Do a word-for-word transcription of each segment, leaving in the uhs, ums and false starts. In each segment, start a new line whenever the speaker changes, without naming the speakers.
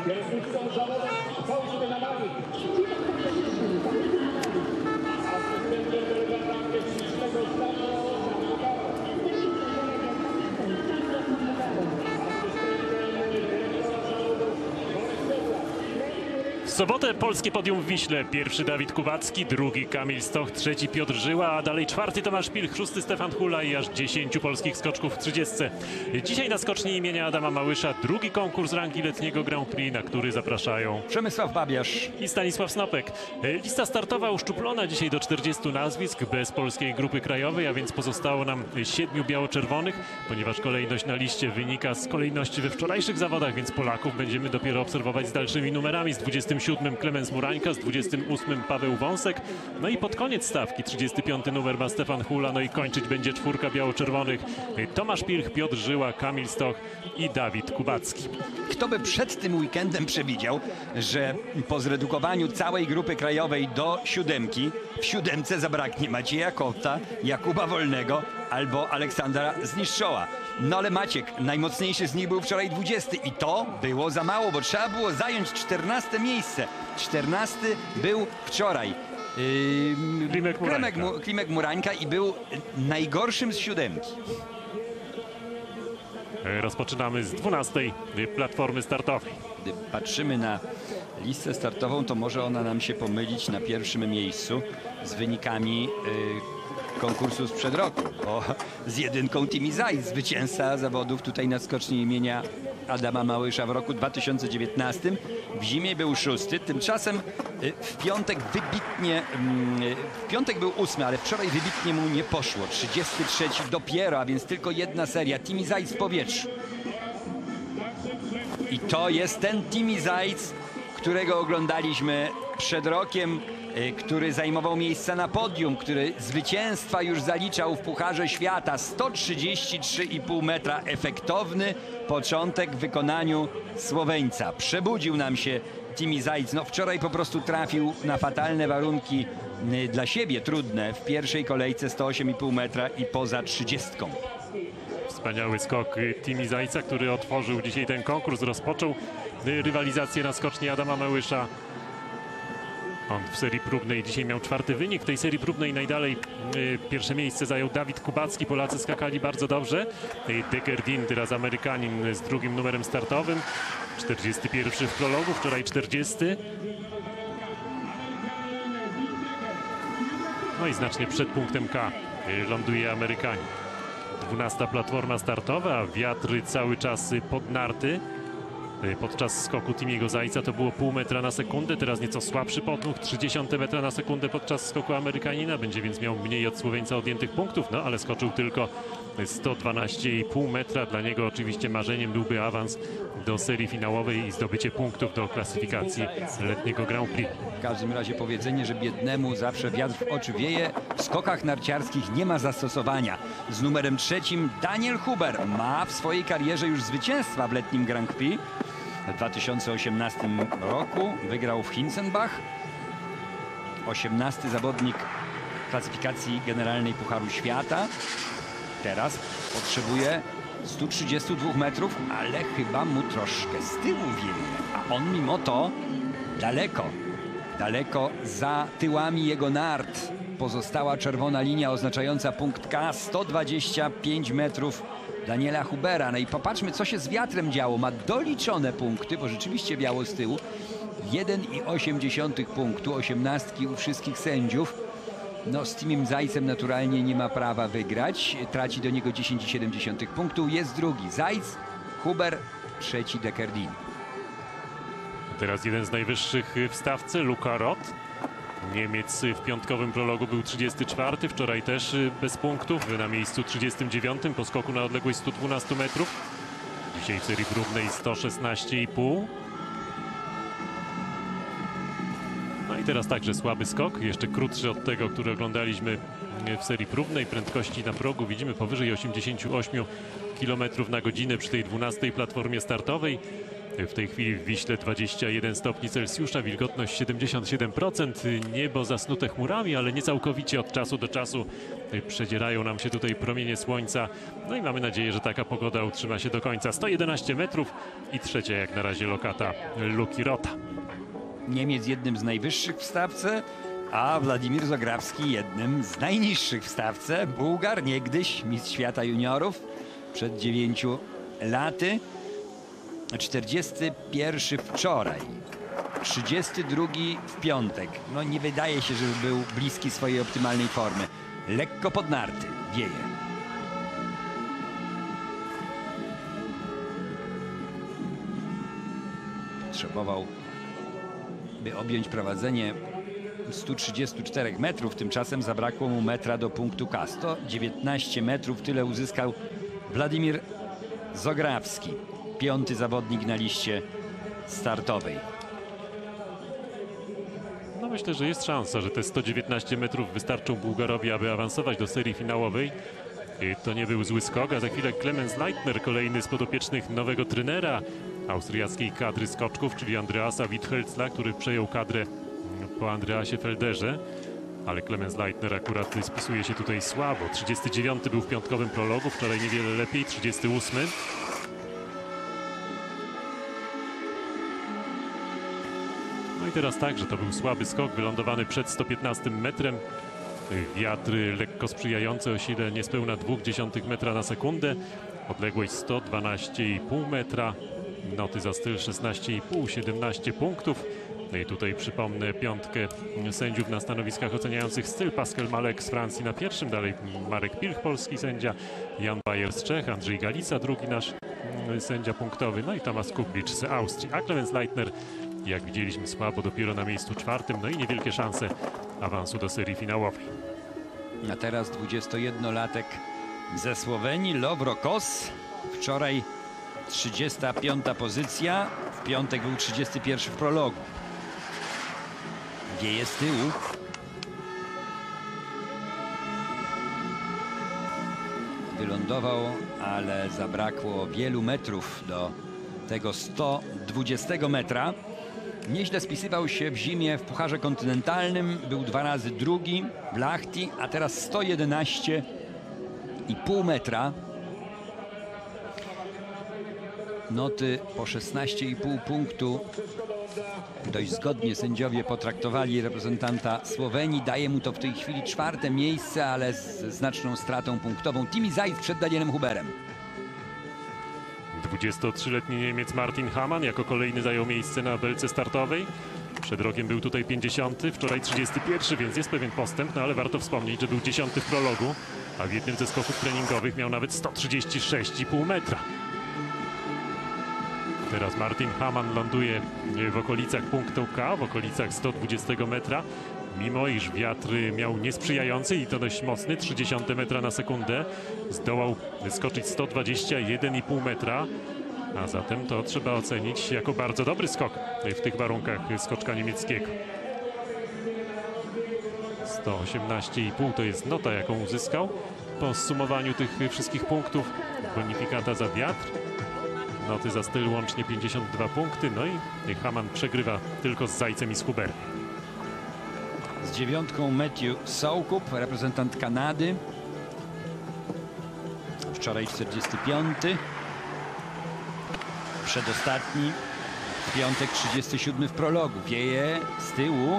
Kierownictwo zawodem Faustyny Nawali. Asystentem delegatora technicznego Stanu
W sobotę polskie podium w Wiśle. Pierwszy Dawid Kubacki, drugi Kamil Stoch, trzeci Piotr Żyła, a dalej czwarty Tomasz Pilch, szósty Stefan Hula i aż dziesięciu polskich skoczków w trzydziestce. Dzisiaj na skoczni imienia Adama Małysza drugi konkurs rangi letniego Grand Prix, na który zapraszają
Przemysław Babiarz
i Stanisław Snopek. Lista startowa uszczuplona dzisiaj do czterdziestu nazwisk bez polskiej grupy krajowej, a więc pozostało nam siedmiu biało-czerwonych, ponieważ kolejność na liście wynika z kolejności we wczorajszych zawodach, więc Polaków będziemy dopiero obserwować z dalszymi numerami. Z dwudziestym siódmym Klemens Murańka, z dwudziestym ósmym Paweł Wąsek, no i pod koniec stawki trzydziesty piąty numer ma Stefan Hula, no i kończyć będzie czwórka biało-czerwonych Tomasz Pilch, Piotr Żyła, Kamil Stoch i Dawid Kubacki.
Kto by przed tym weekendem przewidział, że po zredukowaniu całej grupy krajowej do siódemki w siódemce zabraknie Macieja Kowta, Jakuba Wolnego albo Aleksandra Zniszczoła. No ale Maciek, najmocniejszy z nich był wczoraj dwudziesty i to było za mało, bo trzeba było zająć czternaste miejsce. czternasty był wczoraj yy,
Klimek Murańka.
Klimek, Klimek Murańka i był najgorszym z siódemki.
Rozpoczynamy z dwunastej platformy startowej.
Gdy patrzymy na listę startową, to może ona nam się pomylić na pierwszym miejscu z wynikami yy, konkursu sprzed roku, bo z jedynką Timi Zajc, zwycięzca zawodów tutaj na skoczni imienia Adama Małysza w roku dwa tysiące dziewiętnastym. W zimie był szósty, tymczasem yy, w piątek wybitnie, yy, w piątek był ósmy, ale wczoraj wybitnie mu nie poszło. trzydziesty trzeci dopiero, a więc tylko jedna seria. Timi Zajc w powietrzu. I to jest ten Timi Zajc, którego oglądaliśmy przed rokiem, który zajmował miejsca na podium, który zwycięstwa już zaliczał w Pucharze Świata. sto trzydzieści trzy i pół metra. Efektowny początek w wykonaniu Słoweńca. Przebudził nam się Timi Zajc. No, wczoraj po prostu trafił na fatalne warunki dla siebie, trudne. W pierwszej kolejce sto osiem i pół metra i poza trzydziestką.
Wspaniały skok Timi Zajca, który otworzył dzisiaj ten konkurs, rozpoczął rywalizację na skoczni Adama Małysza. On w serii próbnej dzisiaj miał czwarty wynik. W tej serii próbnej najdalej y, pierwsze miejsce zajął Dawid Kubacki. Polacy skakali bardzo dobrze. Dekerdin, teraz Amerykanin z drugim numerem startowym. czterdziesty pierwszy w prologu, wczoraj czterdziesty. No i znacznie przed punktem K y, ląduje Amerykanin. dwunasta platforma startowa, a wiatr cały czas pod narty. Podczas skoku Timiego Zajca to było pół metra na sekundę, teraz nieco słabszy podmuch, trzydzieści metra na sekundę podczas skoku Amerykanina, będzie więc miał mniej od Słoweńca odjętych punktów, no ale skoczył tylko sto dwanaście i pół metra. Dla niego oczywiście marzeniem byłby awans do serii finałowej i zdobycie punktów do klasyfikacji letniego Grand Prix.
W każdym razie powiedzenie, że biednemu zawsze wiatr w oczy wieje, w skokach narciarskich nie ma zastosowania. Z numerem trzecim Daniel Huber ma w swojej karierze już zwycięstwa w letnim Grand Prix. W dwa tysiące osiemnastym roku wygrał w Hinsenbach. osiemnasty zawodnik klasyfikacji generalnej Pucharu Świata. Teraz potrzebuje stu trzydziestu dwóch metrów, ale chyba mu troszkę z tyłu wieje. A on mimo to daleko, daleko za tyłami jego nart pozostała czerwona linia oznaczająca punkt K, sto dwadzieścia pięć metrów Daniela Hubera. No i popatrzmy, co się z wiatrem działo. Ma doliczone punkty, bo rzeczywiście biało z tyłu. jeden i osiem dziesiątych punktu, osiemnastki u wszystkich sędziów. No z Timim Zajcem naturalnie nie ma prawa wygrać. Traci do niego dziesięć i siedem dziesiątych punktu. Jest drugi Zajc, Huber, trzeci Dekerdin.
Teraz jeden z najwyższych w stawce, Luka Roth. Niemiec w piątkowym prologu był trzydziesty czwarty, wczoraj też bez punktów, na miejscu trzydziestym dziewiątym po skoku na odległość stu dwunastu metrów. Dzisiaj w serii próbnej sto szesnaście i pół. No i teraz także słaby skok, jeszcze krótszy od tego, który oglądaliśmy w serii próbnej. Prędkości na progu widzimy powyżej osiemdziesięciu ośmiu kilometrów na godzinę przy tej dwunastej platformie startowej. W tej chwili w Wiśle dwadzieścia jeden stopni Celsjusza, wilgotność siedemdziesiąt siedem procent. Niebo zasnute chmurami, ale nie całkowicie. Od czasu do czasu przedzierają nam się tutaj promienie słońca. No i mamy nadzieję, że taka pogoda utrzyma się do końca. sto jedenaście metrów i trzecia jak na razie lokata Luki Rota.
Niemiec jednym z najwyższych w stawce, a Władimir Zograwski jednym z najniższych w stawce. Bułgar, niegdyś mistrz świata juniorów przed dziewięciu laty. czterdziesty pierwszy wczoraj, trzydziesty drugi w piątek. No nie wydaje się, żeby był bliski swojej optymalnej formy. Lekko podnarty, wieje. Potrzebował, by objąć prowadzenie stu trzydziestu czterech metrów. Tymczasem zabrakło mu metra do punktu K. sto dziewiętnaście metrów, tyle uzyskał Władimir Zograwski. Piąty zawodnik na liście startowej.
No myślę, że jest szansa, że te sto dziewiętnaście metrów wystarczą Bułgarowi, aby awansować do serii finałowej. I to nie był zły skok, a za chwilę Clemens Leitner, kolejny z podopiecznych nowego trenera austriackiej kadry skoczków, czyli Andreasa Witthölzla, który przejął kadrę po Andreasie Felderze. Ale Clemens Leitner akurat spisuje się tutaj słabo. trzydziesty dziewiąty był w piątkowym prologu, wczoraj niewiele lepiej, trzydziesty ósmy. No i teraz tak, że to był słaby skok, wylądowany przed sto piętnastym metrem. Wiatry lekko sprzyjające o sile niespełna dwóch dziesiątych metra na sekundę. Odległość sto dwanaście i pół metra. Noty za styl szesnaście i pół, siedemnaście punktów. No i tutaj przypomnę piątkę sędziów na stanowiskach oceniających styl. Pascal Malek z Francji na pierwszym, dalej Marek Pilch, polski sędzia, Jan Bayer z Czech, Andrzej Galica, drugi nasz sędzia punktowy, no i Tomasz Kublicz z Austrii. A Clemens Leitner, jak widzieliśmy, słabo, dopiero na miejscu czwartym, no i niewielkie szanse awansu do serii finałowej.
A teraz dwudziestojednolatek ze Słowenii, Lovro Kos. Wczoraj trzydziesta piąta pozycja, w piątek był trzydziesty pierwszy w prologu. Wieje z tyłu. Wylądował, ale zabrakło wielu metrów do tego sto dwudziestego metra. Nieźle spisywał się w zimie w Pucharze Kontynentalnym. Był dwa razy drugi w Lahti, a teraz sto jedenaście i pół metra. Noty po szesnaście i pół punktu. Dość zgodnie sędziowie potraktowali reprezentanta Słowenii. Daje mu to w tej chwili czwarte miejsce, ale z znaczną stratą punktową. Timi Zajc przed Danielem Huberem.
dwudziestotrzyletni Niemiec Martin Hamann jako kolejny zajął miejsce na belce startowej. Przed rokiem był tutaj pięćdziesiąty, wczoraj trzydziesty pierwszy, więc jest pewien postęp, no ale warto wspomnieć, że był dziesiąty w prologu, a w jednym ze skoków treningowych miał nawet sto trzydzieści sześć i pół metra. Teraz Martin Hamann ląduje w okolicach punktu K, w okolicach sto dwudziestego metra. Mimo iż wiatr miał niesprzyjający i to dość mocny, trzydzieści metra na sekundę, zdołał skoczyć sto dwadzieścia jeden i pół metra. A zatem to trzeba ocenić jako bardzo dobry skok w tych warunkach skoczka niemieckiego. sto osiemnaście i pół to jest nota, jaką uzyskał po zsumowaniu tych wszystkich punktów. Bonifikata za wiatr. Noty za styl łącznie pięćdziesiąt dwa punkty. No i Hamann przegrywa tylko z Zajcem i z Huberem.
Z dziewiątką Matthew Soukup, reprezentant Kanady. Wczoraj czterdziesty piąty. Przedostatni. W piątek trzydziesty siódmy w prologu. Wieje z tyłu.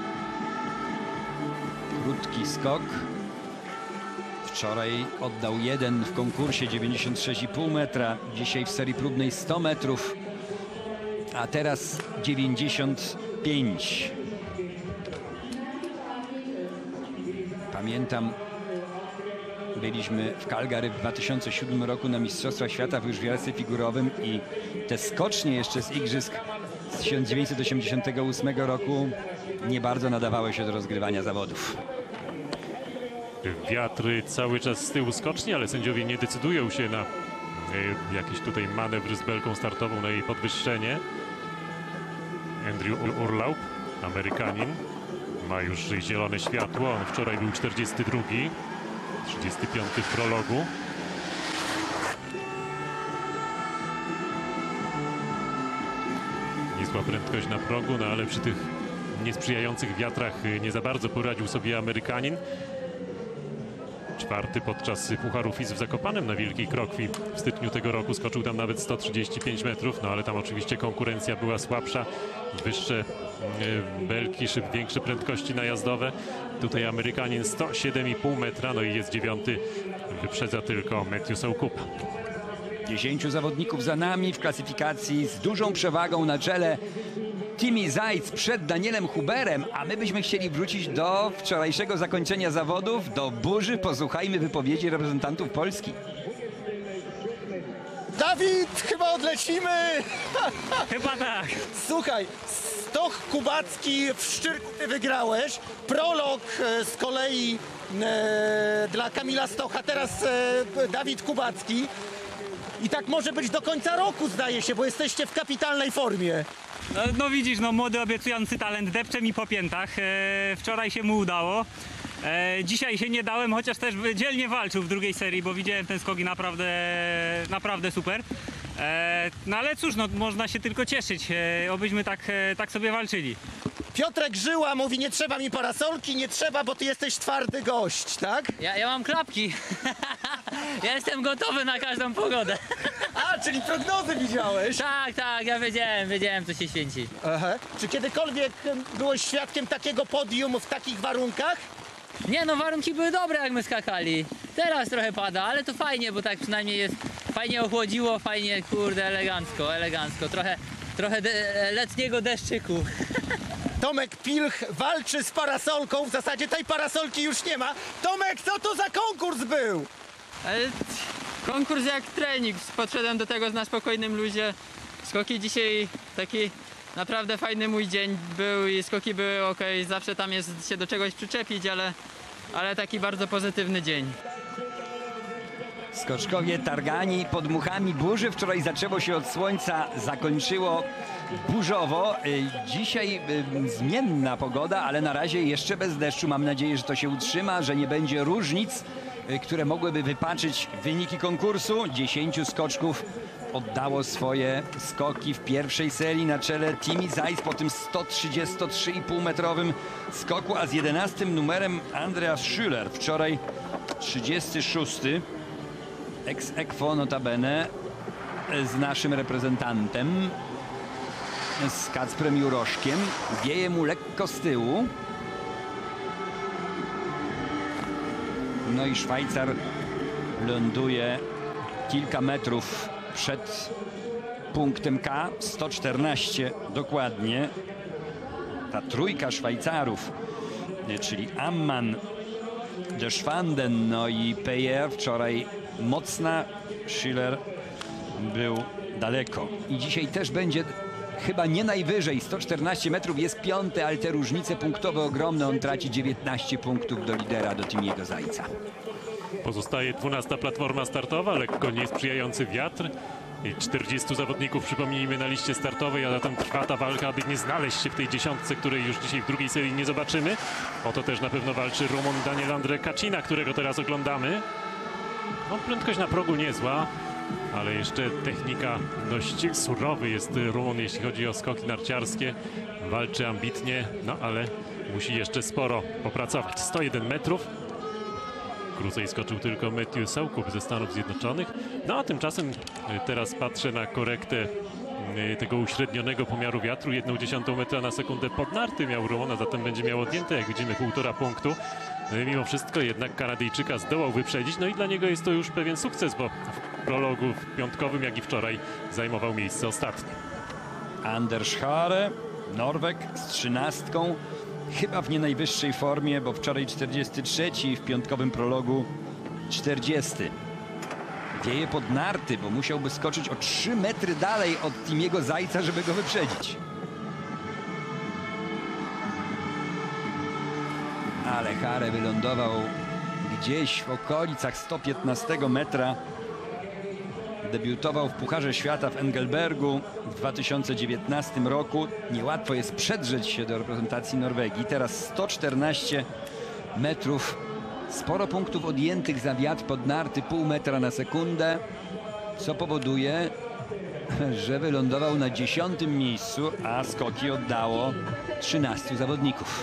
Krótki skok. Wczoraj oddał jeden w konkursie, dziewięćdziesiąt sześć i pół metra. Dzisiaj w serii próbnej sto metrów. A teraz dziewięćdziesiąt pięć. Pamiętam, byliśmy w Calgary w dwa tysiące siódmym roku na Mistrzostwach Świata w łyżwiarstwie figurowym i te skocznie jeszcze z igrzysk z tysiąc dziewięćset osiemdziesiątego ósmego roku nie bardzo nadawały się do rozgrywania zawodów.
Wiatry cały czas z tyłu skoczni, ale sędziowie nie decydują się na y, jakiś tutaj manewr z belką startową, na jej podwyższenie. Andrew Urlaub, Amerykanin, ma już zielone światło. On wczoraj był czterdziesty drugi, trzydziesty piąty w prologu. Niezła prędkość na progu, no ale przy tych niesprzyjających wiatrach nie za bardzo poradził sobie Amerykanin. Czwarty podczas Pucharu F I S w Zakopanem na Wielkiej Krokwi w styczniu tego roku. Skoczył tam nawet sto trzydzieści pięć metrów, no ale tam oczywiście konkurencja była słabsza. Wyższe e, belki, szyb, większe prędkości najazdowe. Tutaj Amerykanin sto siedem i pół metra, no i jest dziewiąty. Wyprzedza tylko Matthew Soukupa.
Dziesięciu zawodników za nami w klasyfikacji z dużą przewagą na czele. Timi Zajc przed Danielem Huberem, a my byśmy chcieli wrócić do wczorajszego zakończenia zawodów, do burzy. Posłuchajmy wypowiedzi reprezentantów Polski.
Dawid, chyba odlecimy!
Chyba tak.
Słuchaj, Stoch Kubacki w Szczyrku ty wygrałeś. Prolog e, z kolei e, dla Kamila Stocha, teraz e, Dawid Kubacki. I tak może być do końca roku, zdaje się, bo jesteście w kapitalnej formie.
No, no widzisz, no młody, obiecujący talent depcze mi po piętach. E, wczoraj się mu udało. E, dzisiaj się nie dałem, chociaż też dzielnie walczył w drugiej serii, bo widziałem ten skok i naprawdę, naprawdę super. E, no ale cóż, no można się tylko cieszyć, e, obyśmy tak, e, tak sobie walczyli.
Piotrek Żyła mówi, nie trzeba mi parasolki, nie trzeba, bo ty jesteś twardy gość, tak?
Ja, ja mam klapki. Ja jestem gotowy na każdą pogodę.
A, czyli prognozy widziałeś?
Tak, tak, ja wiedziałem, wiedziałem, co się święci.
Aha. Czy kiedykolwiek em, byłeś świadkiem takiego podium w takich warunkach?
Nie no, warunki były dobre, jak my skakali. Teraz trochę pada, ale to fajnie, bo tak przynajmniej jest fajnie ochłodziło, fajnie, kurde, elegancko, elegancko. Trochę, trochę de letniego deszczyku.
Tomek Pilch walczy z parasolką, w zasadzie tej parasolki już nie ma. Tomek, co to za konkurs był?
Ale konkurs jak trening. Podszedłem do tego na spokojnym luzie. Skoki dzisiaj taki naprawdę fajny mój dzień był i skoki były ok. Zawsze tam jest się do czegoś przyczepić, ale, ale taki bardzo pozytywny dzień.
Skoczkowie targani pod muchami burzy. Wczoraj zaczęło się od słońca, zakończyło burzowo. Y, Dzisiaj y, zmienna pogoda, ale na razie jeszcze bez deszczu. Mam nadzieję, że to się utrzyma, że nie będzie różnic, y, które mogłyby wypaczyć wyniki konkursu. Dziesięciu skoczków oddało swoje skoki w pierwszej serii na czele Timi Zajc po tym sto trzydzieści trzy i pół metrowym skoku, a z jedenastym numerem Andreas Schüller wczoraj trzydziesty szósty. Ex aequo notabene z naszym reprezentantem, z Kacprem Juroszkiem. Wieje mu lekko z tyłu. No i Szwajcar ląduje kilka metrów przed punktem K. sto czternaście dokładnie. Ta trójka Szwajcarów, czyli Ammann, de Schwanden, no i Peyer wczoraj mocna. Schüller był daleko. I dzisiaj też będzie chyba nie najwyżej. sto czternaście metrów jest piąty, ale te różnice punktowe ogromne. On traci dziewiętnaście punktów do lidera, do Timiego Zajca.
Pozostaje dwunasta platforma startowa, lekko niesprzyjający wiatr. I czterdziestu zawodników, przypomnijmy, na liście startowej, a zatem trwa ta walka, aby nie znaleźć się w tej dziesiątce, której już dzisiaj w drugiej serii nie zobaczymy. O to też na pewno walczy Rumun Daniel Andre Kacina, którego teraz oglądamy. No, prędkość na progu niezła, ale jeszcze technika dość surowy jest Rumun, jeśli chodzi o skoki narciarskie. Walczy ambitnie, no ale musi jeszcze sporo popracować. sto jeden metrów. Krócej skoczył tylko Matthew Soukup ze Stanów Zjednoczonych. No a tymczasem teraz patrzę na korektę tego uśrednionego pomiaru wiatru. Jedną dziesiątą metra na sekundę pod narty miał Rumun, a zatem będzie miał odjęte, jak widzimy, półtora punktu. No i mimo wszystko jednak Kanadyjczyka zdołał wyprzedzić. No i dla niego jest to już pewien sukces, bo w prologu w piątkowym, jak i wczoraj, zajmował miejsce ostatnie.
Anders Hare, Norweg z trzynastką. Chyba w nie najwyższej formie, bo wczoraj czterdziesty trzeci, w piątkowym prologu czterdziesty. Wieje pod narty, bo musiałby skoczyć o trzy metry dalej od Timiego Zajca, żeby go wyprzedzić. Ale Hare wylądował gdzieś w okolicach sto piętnastego metra. Debiutował w Pucharze Świata w Engelbergu w dwa tysiące dziewiętnastym roku. Niełatwo jest przedrzeć się do reprezentacji Norwegii. Teraz sto czternaście metrów. Sporo punktów odjętych za wiatr pod narty, pół metra na sekundę, co powoduje, że wylądował na dziesiątym miejscu, a skoki oddało trzynastu zawodników.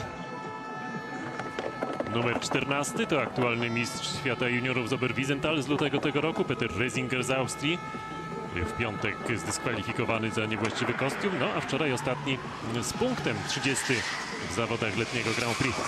Numer czternasty to aktualny mistrz świata juniorów z Oberwiesenthal z lutego tego roku, Peter Resinger z Austrii. W piątek zdyskwalifikowany za niewłaściwy kostium, no a wczoraj ostatni z punktem trzydziesty w zawodach letniego Grand Prix.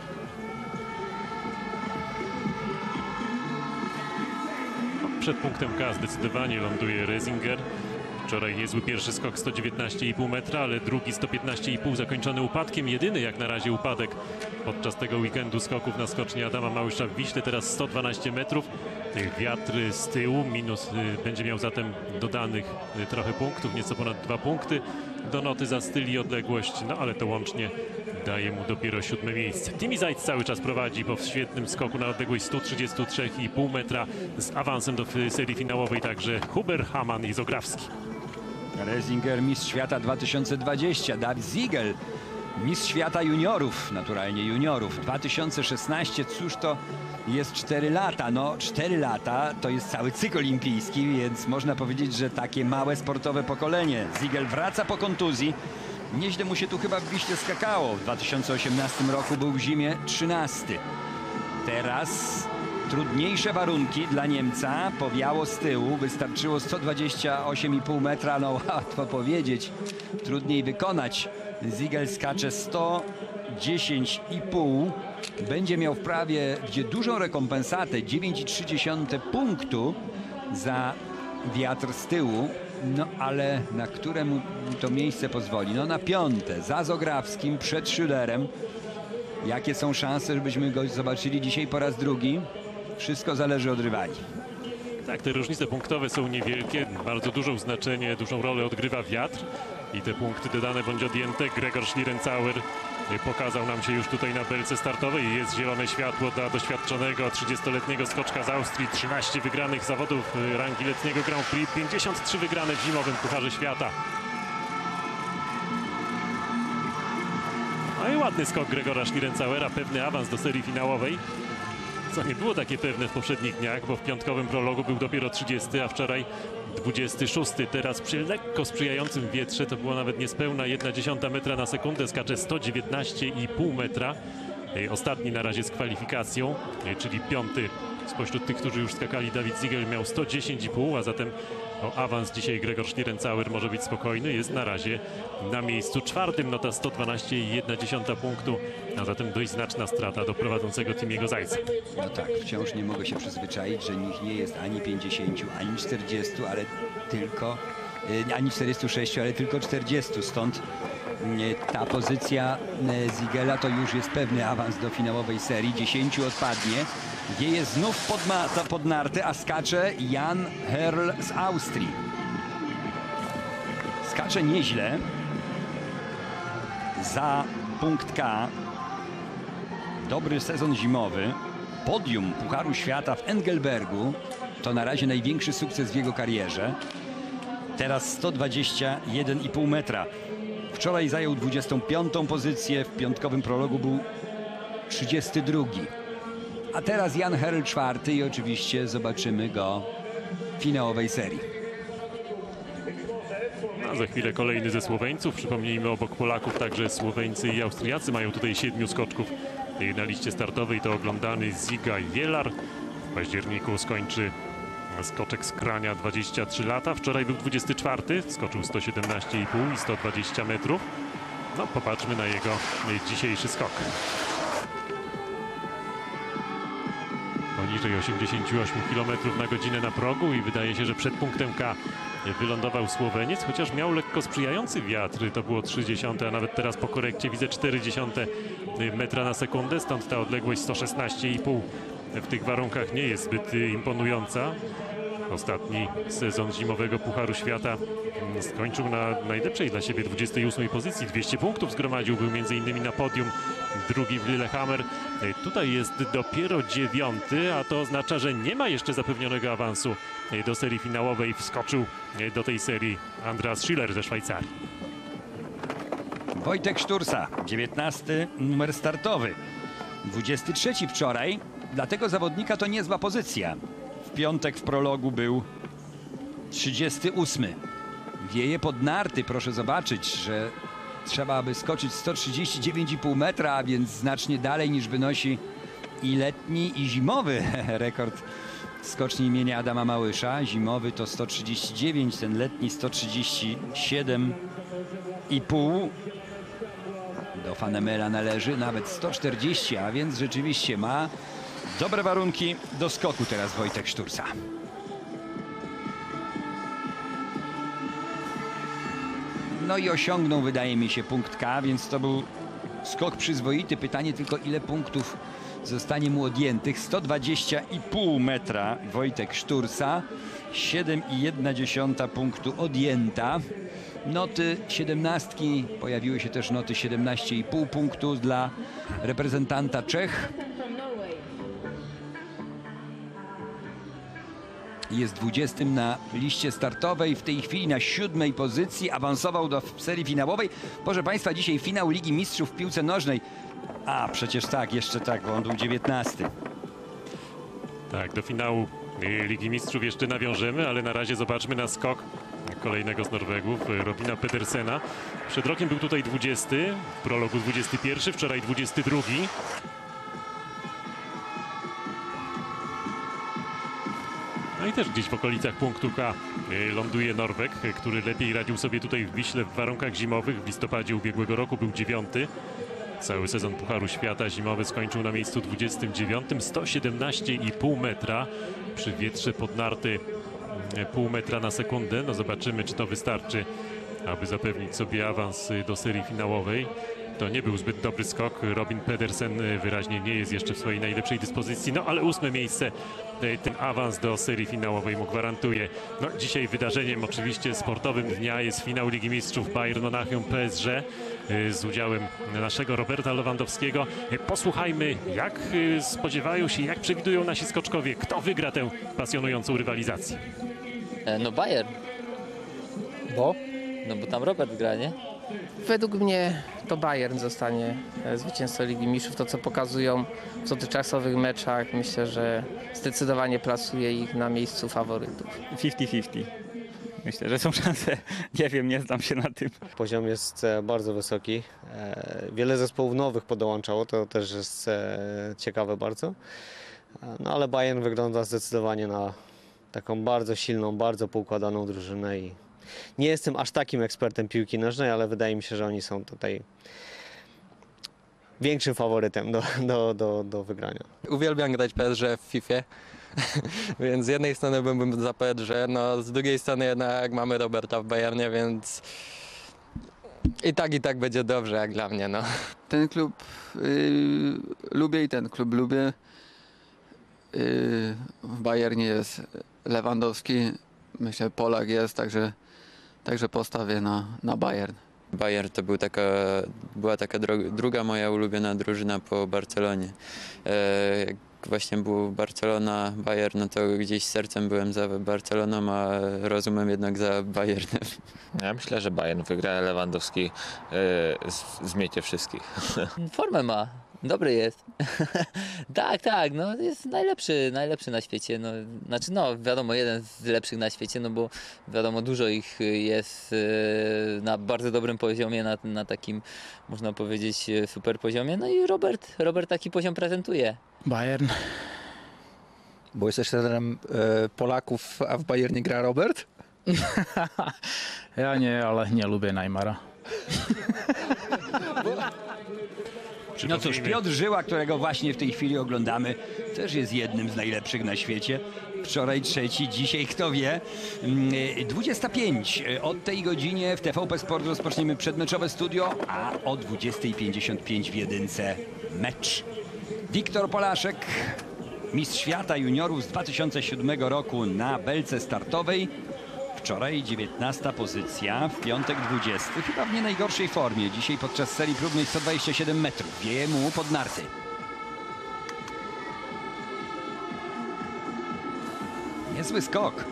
Przed punktem K zdecydowanie ląduje Resinger. Wczoraj niezły pierwszy skok sto dziewiętnaście i pół metra, ale drugi sto piętnaście i pół zakończony upadkiem. Jedyny jak na razie upadek podczas tego weekendu skoków na skoczni Adama Małysza w Wiśle. Teraz sto dwanaście metrów. Wiatr z tyłu, minus y, będzie miał zatem dodanych y, trochę punktów, nieco ponad dwa punkty do noty za styl i odległość, no ale to łącznie daje mu dopiero siódme miejsce. Timi Zajc cały czas prowadzi po świetnym skoku na odległość sto trzydzieści trzy i pół metra z awansem do serii finałowej, także Huber, Hamann i Zografski.
Resinger mistrz świata dwa tysiące dwadzieścia, Dawid Ziegel mistrz świata juniorów, naturalnie juniorów dwa tysiące szesnaście, cóż to jest cztery lata, no cztery lata to jest cały cykl olimpijski, więc można powiedzieć, że takie małe sportowe pokolenie. Ziegel wraca po kontuzji, nieźle mu się tu chyba w Wiśle skakało, w dwa tysiące osiemnastym roku był w zimie trzynasty. Teraz trudniejsze warunki dla Niemca, powiało z tyłu, wystarczyło sto dwadzieścia osiem i pół metra, no łatwo powiedzieć, trudniej wykonać. Ziegel skacze sto dziesięć i pół, będzie miał wprawie gdzie dużą rekompensatę, dziewięć i trzy dziesiąte punktu za wiatr z tyłu, no ale na które mu to miejsce pozwoli? No na piąte, za Zografskim, przed Schüllerem. Jakie są szanse, żebyśmy go zobaczyli dzisiaj po raz drugi? Wszystko zależy od rywali.
Tak, te różnice punktowe są niewielkie, bardzo dużą znaczenie, dużą rolę odgrywa wiatr i te punkty dodane bądź odjęte. Gregor Schlierenzauer pokazał nam się już tutaj na belce startowej. Jest zielone światło dla doświadczonego trzydziestoletniego skoczka z Austrii. trzynaście wygranych zawodów rangi letniego Grand Prix, pięćdziesiąt trzy wygrane w zimowym Pucharze Świata. No i ładny skok Gregora Schlierenzauera, pewny awans do serii finałowej. Co nie było takie pewne w poprzednich dniach, bo w piątkowym prologu był dopiero trzydziesty, a wczoraj dwudziesty szósty. Teraz przy lekko sprzyjającym wietrze to było nawet niespełna jedna dziesiąta metra na sekundę. Skacze sto dziewiętnaście i pół metra. Ostatni na razie z kwalifikacją, czyli piąty spośród tych, którzy już skakali. Dawid Ziegel miał sto dziesięć i pół, a zatem o awans dzisiaj Gregor Schlierenzauer może być spokojny. Jest na razie na miejscu czwartym, nota sto dwanaście i jedna dziesiąta punktu, a zatem dość znaczna strata do prowadzącego Timiego Zajca.
No tak, wciąż nie mogę się przyzwyczaić, że nikt nie jest ani pięćdziesięciu, ani czterdziestu, ale tylko, e, ani czterdziestu sześciu, ale tylko czterdziestu. Stąd e, ta pozycja e, Ziegela to już jest pewny awans do finałowej serii. dziesięciu odpadnie. Wieje znów pod, ma, pod narty, a skacze Jan Herl z Austrii. Skacze nieźle. Za punkt K. Dobry sezon zimowy. Podium Pucharu Świata w Engelbergu. To na razie największy sukces w jego karierze. Teraz sto dwadzieścia jeden i pół metra. Wczoraj zajął dwudziestą piątą pozycję. W piątkowym prologu był trzydziesty drugi. A teraz Jan Herl czwarty i oczywiście zobaczymy go w finałowej serii.
A za chwilę kolejny ze Słoweńców. Przypomnijmy, obok Polaków także Słoweńcy i Austriacy. Mają tutaj siedmiu skoczków na liście startowej. To oglądany Ziga Jelar. W październiku skończy skoczek z Krania, dwadzieścia trzy lata. Wczoraj był dwudziesty czwarty. Skoczył sto siedemnaście i pół i sto dwadzieścia metrów. No popatrzmy na jego dzisiejszy skok. Poniżej osiemdziesięciu ośmiu kilometrów na godzinę na progu i wydaje się, że przed punktem K wylądował Słoweniec, chociaż miał lekko sprzyjający wiatr. To było trzydzieści, a nawet teraz po korekcie widzę czterdzieści metra na sekundę, stąd ta odległość sto szesnaście i pół w tych warunkach nie jest zbyt imponująca. Ostatni sezon zimowego Pucharu Świata skończył na najlepszej dla siebie dwudziestej ósmej pozycji. dwieście punktów zgromadził, był między innymi na podium, drugi w Lillehammer. Tutaj jest dopiero dziewiąty, a to oznacza, że nie ma jeszcze zapewnionego awansu do serii finałowej. Wskoczył do tej serii Andreas Schiller ze Szwajcarii.
Wojtek Sztursa, dziewiętnasty numer startowy. dwudziesty trzeci wczoraj, dla tego zawodnika to niezła pozycja. W piątek w prologu był trzydziesty ósmy. wieje pod narty. Proszę zobaczyć, że trzeba by skoczyć sto trzydzieści dziewięć i pół metra, a więc znacznie dalej niż wynosi i letni, i zimowy rekord skoczni imienia Adama Małysza. Zimowy to sto trzydzieści dziewięć, ten letni sto trzydzieści siedem i pół. Do Fanemela należy nawet sto czterdzieści, a więc rzeczywiście ma dobre warunki do skoku teraz Wojtek Sztursa. No i osiągnął, wydaje mi się, punkt K, więc to był skok przyzwoity. Pytanie tylko, ile punktów zostanie mu odjętych. sto dwadzieścia i pół metra Wojtek Sztursa, siedem i jedna dziesiąta punktu odjęta. Noty siedemnastki, pojawiły się też noty siedemnaście i pół punktu dla reprezentanta Czech. Jest dwudziestym na liście startowej, w tej chwili na siódmej pozycji, awansował do serii finałowej. Proszę Państwa, dzisiaj finał Ligi Mistrzów w piłce nożnej. A przecież tak, jeszcze tak, bo on był dziewiętnasty.
Tak, do finału Ligi Mistrzów jeszcze nawiążemy, ale na razie zobaczmy na skok kolejnego z Norwegów, Robina Pedersena. Przed rokiem był tutaj dwudziesty, w prologu dwudziesty pierwszy, wczoraj dwudziesty drugi. No i też gdzieś w okolicach punktu K ląduje Norweg, który lepiej radził sobie tutaj w Wiśle w warunkach zimowych. W listopadzie ubiegłego roku był dziewiąty. Cały sezon Pucharu Świata zimowy skończył na miejscu dwudziestym dziewiątym. sto siedemnaście i pół metra przy wietrze pod narty, pół metra na sekundę. No zobaczymy, czy to wystarczy, aby zapewnić sobie awans do serii finałowej. To nie był zbyt dobry skok. Robin Pedersen wyraźnie nie jest jeszcze w swojej najlepszej dyspozycji. No ale ósme miejsce, ten awans do serii finałowej mu gwarantuje. No, dzisiaj wydarzeniem oczywiście sportowym dnia jest finał Ligi Mistrzów Bayern Monachium P S G z udziałem naszego Roberta Lewandowskiego. Posłuchajmy, jak spodziewają się, jak przewidują nasi skoczkowie, kto wygra tę pasjonującą rywalizację.
No Bayern.
Bo?
No bo tam Robert gra, nie?
Według mnie to Bayern zostanie zwycięzcą Ligi Mistrzów. To, co pokazują w dotychczasowych meczach, myślę, że zdecydowanie plasuje ich na miejscu faworytów.
pięćdziesiąt pięćdziesiąt. Myślę, że są szanse. Nie wiem, nie znam się na tym.
Poziom jest e, bardzo wysoki. E, wiele zespołów nowych podołączało, to też jest e, ciekawe bardzo. E, no ale Bayern wygląda zdecydowanie na taką bardzo silną, bardzo poukładaną drużynę i nie jestem aż takim ekspertem piłki nożnej, ale wydaje mi się, że oni są tutaj większym faworytem do, do, do, do wygrania.
Uwielbiam grać P S G w FIFA, więc z jednej strony byłbym za P S G, no z drugiej strony jednak mamy Roberta w Bayernie, więc i tak i tak będzie dobrze jak dla mnie. No.
Ten klub y, lubię i ten klub lubię. Y, w Bayernie jest Lewandowski, myślę Polak jest, także, także postawię na, na Bayern.
Bayern to był taka, była taka dro- druga moja ulubiona drużyna po Barcelonie. E, jak właśnie było Barcelona, Bayern, no to gdzieś sercem byłem za Barceloną, a rozumem jednak za Bayernem.
Ja myślę, że Bayern wygra, Lewandowski yy, z- zmiecie wszystkich.
Formę ma. Dobry jest. tak, tak, no jest najlepszy, najlepszy na świecie. No, znaczy no, wiadomo, jeden z lepszych na świecie, no bo wiadomo, dużo ich jest e, na bardzo dobrym poziomie, na, na takim, można powiedzieć, super poziomie. No i Robert, Robert taki poziom prezentuje.
Bayern. Bo jesteś trenerem e, Polaków, a w Bayernie gra Robert?
Ja nie, ale nie lubię Neymara.
No cóż, Piotr Żyła, którego właśnie w tej chwili oglądamy, też jest jednym z najlepszych na świecie. Wczoraj trzeci, dzisiaj kto wie. dwudziesta pięć. Od tej godzinie w T V P Sport rozpoczniemy przedmeczowe studio, a o dwudziestej pięćdziesiąt pięć w jedynce mecz. Wiktor Polaszek, mistrz świata juniorów z dwa tysiące siódmego roku na belce startowej. Wczoraj dziewiętnasta pozycja, w piątek dwudziesty, chyba w nie najgorszej formie. Dzisiaj podczas serii próbnej sto dwadzieścia siedem metrów. Wieje mu pod narty. Niezły skok.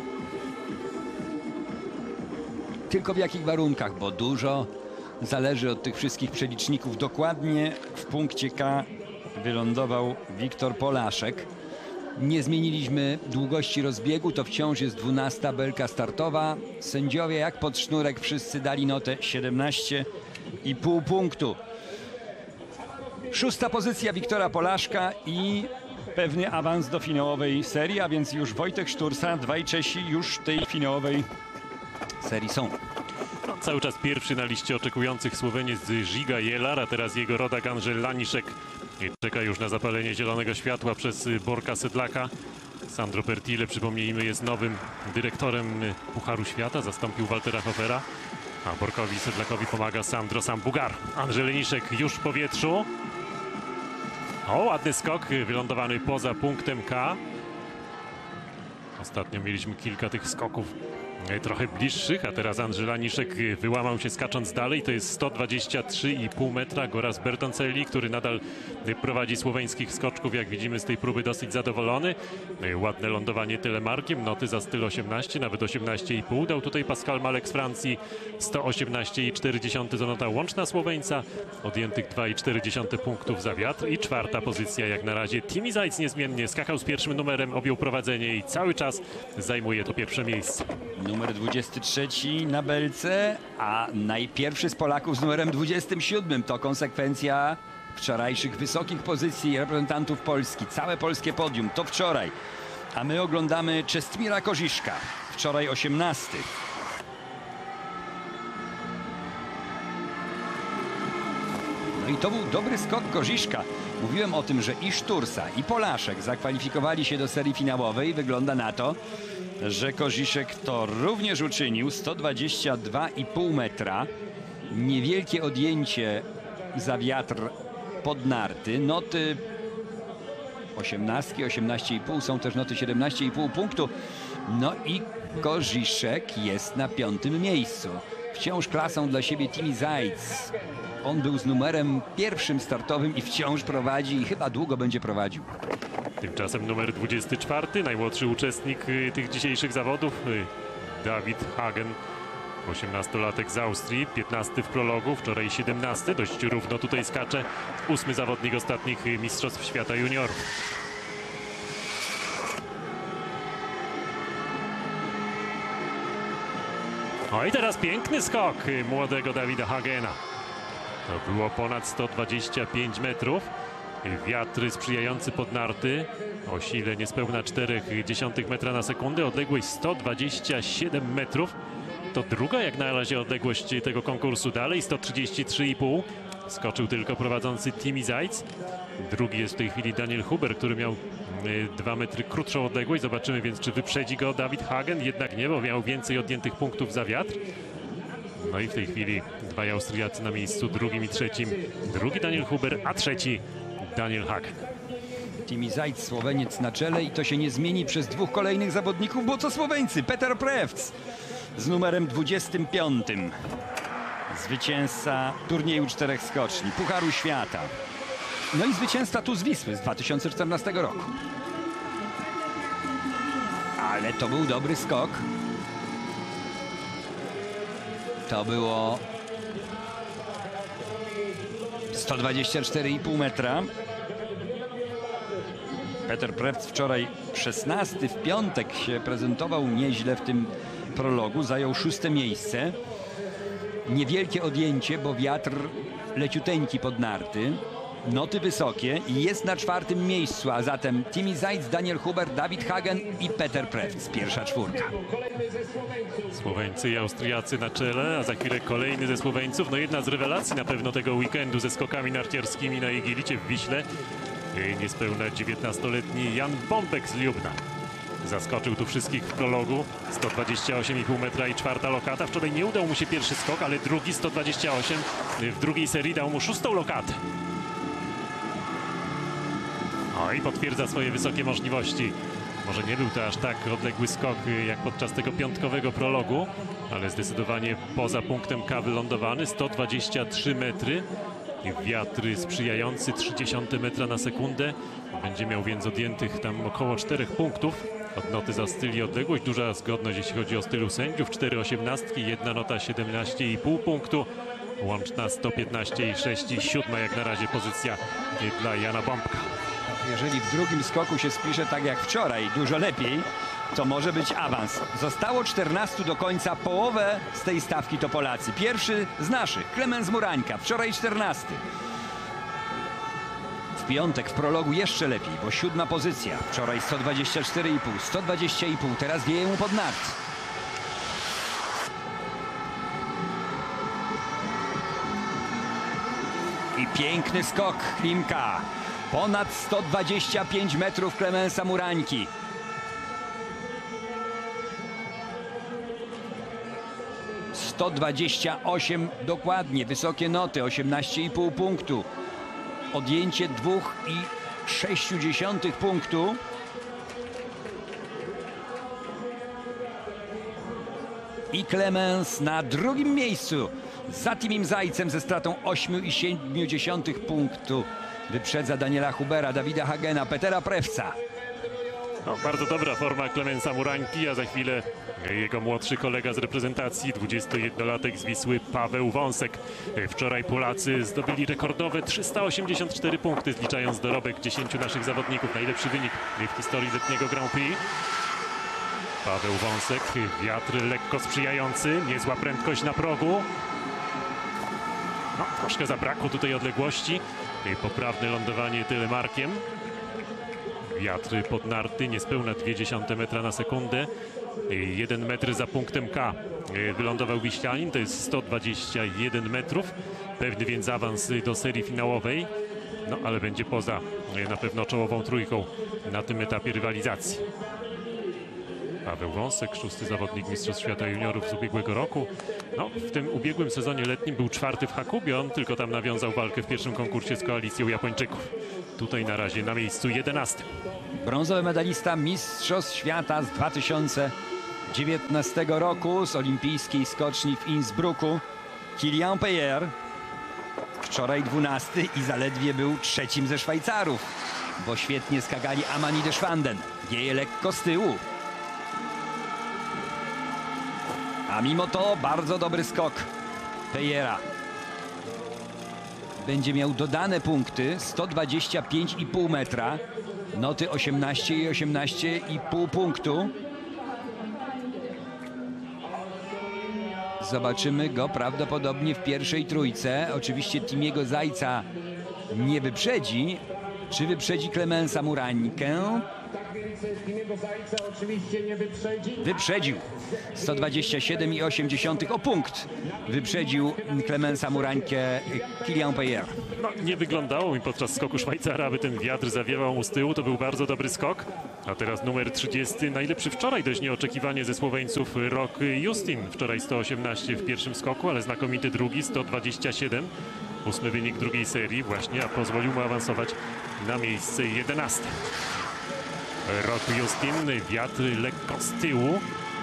Tylko w jakich warunkach, bo dużo zależy od tych wszystkich przeliczników. Dokładnie w punkcie K wylądował Wiktor Polaszek. Nie zmieniliśmy długości rozbiegu, to wciąż jest dwunasta belka startowa. Sędziowie jak pod sznurek wszyscy dali notę siedemnaście i pół punktu. Szósta pozycja Wiktora Polaszka i pewny awans do finałowej serii, a więc już Wojtek Sztursa, dwaj Czesi już w tej finałowej serii są.
No, cały czas pierwszy na liście oczekujących Słoweniec Žiga Jelar, a teraz jego rodak Andrzej Laniszek czeka już na zapalenie zielonego światła przez Borka Sedlaka. Sandro Pertile, przypomnijmy, jest nowym dyrektorem Pucharu Świata, zastąpił Waltera Hofera, a Borkowi Sedlakowi pomaga Sandro Sambugar. Andrzej Laniszek już w powietrzu. O, ładny skok, wylądowany poza punktem K. Ostatnio mieliśmy kilka tych skoków trochę bliższych, a teraz Andrzej Laniszek wyłamał się skacząc dalej. To jest sto dwadzieścia trzy i pół metra. Goraz Bertoncelli, który nadal prowadzi słoweńskich skoczków, jak widzimy z tej próby dosyć zadowolony. Ładne lądowanie telemarkiem, noty za styl osiemnaście, nawet osiemnaście i pół. Dał tutaj Pascal Malek z Francji, sto osiemnaście i cztery dziesiąte to nota łączna Słoweńca, odjętych dwa i cztery dziesiąte punktów za wiatr. I czwarta pozycja jak na razie Timi Zajc niezmiennie skakał z pierwszym numerem, objął prowadzenie i cały czas zajmuje to pierwsze miejsce.
Numer dwudziesty trzeci na belce, a najpierwszy z Polaków z numerem dwudziestym siódmym. To konsekwencja wczorajszych wysokich pozycji reprezentantów Polski. Całe polskie podium to wczoraj. A my oglądamy Czestmira Korziszka. Wczoraj osiemnasty. No i to był dobry skok Korziszka. Mówiłem o tym, że i Sztursa, i Polaszek zakwalifikowali się do serii finałowej. Wygląda na to, że Korziszek to również uczynił. sto dwadzieścia dwa i pół metra. Niewielkie odjęcie za wiatr pod narty. Noty osiemnaście, osiemnaście i pół. Są też noty siedemnaście i pół punktu. No i Korziszek jest na piątym miejscu. Wciąż klasą dla siebie Timi Zajc. On był z numerem pierwszym startowym i wciąż prowadzi i chyba długo będzie prowadził.
Tymczasem numer dwudziesty czwarty, najmłodszy uczestnik y, tych dzisiejszych zawodów, y, David Hagen, osiemnastolatek z Austrii, piętnasty w prologu, wczoraj siedemnasty, dość równo tutaj skacze, ósmy zawodnik ostatnich y, Mistrzostw Świata Juniorów. No i teraz piękny skok y, młodego Davida Hagena. To było ponad sto dwadzieścia pięć metrów. Wiatr sprzyjający pod narty o sile niespełna cztery dziesiąte metra na sekundę. Odległość sto dwadzieścia siedem metrów. To druga jak na razie odległość tego konkursu. Dalej sto trzydzieści trzy i pół. Skoczył tylko prowadzący Timi Zajc. Drugi jest w tej chwili Daniel Huber, który miał dwa metry krótszą odległość. Zobaczymy więc, czy wyprzedzi go David Hagen. Jednak nie, bo miał więcej odjętych punktów za wiatr. No i w tej chwili dwaj Austriacy na miejscu drugim i trzecim. Drugi Daniel Huber, a trzeci Daniel Hagen.
Timi Zajc, Słoweniec na czele i to się nie zmieni przez dwóch kolejnych zawodników, bo to Słoweńcy. Peter Prevc z numerem dwudziestym piątym. Zwycięzca turnieju czterech skoczni, Pucharu Świata. No i zwycięzca tu z Wisły z dwa tysiące czternastego roku. Ale to był dobry skok. To było sto dwadzieścia cztery i pół metra. Peter Prevc wczoraj szesnasty, w piątek się prezentował nieźle w tym prologu. Zajął szóste miejsce. Niewielkie odjęcie, bo wiatr leciuteńki pod narty. Noty wysokie i jest na czwartym miejscu, a zatem Timi Zajc, Daniel Huber, David Hagen i Peter Prevc. Pierwsza czwórka.
Słoweńcy i Austriacy na czele, a za chwilę kolejny ze Słoweńców. No jedna z rewelacji na pewno tego weekendu ze skokami narciarskimi na Igilicie w Wiśle. Niespełna dziewiętnastoletni Jan Bombek z Liubna. Zaskoczył tu wszystkich w prologu. sto dwadzieścia osiem i pół metra i czwarta lokata. Wczoraj nie udał mu się pierwszy skok, ale drugi sto dwadzieścia osiem. W drugiej serii dał mu szóstą lokatę. No i potwierdza swoje wysokie możliwości. Może nie był to aż tak odległy skok jak podczas tego piątkowego prologu, ale zdecydowanie poza punktem K wylądowany. sto dwadzieścia trzy metry. Wiatr sprzyjający trzy dziesiąte metra na sekundę. Będzie miał więc odjętych tam około czterech punktów od noty za styl i odległość. Duża zgodność jeśli chodzi o stylu sędziów. cztery osiemnastki, jedna nota siedemnaście i pół punktu. Łączna sto piętnaście i sześć i siódma jak na razie pozycja dla Jana Bombka.
Jeżeli w drugim skoku się spisze tak jak wczoraj, dużo lepiej, to może być awans. Zostało czternastu do końca, połowę z tej stawki to Polacy. Pierwszy z naszych, Klemens Murańka, wczoraj czternasty. W piątek w prologu jeszcze lepiej, bo siódma pozycja. Wczoraj sto dwadzieścia cztery i pół, sto dwadzieścia i pół, teraz wieje mu pod nart. I piękny skok Klimka. Ponad sto dwadzieścia pięć metrów Klemensa Murańki. sto dwadzieścia osiem dokładnie, wysokie noty, osiemnaście i pół punktu. Odjęcie dwóch i sześć dziesiątych punktu. I Klemens na drugim miejscu za Timim Zajcem ze stratą osiem i siedem dziesiątych punktu. Wyprzedza Daniela Hubera, Dawida Hagena, Petera Prewca.
No, bardzo dobra forma Klemensa Murańki, a za chwilę jego młodszy kolega z reprezentacji, dwudziestojednolatek z Wisły, Paweł Wąsek. Wczoraj Polacy zdobyli rekordowe trzysta osiemdziesiąt cztery punkty, zliczając dorobek dziesięciu naszych zawodników. Najlepszy wynik w historii letniego Grand Prix. Paweł Wąsek, wiatr lekko sprzyjający, niezła prędkość na progu. No, troszkę zabrakło tutaj odległości. Poprawne lądowanie telemarkiem. Wiatr pod narty, niespełna dwie dziesiąte metra na sekundę. jeden metr za punktem K wylądował Wiślanin, to jest sto dwadzieścia jeden metrów. Pewny więc awans do serii finałowej. No, ale będzie poza na pewno czołową trójką na tym etapie rywalizacji. Paweł Wąsek, szósty zawodnik Mistrzostw Świata Juniorów z ubiegłego roku. No, w tym ubiegłym sezonie letnim był czwarty w Hakubie, on tylko tam nawiązał walkę w pierwszym konkursie z koalicją Japończyków. Tutaj na razie na miejscu jedenastym.
Brązowy medalista Mistrzostw Świata z dwa tysiące dziewiętnastego roku z olimpijskiej skoczni w Innsbrucku, Kilian Payer. Wczoraj dwunasty i zaledwie był trzecim ze Szwajcarów, bo świetnie skakali Amani de Schwanden. Wieje lekko z tyłu. A mimo to bardzo dobry skok Payera. Będzie miał dodane punkty sto dwadzieścia pięć i pół metra. Noty osiemnaście i osiemnaście i pół punktu. Zobaczymy go prawdopodobnie w pierwszej trójce. Oczywiście Timiego Zajca nie wyprzedzi. Czy wyprzedzi Klemensa Murańkę? Wyprzedził. sto dwadzieścia siedem i osiem dziesiątych o punkt. Wyprzedził Klemensa Murańkę Kilian Payer.
No, nie wyglądało mi podczas skoku Szwajcara, aby ten wiatr zawiewał mu z tyłu. To był bardzo dobry skok. A teraz numer trzydziesty. Najlepszy wczoraj dość nieoczekiwanie ze Słoweńców Rok Justin. Wczoraj sto osiemnaście w pierwszym skoku, ale znakomity drugi, sto dwadzieścia siedem. Ósmy wynik drugiej serii właśnie, a pozwolił mu awansować na miejsce jedenaste. Rok Justin, wiatr lekko z tyłu.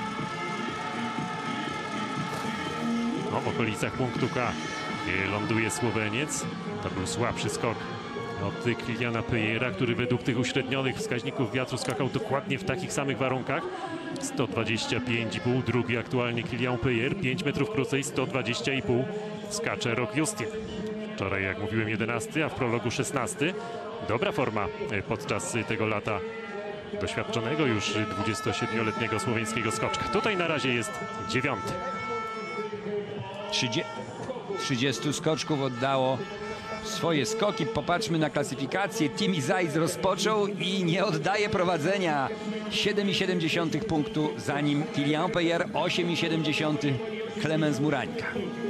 No, w okolicach punktu K ląduje Słoweniec. To był słabszy skok od Kiliana Payera, który według tych uśrednionych wskaźników wiatru skakał dokładnie w takich samych warunkach. sto dwadzieścia pięć i pół, drugi aktualnie Kilian Payer, pięć metrów krócej, sto dwadzieścia i pół skacze Rok Justin. Wczoraj, jak mówiłem, jedenasty, a w prologu szesnasty. Dobra forma podczas tego lata doświadczonego już dwudziestosiedmioletniego słoweńskiego skoczka. Tutaj na razie jest dziewiąty.
trzydziestu skoczków oddało swoje skoki. Popatrzmy na klasyfikację. Timi Zajc rozpoczął i nie oddaje prowadzenia. siedem i siedem dziesiątych punktu, za nim Kilian Payer, osiem i siedem dziesiątych Klemens Murańka.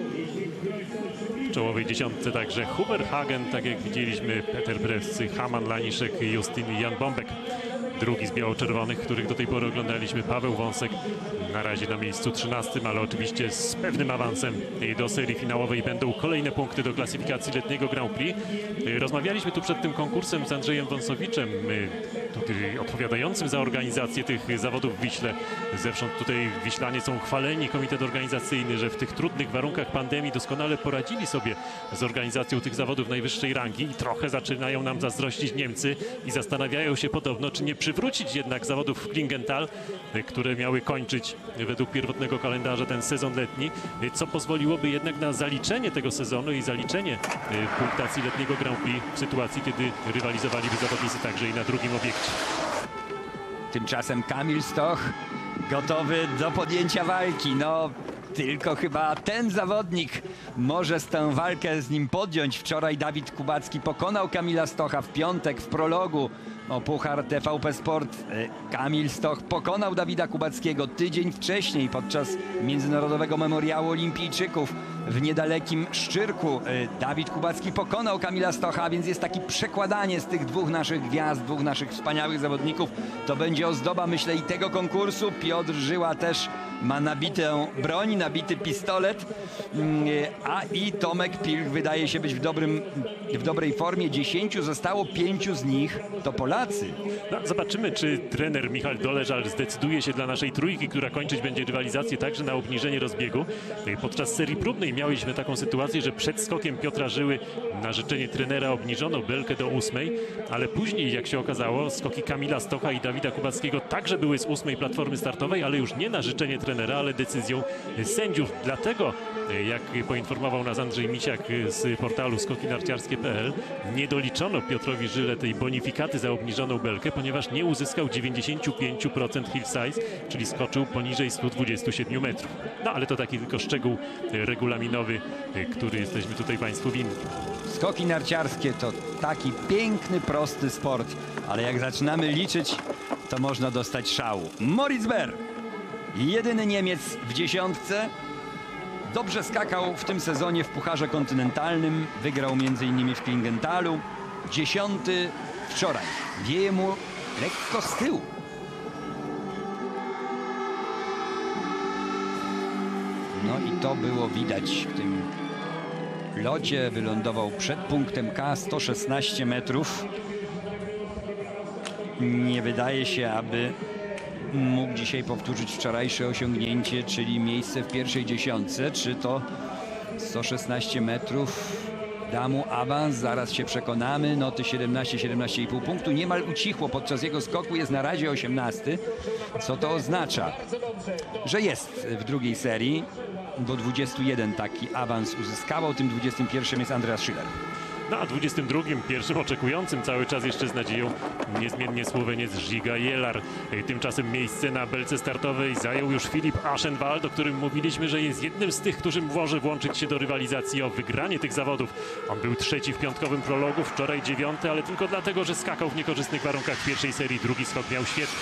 W czołowej dziesiątce także Huber Hagen, tak jak widzieliśmy, Peter Prewcy, Haman Laniszek, Justin i Jan Bombek. Drugi z biało-czerwonych, których do tej pory oglądaliśmy, Paweł Wąsek, na razie na miejscu trzynastym, ale oczywiście z pewnym awansem do serii finałowej. Będą kolejne punkty do klasyfikacji letniego Grand Prix. Rozmawialiśmy tu przed tym konkursem z Andrzejem Wąsowiczem. tutaj odpowiadającym za organizację tych zawodów w Wiśle. Zewsząd tutaj Wiślanie są chwaleni, komitet organizacyjny, że w tych trudnych warunkach pandemii doskonale poradzili sobie z organizacją tych zawodów najwyższej rangi i trochę zaczynają nam zazdrościć Niemcy i zastanawiają się podobno, czy nie przywrócić jednak zawodów w Klingenthal, które miały kończyć według pierwotnego kalendarza ten sezon letni, co pozwoliłoby jednak na zaliczenie tego sezonu i zaliczenie punktacji letniego Grand Prix w sytuacji, kiedy rywalizowaliby zawodnicy także i na drugim obiekcie.
Tymczasem Kamil Stoch gotowy do podjęcia walki. No, tylko chyba ten zawodnik może tę walkę z nim podjąć. Wczoraj Dawid Kubacki pokonał Kamila Stocha w piątek w prologu o Puchar T V P Sport. Kamil Stoch pokonał Dawida Kubackiego tydzień wcześniej podczas Międzynarodowego Memoriału Olimpijczyków w niedalekim Szczyrku. Dawid Kubacki pokonał Kamila Stocha, więc jest takie przekładanie z tych dwóch naszych gwiazd, dwóch naszych wspaniałych zawodników. To będzie ozdoba, myślę, i tego konkursu. Piotr Żyła też ma nabitą broń, nabity pistolet, a i Tomek Pilch wydaje się być w, dobrym, w dobrej formie. Dziesięciu zostało, pięciu z nich to Polacy.
No, zobaczymy, czy trener Michał Doleżal zdecyduje się dla naszej trójki, która kończyć będzie rywalizację, także na obniżenie rozbiegu. Podczas serii próbnej mieliśmy taką sytuację, że przed skokiem Piotra Żyły na życzenie trenera obniżono belkę do ósmej, ale później, jak się okazało, skoki Kamila Stocha i Dawida Kubackiego także były z ósmej platformy startowej, ale już nie na życzenie trenera, ale decyzją sędziów. Dlatego, jak poinformował nas Andrzej Misiak z portalu skoki narciarskie kropka p l, nie doliczono Piotrowi Żyle tej bonifikaty za obniżoną belkę, ponieważ nie uzyskał dziewięćdziesiąt pięć procent hill size, czyli skoczył poniżej stu dwudziestu siedmiu metrów. No ale to taki tylko szczegół regulaminowy, który jesteśmy tutaj Państwu winni.
Skoki narciarskie to taki piękny, prosty sport, ale jak zaczynamy liczyć, to można dostać szału. Moritz Bär, jedyny Niemiec w dziesiątce, dobrze skakał w tym sezonie w Pucharze Kontynentalnym, wygrał między innymi w Klingenthalu. Dziesiąty wczoraj, wieje mu lekko z tyłu. No i to było widać w tym locie. Wylądował przed punktem K, sto szesnaście metrów. Nie wydaje się, aby mógł dzisiaj powtórzyć wczorajsze osiągnięcie, czyli miejsce w pierwszej dziesiątce. Czy to sto szesnaście metrów da mu awans? Zaraz się przekonamy. Noty siedemnaście, siedemnaście i pół punktu. Niemal ucichło podczas jego skoku. Jest na razie osiemnasty. Co to oznacza? Że jest w drugiej serii. Do dwudziestu jeden taki awans uzyskało. Tym dwudziestym pierwszym jest Andreas Schiller.
No a dwudziestym drugim, pierwszym oczekującym cały czas jeszcze z nadzieją niezmiennie Słoweniec Žiga Jelar. Tymczasem miejsce na belce startowej zajął już Filip Aschenwald, o którym mówiliśmy, że jest jednym z tych, którzy może włączyć się do rywalizacji o wygranie tych zawodów. On był trzeci w piątkowym prologu, wczoraj dziewiąty, ale tylko dlatego, że skakał w niekorzystnych warunkach w pierwszej serii. Drugi skok miał świetny.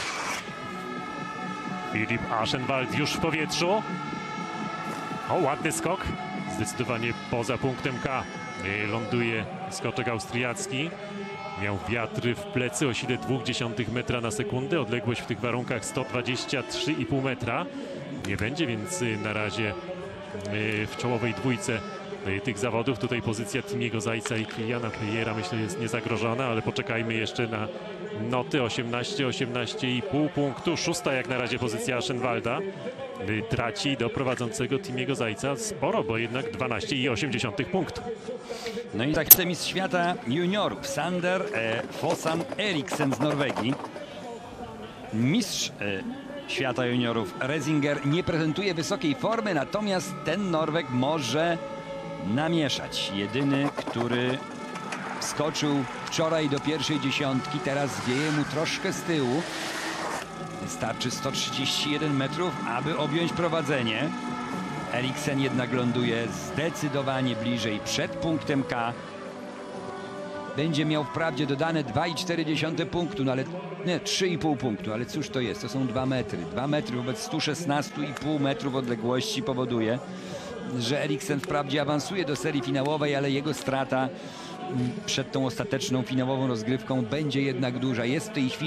Filip Aschenwald już w powietrzu. O, ładny skok. Zdecydowanie poza punktem K. Ląduje skoczek austriacki. Miał wiatry w plecy o sile zero przecinek dwa metra na sekundę. Odległość w tych warunkach sto dwadzieścia trzy i pół metra. Nie będzie więc na razie w czołowej dwójce tych zawodów. Tutaj pozycja Timiego Zajca i Kiliana Pejera myślę jest niezagrożona, ale poczekajmy jeszcze na noty. osiemnaście, osiemnaście i pół punktu. Szósta jak na razie pozycja Aschenwalda. Traci do prowadzącego Timiego Zajca sporo, bo jednak dwanaście i osiem dziesiątych punktu.
No i tak mistrz świata juniorów Sander e, Fosan Eriksen z Norwegii. Mistrz e, świata juniorów Resinger nie prezentuje wysokiej formy, natomiast ten Norweg może namieszać. Jedyny, który wskoczył wczoraj do pierwszej dziesiątki, teraz wieje mu troszkę z tyłu. Wystarczy sto trzydzieści jeden metrów, aby objąć prowadzenie. Eriksen jednak ląduje zdecydowanie bliżej przed punktem K. Będzie miał wprawdzie dodane dwa i cztery dziesiąte punktu, no ale nie, trzy i pół punktu, ale cóż to jest? To są dwa metry. dwa metry wobec stu szesnastu i pół metrów odległości powoduje, że Eriksen wprawdzie awansuje do serii finałowej, ale jego strata przed tą ostateczną finałową rozgrywką będzie jednak duża. Jest w tej chwili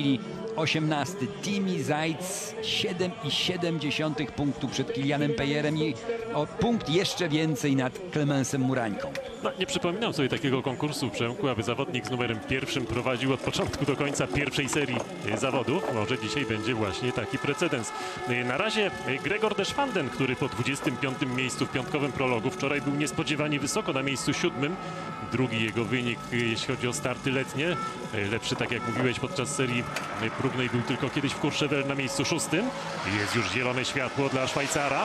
osiemnasty. Timi Zajc siedem i siedem dziesiątych punktu przed Kilianem Pejerem i o punkt jeszcze więcej nad Clemensem Murańką.
No, nie przypominam sobie takiego konkursu, Przemku, aby zawodnik z numerem pierwszym prowadził od początku do końca pierwszej serii e, zawodów. Może dzisiaj będzie właśnie taki precedens. E, na razie e, Gregor Deschwanden, który po dwudziestym piątym miejscu w piątkowym prologu wczoraj był niespodziewanie wysoko na miejscu siódmym. Drugi jego wynik, e, jeśli chodzi o starty letnie. E, lepszy, tak jak mówiłeś, podczas serii e, próbnej był tylko kiedyś w Courchevel na miejscu szóstym. Jest już zielone światło dla Szwajcara.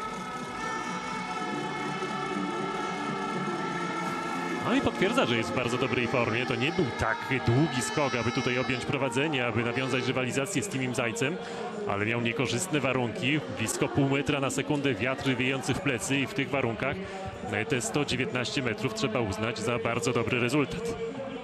No i potwierdza, że jest w bardzo dobrej formie. To nie był tak długi skok, aby tutaj objąć prowadzenie, aby nawiązać rywalizację z Timim Zajcem, ale miał niekorzystne warunki. Blisko pół metra na sekundę wiatr wiejący w plecy i w tych warunkach te sto dziewiętnaście metrów trzeba uznać za bardzo dobry rezultat.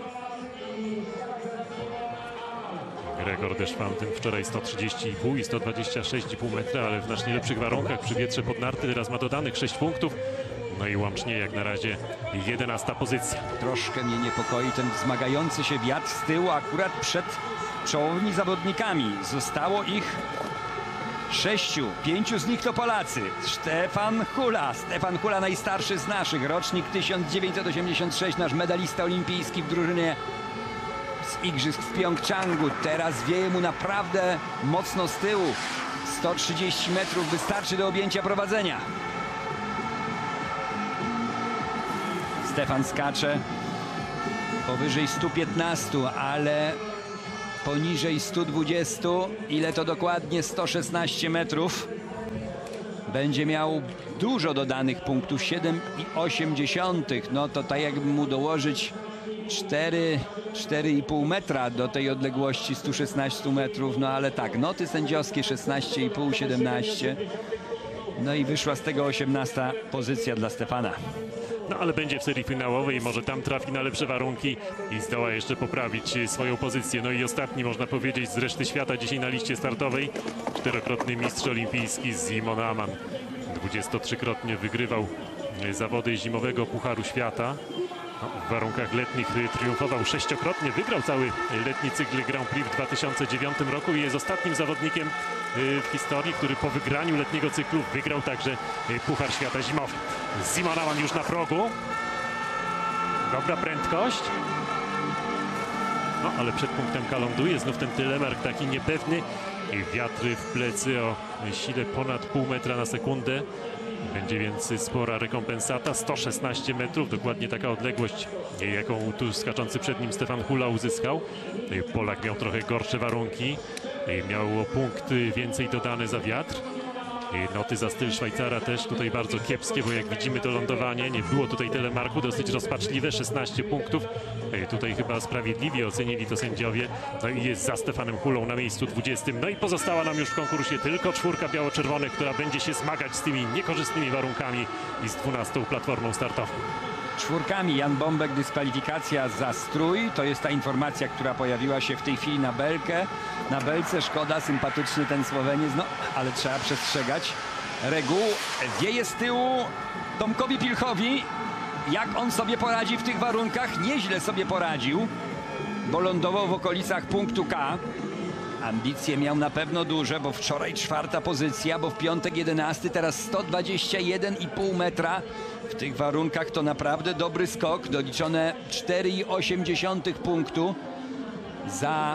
Gregor Deschwanden wczoraj sto trzydzieści i pół i sto dwadzieścia sześć i pół metra, ale w znacznie lepszych warunkach przy wietrze pod narty. Teraz ma dodanych sześć punktów. No i łącznie jak na razie jedenasta pozycja.
Troszkę mnie niepokoi ten wzmagający się wiatr z tyłu akurat przed czołowymi zawodnikami. Zostało ich sześciu. Pięciu z nich to Polacy. Stefan Hula. Stefan Hula najstarszy z naszych. Rocznik tysiąc dziewięćset osiemdziesiąt sześć. Nasz medalista olimpijski w drużynie z igrzysk w Pjongczangu. Teraz wieje mu naprawdę mocno z tyłu. sto trzydzieści metrów wystarczy do objęcia prowadzenia. Stefan skacze powyżej stu piętnastu, ale poniżej stu dwudziestu. Ile to dokładnie? sto szesnaście metrów. Będzie miał dużo dodanych punktów, siedem i osiem dziesiątych. No to tak jakby mu dołożyć cztery, cztery i pół metra do tej odległości stu szesnastu metrów. No ale tak, noty sędziowskie szesnaście i pół, siedemnaście. No i wyszła z tego osiemnasta pozycja dla Stefana.
No ale będzie w serii finałowej, może tam trafi na lepsze warunki i zdoła jeszcze poprawić swoją pozycję. No i ostatni, można powiedzieć, z reszty świata dzisiaj na liście startowej. Czterokrotny mistrz olimpijski Simon Ammann. dwudziestotrzykrotnie wygrywał zawody zimowego Pucharu Świata. No, w warunkach letnich triumfował sześciokrotnie. Wygrał cały letni cykl Grand Prix w dwa tysiące dziewiątym roku i jest ostatnim zawodnikiem w historii, który po wygraniu letniego cyklu wygrał także Puchar Świata zimowy. Simon Ammann już na progu. Dobra prędkość. No ale przed punktem K ląduje znów ten telemark taki niepewny. I wiatry w plecy o sile ponad pół metra na sekundę. Będzie więc spora rekompensata. sto szesnaście metrów, dokładnie taka odległość, jaką tu skaczący przed nim Stefan Hula uzyskał. Polak miał trochę gorsze warunki. Miał punkt więcej dodany za wiatr. Noty za styl Szwajcara też tutaj bardzo kiepskie, bo jak widzimy to lądowanie, nie było tutaj telemarku, dosyć rozpaczliwe, szesnaście punktów. Tutaj chyba sprawiedliwie ocenili to sędziowie. No i jest za Stefanem Hulą na miejscu dwudziestym. No i pozostała nam już w konkursie tylko czwórka biało-czerwonych, która będzie się zmagać z tymi niekorzystnymi warunkami i z dwunastą platformą startową.
Czwórkami Jan Bombek, dyskwalifikacja za strój. To jest ta informacja, która pojawiła się w tej chwili na belkę. Na belce, szkoda, sympatyczny ten Słoweniec, no ale trzeba przestrzegać reguł. Wieje z tyłu Tomkowi Pilchowi. Jak on sobie poradzi w tych warunkach? Nieźle sobie poradził, bo lądował w okolicach punktu K. Ambicje miał na pewno duże, bo wczoraj czwarta pozycja, bo w piątek jedenasty, teraz sto dwadzieścia jeden i pół metra. W tych warunkach to naprawdę dobry skok, doliczone cztery i osiem dziesiątych punktu za,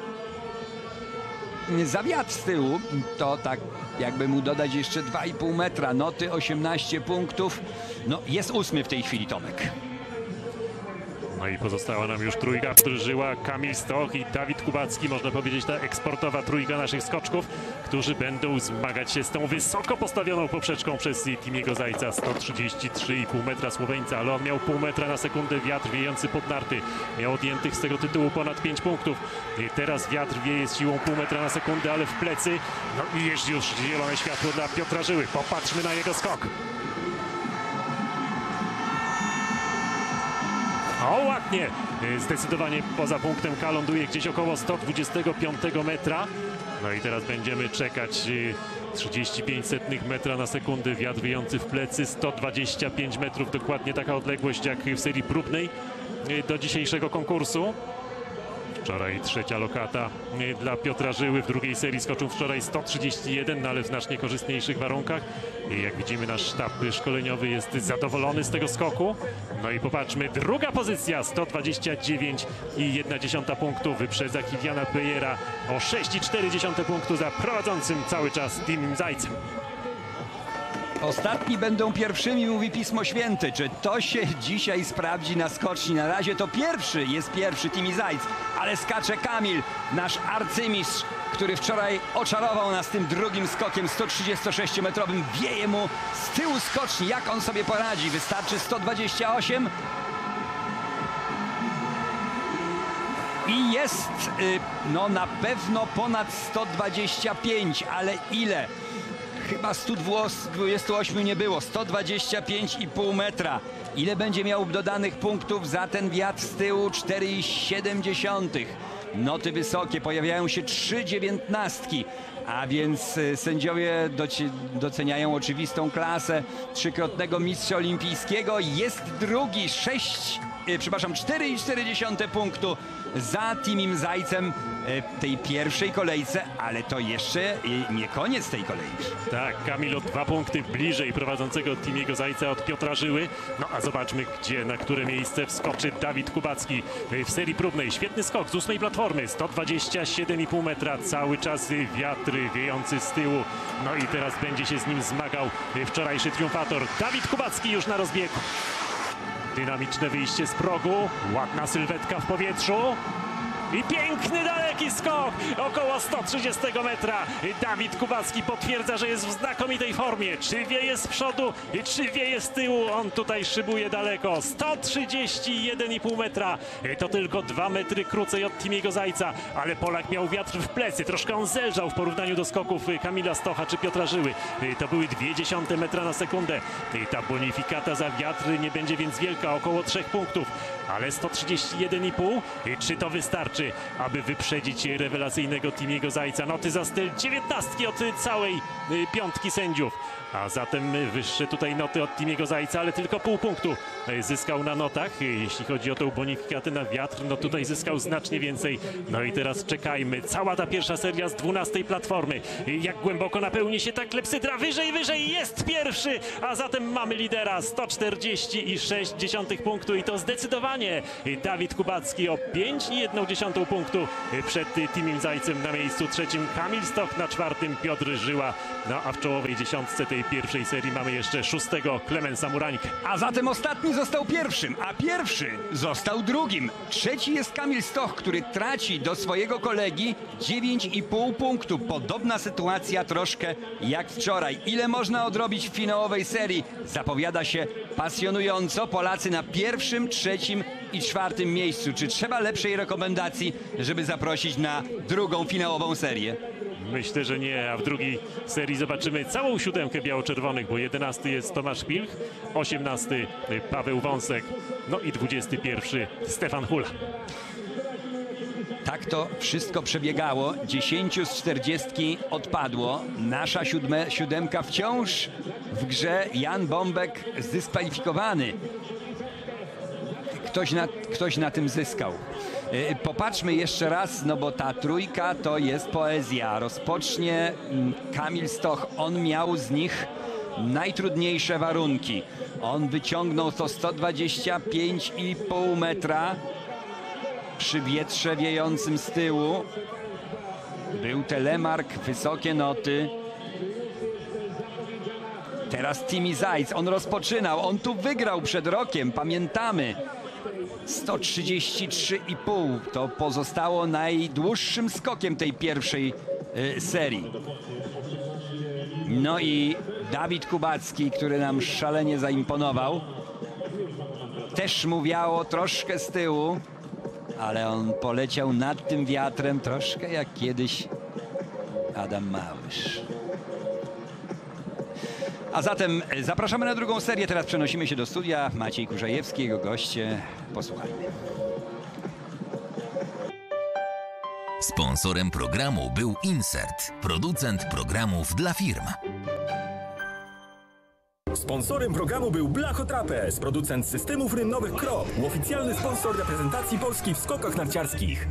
za wiatr z tyłu. To tak jakby mu dodać jeszcze dwa i pół metra, noty osiemnaście punktów. No jest ósmy w tej chwili Tomek.
No i pozostała nam już trójka, żyła Kamil Stoch i Dawid Kubacki, można powiedzieć ta eksportowa trójka naszych skoczków, którzy będą zmagać się z tą wysoko postawioną poprzeczką przez Timiego Zajca. sto trzydzieści trzy i pół metra Słoweńca, ale on miał pół metra na sekundę, wiatr wiejący pod narty. Miał odjętych z tego tytułu ponad pięć punktów. I teraz wiatr wieje z siłą pół metra na sekundę, ale w plecy. No i jest już zielone światło dla Piotra Żyły. Popatrzmy na jego skok. O, ładnie! Zdecydowanie poza punktem K ląduje gdzieś około sto dwudziestego piątego metra. No i teraz będziemy czekać trzydzieści pięć setnych metra na sekundę. Wiatr wiejący w plecy, sto dwadzieścia pięć metrów. Dokładnie taka odległość jak w serii próbnej do dzisiejszego konkursu. Wczoraj trzecia lokata dla Piotra Żyły. W drugiej serii skoczył wczoraj sto trzydzieści jeden, no ale w znacznie korzystniejszych warunkach. I jak widzimy, nasz sztab szkoleniowy jest zadowolony z tego skoku. No i popatrzmy, druga pozycja, sto dwadzieścia dziewięć i jedna dziesiąta punktu. Wyprzedza Kiliana Pejera o sześć i cztery dziesiąte punktu za prowadzącym cały czas Timim Zajcem.
Ostatni będą pierwszymi, mówi Pismo Święte. Czy to się dzisiaj sprawdzi na skoczni? Na razie to pierwszy jest pierwszy Timi Zajc, ale skacze Kamil, nasz arcymistrz, który wczoraj oczarował nas tym drugim skokiem sto trzydziestosześciometrowym. Wieje mu z tyłu skoczni. Jak on sobie poradzi? Wystarczy sto dwadzieścia osiem. I jest y, no na pewno ponad sto dwadzieścia pięć, ale ile? Chyba stu dwudziestu ośmiu nie było, sto dwadzieścia pięć i pół metra. Ile będzie miał dodanych punktów za ten wiatr z tyłu? cztery i siedem dziesiątych. Noty wysokie, pojawiają się trzy dziewiętnastki, a więc sędziowie doceniają oczywistą klasę trzykrotnego mistrza olimpijskiego. Jest drugi, sześć, przepraszam, cztery i cztery dziesiąte punktu za Timim Zajcem w tej pierwszej kolejce, ale to jeszcze nie koniec tej kolejki.
Tak, Kamil o dwa punkty bliżej prowadzącego Timiego Zajca od Piotra Żyły. No a zobaczmy, gdzie, na które miejsce wskoczy Dawid Kubacki w serii próbnej. Świetny skok z ósmej platformy, sto dwadzieścia siedem i pół metra, cały czas wiatry wiejący z tyłu. No i teraz będzie się z nim zmagał wczorajszy triumfator Dawid Kubacki już na rozbiegu. Dynamiczne wyjście z progu, ładna sylwetka w powietrzu. I piękny, daleki skok, około sto trzydzieści metra. Dawid Kubacki potwierdza, że jest w znakomitej formie. Czy wieje z przodu, czy wieje z tyłu, on tutaj szybuje daleko. sto trzydzieści jeden i pół metra, to tylko dwa metry krócej od Timiego Zajca, ale Polak miał wiatr w plecy, troszkę on zelżał w porównaniu do skoków Kamila Stocha czy Piotra Żyły. To były dwie dziesiąte metra na sekundę. Ta bonifikata za wiatr nie będzie więc wielka, około trzech punktów, ale sto trzydzieści jeden i pół, czy to wystarczy, aby wyprzedzić rewelacyjnego Timiego Zajca? Noty za styl dziewiętnastki od całej piątki sędziów. A zatem wyższe tutaj noty od Timiego Zajca, ale tylko pół punktu zyskał na notach. Jeśli chodzi o tą bonifikatę na wiatr, no tutaj zyskał znacznie więcej. No i teraz czekajmy. Cała ta pierwsza seria z dwunastej platformy. Jak głęboko napełni się ta klepsydra? Wyżej, wyżej, jest pierwszy! A zatem mamy lidera, sto czterdzieści i sześć dziesiątych punktu i to zdecydowanie Dawid Kubacki o pięć i jedną dziesiątą punktu przed Timim Zajcem na miejscu trzecim. Kamil Stoch na czwartym, Piotr Żyła. No a w czołowej dziesiątce tej pierwszej serii mamy jeszcze szóstego Klemensa Murańkę.
A zatem ostatni został pierwszym, a pierwszy został drugim. Trzeci jest Kamil Stoch, który traci do swojego kolegi dziewięć i pół punktu. Podobna sytuacja troszkę jak wczoraj. Ile można odrobić w finałowej serii? Zapowiada się pasjonująco. Polacy na pierwszym, trzecim i czwartym miejscu. Czy trzeba lepszej rekomendacji, żeby zaprosić na drugą finałową serię?
Myślę, że nie, a w drugiej serii zobaczymy całą siódemkę biało-czerwonych, bo jedenasty jest Tomasz Pilch, osiemnasty Paweł Wąsek, no i dwudziesty pierwszy Stefan Hula.
Tak to wszystko przebiegało. dziesięć z czterdziestki odpadło. Nasza siódme, siódemka wciąż w grze. Jan Bombek zdyskwalifikowany. Ktoś na, ktoś na tym zyskał. Popatrzmy jeszcze raz, no bo ta trójka to jest poezja. Rozpocznie Kamil Stoch. On miał z nich najtrudniejsze warunki. On wyciągnął to sto dwadzieścia pięć i pół metra przy wietrze wiejącym z tyłu. Był telemark, wysokie noty. Teraz Timi Zajc. On rozpoczynał. On tu wygrał przed rokiem, pamiętamy. sto trzydzieści trzy i pół to pozostało najdłuższym skokiem tej pierwszej y, serii. No i Dawid Kubacki, który nam szalenie zaimponował. Też mu wiało troszkę z tyłu, ale on poleciał nad tym wiatrem troszkę jak kiedyś Adam Małysz. A zatem zapraszamy na drugą serię. Teraz przenosimy się do studia. Maciej Kurzajewski, jego goście. Posłuchajmy.
Sponsorem programu był Insert, producent programów dla firm. Sponsorem programu był Blachotrapez, producent systemów rynnowych Krop, oficjalny sponsor reprezentacji Polski w skokach narciarskich.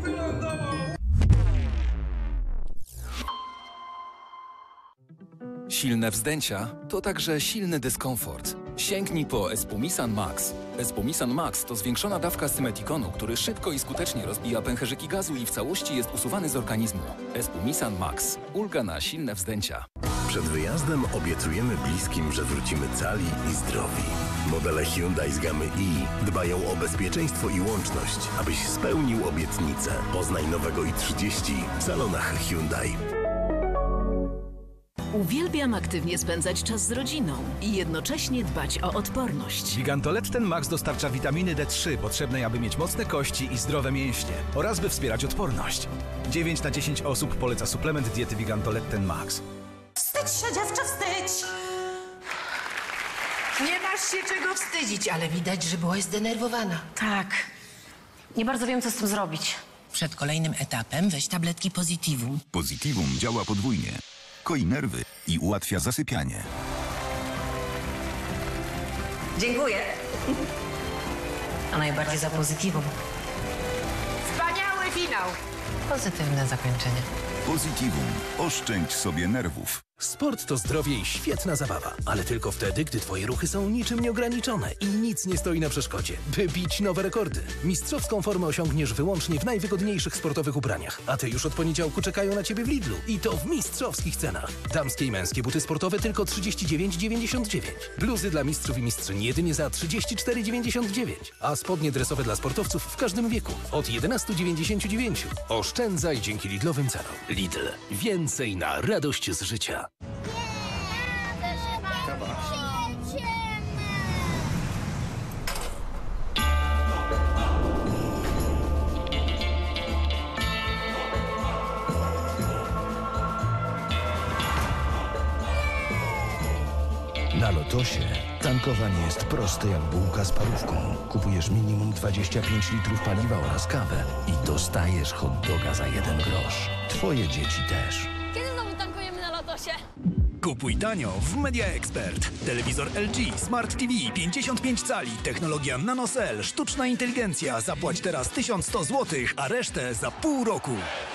Silne wzdęcia to także silny dyskomfort. Sięgnij po Espumisan Max. Espumisan Max to zwiększona dawka symetikonu, który szybko i skutecznie rozbija pęcherzyki gazu i w całości jest usuwany z organizmu. Espumisan Max. Ulga na silne wzdęcia.
Przed wyjazdem obiecujemy bliskim, że wrócimy cali i zdrowi. Modele Hyundai z gamy i dbają o bezpieczeństwo i łączność, abyś spełnił obietnicę. Poznaj nowego i trzydzieści w salonach Hyundai.
Uwielbiam aktywnie spędzać czas z rodziną i jednocześnie dbać o odporność.
Gigantolepten Max dostarcza witaminy D trzy potrzebnej, aby mieć mocne kości i zdrowe mięśnie oraz by wspierać odporność. dziewięć na dziesięć osób poleca suplement diety Gigantolepten Max.
Wstydź się, dziewczę, wstydź!
Nie masz się czego wstydzić, ale widać, że byłaś zdenerwowana.
Tak. Nie bardzo wiem, co z tym zrobić.
Przed kolejnym etapem weź tabletki Positivum.
Positivum działa podwójnie. Koi nerwy i ułatwia zasypianie.
Dziękuję. A najbardziej za Positivum.
Wspaniały finał!
Pozytywne zakończenie.
Positivum. Oszczędź sobie nerwów.
Sport to zdrowie i świetna zabawa, ale tylko wtedy, gdy twoje ruchy są niczym nieograniczone i nic nie stoi na przeszkodzie, by bić nowe rekordy. Mistrzowską formę osiągniesz wyłącznie w najwygodniejszych sportowych ubraniach, a te już od poniedziałku czekają na ciebie w Lidlu i to w mistrzowskich cenach. Damskie i męskie buty sportowe tylko trzydzieści dziewięć dziewięćdziesiąt dziewięć. Bluzy dla mistrzów i mistrzyń jedynie za trzydzieści cztery dziewięćdziesiąt dziewięć, a spodnie dresowe dla sportowców w każdym wieku od jedenaście dziewięćdziesiąt dziewięć. Oszczędzaj dzięki Lidlowym cenom. Lidl. Więcej na radość z życia.
Na Lotosie tankowanie jest proste jak bułka z parówką. Kupujesz minimum dwadzieścia pięć litrów paliwa oraz kawę i dostajesz hot doga za jeden grosz. Twoje dzieci też.
Kiedy znowu tankujemy na Lotosie?
Kupuj tanio w Media Expert. Telewizor L G Smart T V pięćdziesiąt pięć cali, technologia NanoCell, sztuczna inteligencja. Zapłać teraz tysiąc sto złotych, a resztę za pół roku.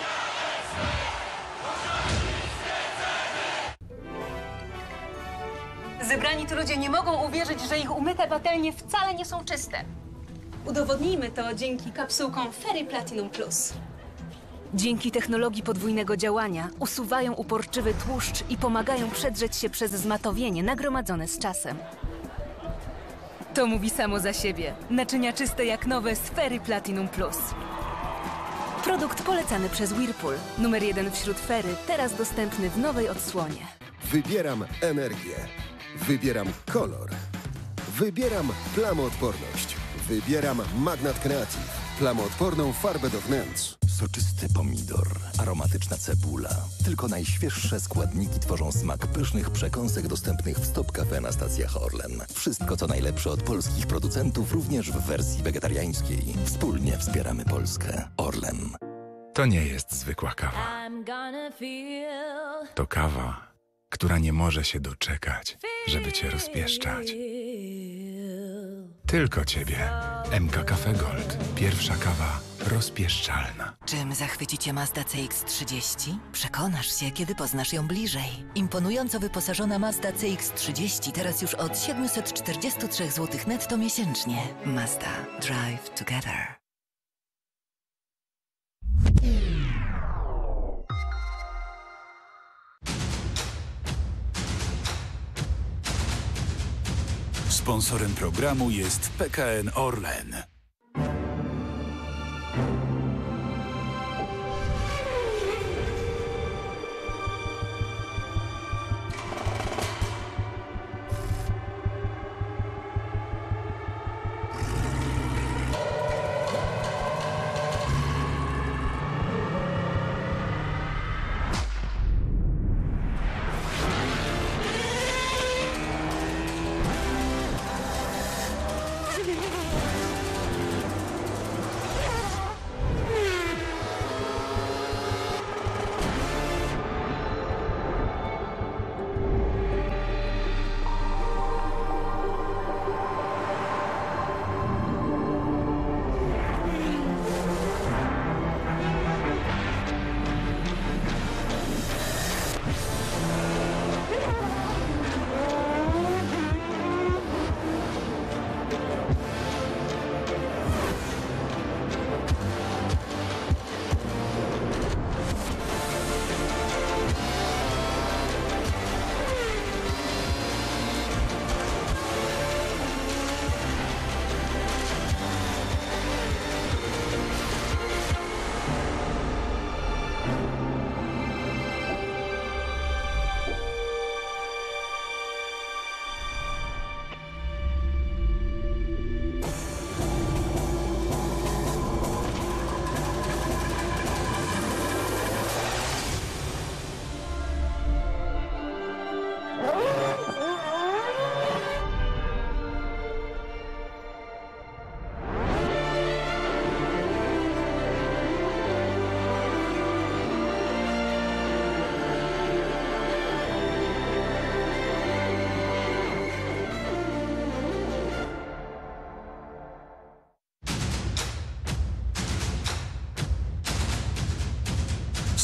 Zebrani tu ludzie nie mogą uwierzyć, że ich umyte patelnie wcale nie są czyste. Udowodnijmy to dzięki kapsułkom Fairy Platinum Plus. Dzięki technologii podwójnego działania usuwają uporczywy tłuszcz i pomagają przedrzeć się przez zmatowienie nagromadzone z czasem. To mówi samo za siebie. Naczynia czyste jak nowe z Fairy Platinum Plus. Produkt polecany przez Whirlpool. Numer jeden wśród Fairy, teraz dostępny w nowej odsłonie.
Wybieram energię. Wybieram kolor. Wybieram plamoodporność. Wybieram Magnat Creative. Plamoodporną farbę do wnętrz.
Soczysty pomidor, aromatyczna cebula. Tylko najświeższe składniki tworzą smak pysznych przekąsek dostępnych w Stop Cafe na stacjach Orlen. Wszystko co najlepsze od polskich producentów, również w wersji wegetariańskiej. Wspólnie wspieramy Polskę. Orlen.
To nie jest zwykła kawa. To kawa, która nie może się doczekać, żeby cię rozpieszczać. Tylko ciebie. M K Cafe Gold. Pierwsza kawa rozpieszczalna.
Czym zachwyci cię Mazda C X trzydzieści? Przekonasz się, kiedy poznasz ją bliżej. Imponująco wyposażona Mazda C X trzydzieści teraz już od siedemset czterdzieści trzy złotych netto miesięcznie. Mazda. Drive together.
Sponsorem programu jest P K N Orlen.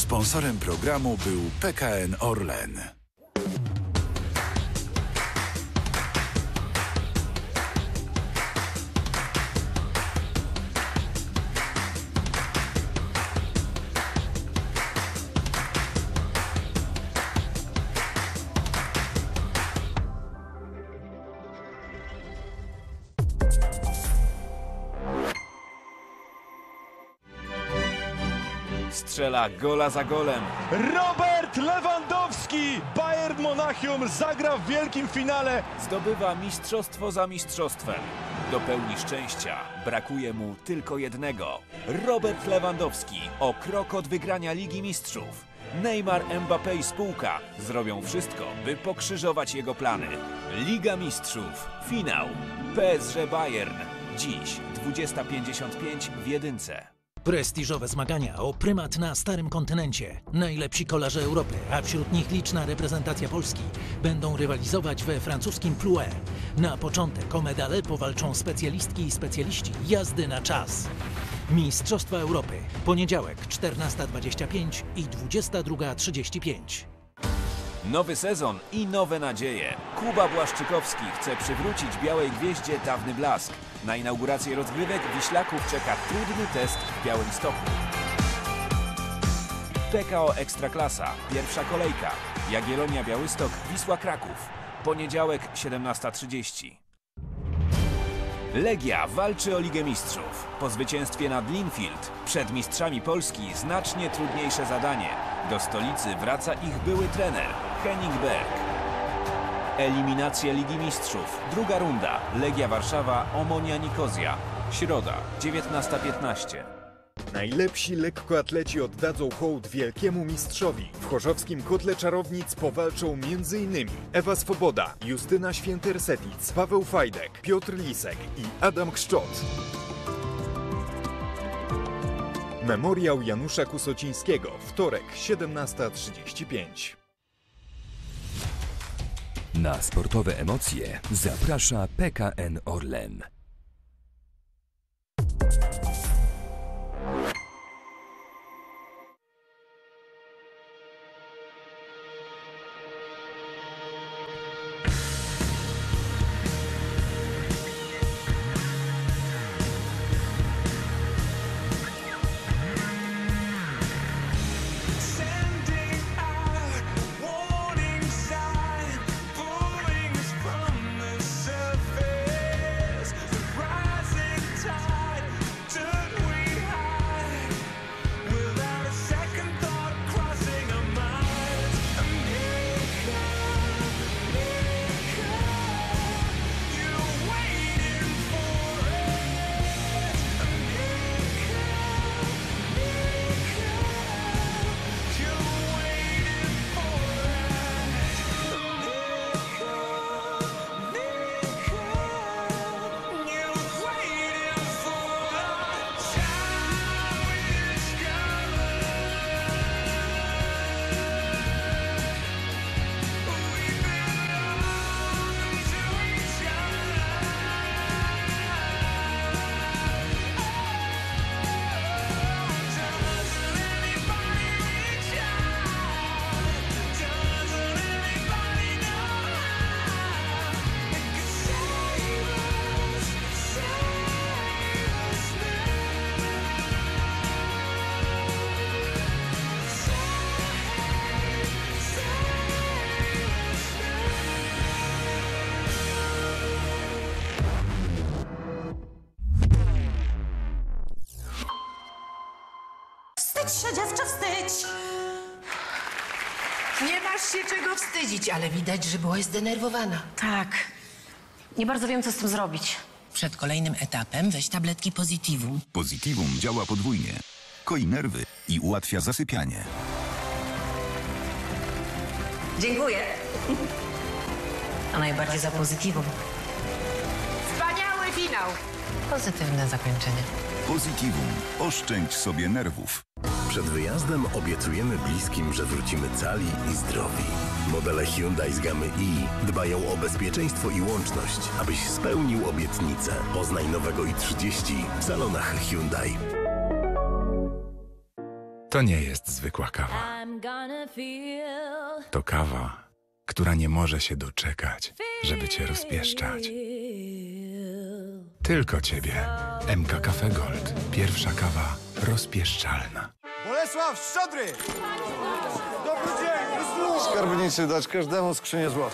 Sponsorem programu był P K N Orlen.
Strzela gola za golem.
Robert Lewandowski! Bayern Monachium zagra w wielkim finale.
Zdobywa mistrzostwo za mistrzostwem. Do pełni szczęścia brakuje mu tylko jednego. Robert Lewandowski o krok od wygrania Ligi Mistrzów. Neymar, Mbappé i spółka zrobią wszystko, by pokrzyżować jego plany. Liga Mistrzów. Finał. P S G Bayern. Dziś dwudziesta pięćdziesiąt pięć w jedynce.
Prestiżowe zmagania o prymat na starym kontynencie. Najlepsi kolarze Europy, a wśród nich liczna reprezentacja Polski, będą rywalizować we francuskim Plouay. Na początek o medale powalczą specjalistki i specjaliści jazdy na czas. Mistrzostwa Europy. Poniedziałek czternasta dwadzieścia pięć i dwudziesta druga trzydzieści pięć.
Nowy sezon i nowe nadzieje. Kuba Błaszczykowski chce przywrócić Białej Gwieździe dawny blask. Na inaugurację rozgrywek Wiślaków czeka trudny test w Białymstoku. P K O Ekstraklasa. Pierwsza kolejka. Jagiellonia Białystok, Wisła Kraków. Poniedziałek siedemnasta trzydzieści. Legia walczy o Ligę Mistrzów. Po zwycięstwie nad Linfield przed mistrzami Polski znacznie trudniejsze zadanie. Do stolicy wraca ich były trener Henning Berg. Eliminacja Ligi Mistrzów. Druga runda. Legia Warszawa, Omonia Nikozja. Środa, dziewiętnasta piętnaście.
Najlepsi lekkoatleci oddadzą hołd wielkiemu mistrzowi. W chorzowskim kotle czarownic powalczą m.in. Ewa Swoboda, Justyna Świętersetic, Paweł Fajdek, Piotr Lisek i Adam Chrzczot. Memoriał Janusza Kusocińskiego, wtorek, siedemnasta trzydzieści pięć.
Na sportowe emocje zaprasza P K N Orlen.
Wstydź się, dziewczę, wstydź! Nie masz się czego wstydzić, ale widać, że byłaś zdenerwowana. Tak. Nie bardzo wiem, co z tym zrobić.
Przed kolejnym etapem weź tabletki Positivum.
Positivum działa podwójnie. Koi nerwy i ułatwia zasypianie.
Dziękuję. A najbardziej za Positivum. Wspaniały finał! Pozytywne zakończenie.
Positivum. Oszczędź sobie nerwów.
Przed wyjazdem obiecujemy bliskim, że wrócimy cali i zdrowi. Modele Hyundai z gamy i dbają o bezpieczeństwo i łączność, abyś spełnił obietnicę. Poznaj nowego i trzydzieści w salonach Hyundai.
To nie jest zwykła kawa. To kawa, która nie może się doczekać, żeby cię rozpieszczać. Tylko ciebie. M K Cafe Gold. Pierwsza kawa rozpieszczalna.
Bolesław Szczodry! Dobry dzień! Skarbnicy, dać każdemu skrzynię złota.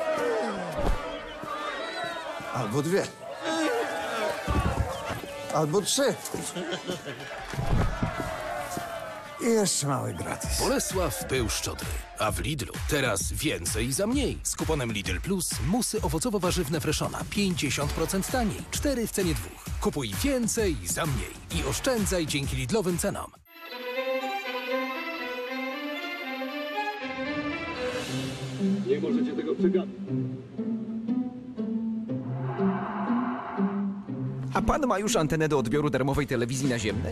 Albo dwie. Albo trzy. I jeszcze mały gratis.
Bolesław był szczodry, a w Lidlu teraz więcej za mniej. Z kuponem Lidl Plus musy owocowo-warzywne Freshona pięćdziesiąt procent taniej. cztery w cenie dwóch. Kupuj więcej za mniej i oszczędzaj dzięki Lidlowym cenom.
Nie możecie tego przegapić.
A pan ma już antenę do odbioru darmowej telewizji naziemnej?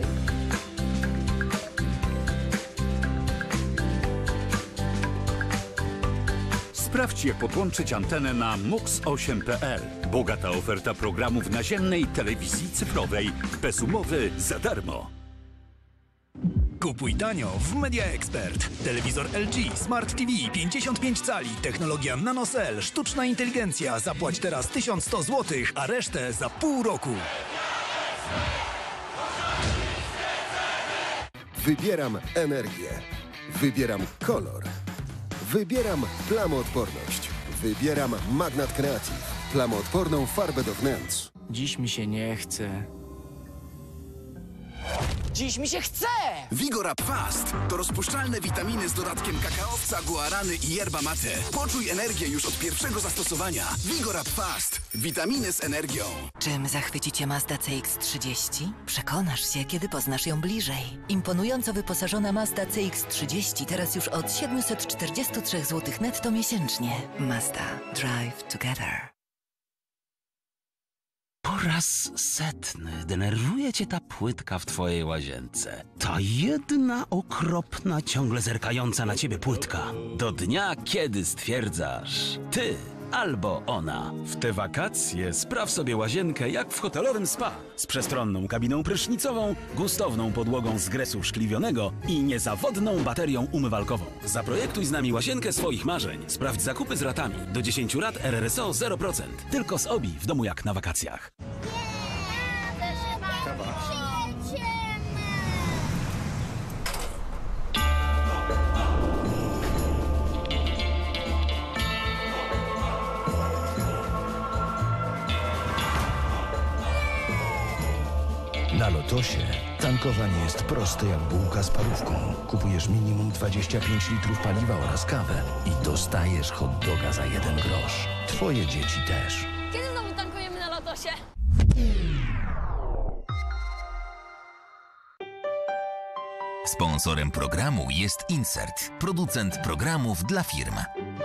Sprawdź, jak podłączyć antenę na mux osiem kropka p l. Bogata oferta programów naziemnej telewizji cyfrowej. Bez umowy, za darmo.
Kupuj tanio w Media Expert. Telewizor L G Smart T V pięćdziesiąt pięć cali, technologia NanoCell, sztuczna inteligencja. Zapłać teraz tysiąc sto złotych, a resztę za pół roku.
Wybieram energię. Wybieram kolor. Wybieram plamoodporność. Wybieram Magnat Creative. Plamoodporną farbę do wnętrz.
Dziś mi się nie chce.
Dziś mi się chce!
Vigorap Fast to rozpuszczalne witaminy z dodatkiem kakaowca, guarany i yerba mate. Poczuj energię już od pierwszego zastosowania. Vigorap Fast. Witaminy z energią.
Czym zachwyci cię Mazda C X trzydzieści? Przekonasz się, kiedy poznasz ją bliżej. Imponująco wyposażona Mazda C X trzydzieści teraz już od siedemset czterdzieści trzy złotych netto miesięcznie. Mazda. Drive together.
Po raz setny denerwuje cię ta płytka w twojej łazience. Ta jedna okropna, ciągle zerkająca na ciebie płytka. Do dnia, kiedy stwierdzasz, ty albo ona. W te wakacje spraw sobie łazienkę jak w hotelowym spa. Z przestronną kabiną prysznicową, gustowną podłogą z gresu szkliwionego i niezawodną baterią umywalkową. Zaprojektuj z nami łazienkę swoich marzeń. Sprawdź zakupy z ratami. Do dziesięciu lat R R S O zero procent. Tylko z Obi w domu jak na wakacjach.
Na Lotosie tankowanie jest proste jak bułka z parówką. Kupujesz minimum dwadzieścia pięć litrów paliwa oraz kawę i dostajesz hot doga za jeden grosz. Twoje dzieci też.
Kiedy znowu tankujemy na Lotosie?
Sponsorem programu jest Insert, producent programów dla firm.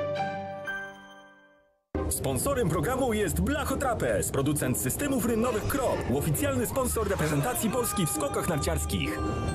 Sponsorem programu jest Blachotrapez, producent systemów rynnowych Krop, oficjalny sponsor reprezentacji Polski w skokach narciarskich.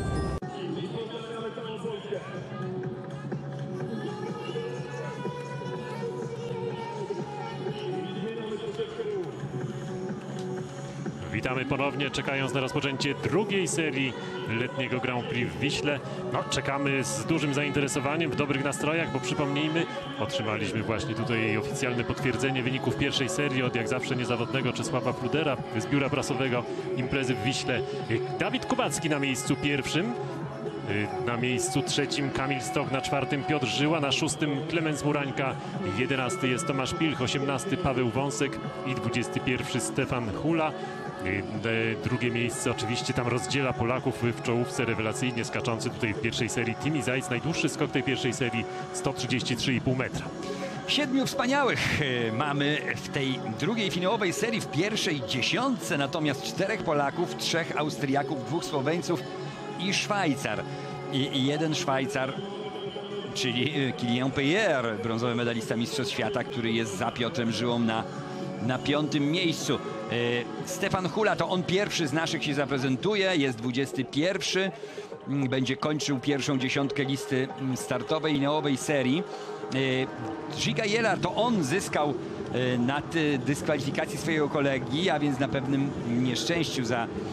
Witamy ponownie, czekając na rozpoczęcie drugiej serii letniego Grand Prix w Wiśle. No, czekamy z dużym zainteresowaniem, w dobrych nastrojach, bo przypomnijmy, otrzymaliśmy właśnie tutaj oficjalne potwierdzenie wyników pierwszej serii od jak zawsze niezawodnego Czesława Fludera z biura prasowego imprezy w Wiśle. Dawid Kubacki na miejscu pierwszym. Na miejscu trzecim Kamil Stok, na czwartym Piotr Żyła, na szóstym Klemens Murańka, jedenasty jest Tomasz Pilch, osiemnasty Paweł Wąsek i dwudziesty pierwszy Stefan Hula. Drugie miejsce oczywiście tam rozdziela Polaków w czołówce, rewelacyjnie skaczący tutaj w pierwszej serii Timi Zajc, najdłuższy skok tej pierwszej serii sto trzydzieści trzy i pół metra.
Siedmiu wspaniałych mamy w tej drugiej finałowej serii, w pierwszej dziesiątce, natomiast czterech Polaków, trzech Austriaków, dwóch Słoweńców i Szwajcar. I, i jeden Szwajcar, czyli Kilian Peyer, brązowy medalista Mistrzostw Świata, który jest za Piotrem Żyłą na, na piątym miejscu. E, Stefan Hula to on pierwszy z naszych się zaprezentuje, jest dwudziesty pierwszy. Będzie kończył pierwszą dziesiątkę listy startowej i finałowej serii. E, Giga Jelar to on zyskał e, nad dyskwalifikacji swojego kolegi, a więc na pewnym nieszczęściu za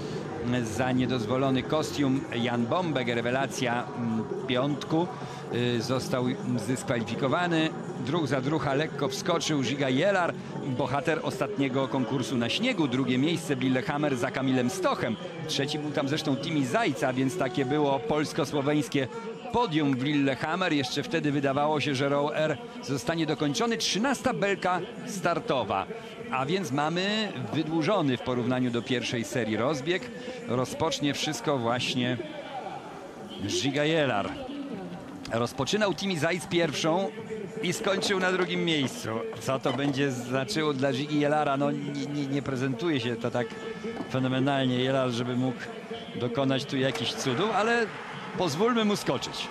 za niedozwolony kostium. Jan Bombek, rewelacja piątku, został zdyskwalifikowany. Druh za druha lekko wskoczył Žiga Jelar, bohater ostatniego konkursu na śniegu. Drugie miejsce Lillehammer za Kamilem Stochem. Trzeci był tam zresztą Timi Zajca, więc takie było polsko-słoweńskie podium w Lillehammer. Jeszcze wtedy wydawało się, że Row R zostanie dokończony. trzynasta belka startowa. A więc mamy wydłużony w porównaniu do pierwszej serii rozbieg. Rozpocznie wszystko właśnie Žiga Jelar. Rozpoczynał Timi Zajc pierwszą i skończył na drugim miejscu. Co to będzie znaczyło dla Žigi Jelara? No nie, nie, nie prezentuje się to tak fenomenalnie Jelar, żeby mógł dokonać tu jakichś cudów, ale pozwólmy mu skoczyć.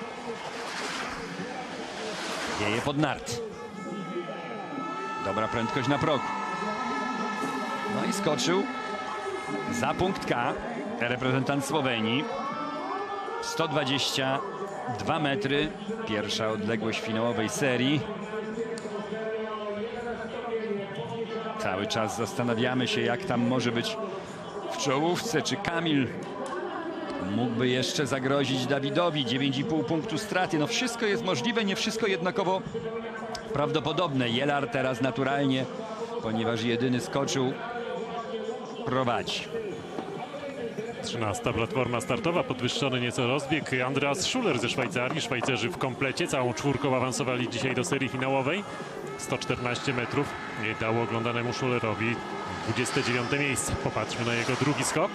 Wieje pod nart. Dobra prędkość na progu. No i skoczył za punkt K reprezentant Słowenii. sto dwadzieścia dwa metry. Pierwsza odległość finałowej serii. Cały czas zastanawiamy się, jak tam może być w czołówce. Czy Kamil mógłby jeszcze zagrozić Dawidowi? dziewięć i pół punktu straty. No wszystko jest możliwe, nie wszystko jednakowo prawdopodobne. Jelar teraz naturalnie, ponieważ jedyny skoczył, prowadzi.
trzynasta platforma startowa, podwyższony nieco rozbieg. Andreas Schuler ze Szwajcarii. Szwajcerzy w komplecie, całą czwórką awansowali dzisiaj do serii finałowej. sto czternaście metrów nie dało oglądanemu Schulerowi dwudzieste dziewiąte miejsce. Popatrzmy na jego drugi skok.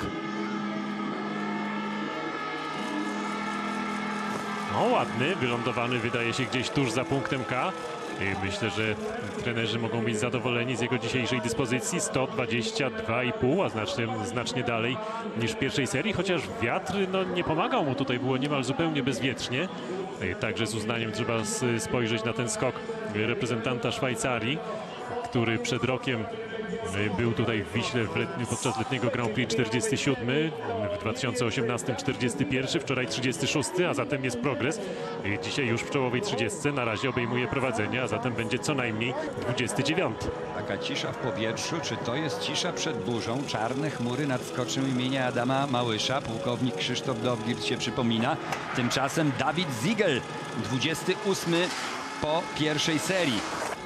No ładny, wylądowany wydaje się gdzieś tuż za punktem K. I myślę, że trenerzy mogą być zadowoleni z jego dzisiejszej dyspozycji. sto dwadzieścia dwa i pół, a znacznie, znacznie dalej niż w pierwszej serii, chociaż wiatr no, nie pomagał mu, tutaj było niemal zupełnie bezwietrznie. Także z uznaniem trzeba spojrzeć na ten skok reprezentanta Szwajcarii, który przed rokiem był tutaj w Wiśle w letni, podczas letniego Grand Prix czterdziesty siódmy, w dwa tysiące osiemnastym czterdziesty pierwszy, wczoraj trzydziesty szósty, a zatem jest progres. Dzisiaj już w czołowej trzydziestce, na razie obejmuje prowadzenie, a zatem będzie co najmniej dwudziesty dziewiąty.
Taka cisza w powietrzu, czy to jest cisza przed burzą? Czarne chmury nad skoczem imienia Adama Małysza. Pułkownik Krzysztof Dowgirt się przypomina. Tymczasem David Ziegel, dwudziesty ósmy po pierwszej serii.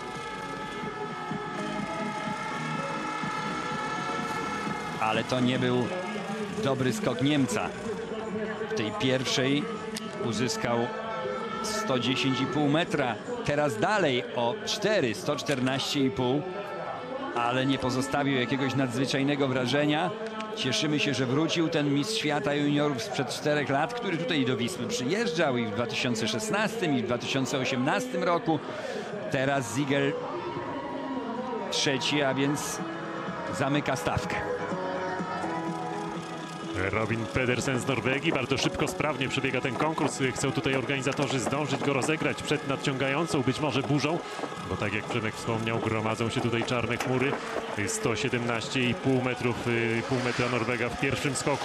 Ale to nie był dobry skok Niemca. W tej pierwszej uzyskał sto dziesięć i pół metra. Teraz dalej o cztery, sto czternaście i pół. Ale nie pozostawił jakiegoś nadzwyczajnego wrażenia. Cieszymy się, że wrócił ten mistrz świata juniorów sprzed czterech lat, który tutaj do Wisły przyjeżdżał i w dwa tysiące szesnastym i w dwa tysiące osiemnastym roku. Teraz Ziegel trzeci, a więc zamyka stawkę.
Robin Pedersen z Norwegii. Bardzo szybko, sprawnie przebiega ten konkurs. Chcą tutaj organizatorzy zdążyć go rozegrać przed nadciągającą, być może burzą, bo tak jak Przemek wspomniał, gromadzą się tutaj czarne chmury. sto siedemnaście i pół metrów, pół metra Norwega w pierwszym skoku.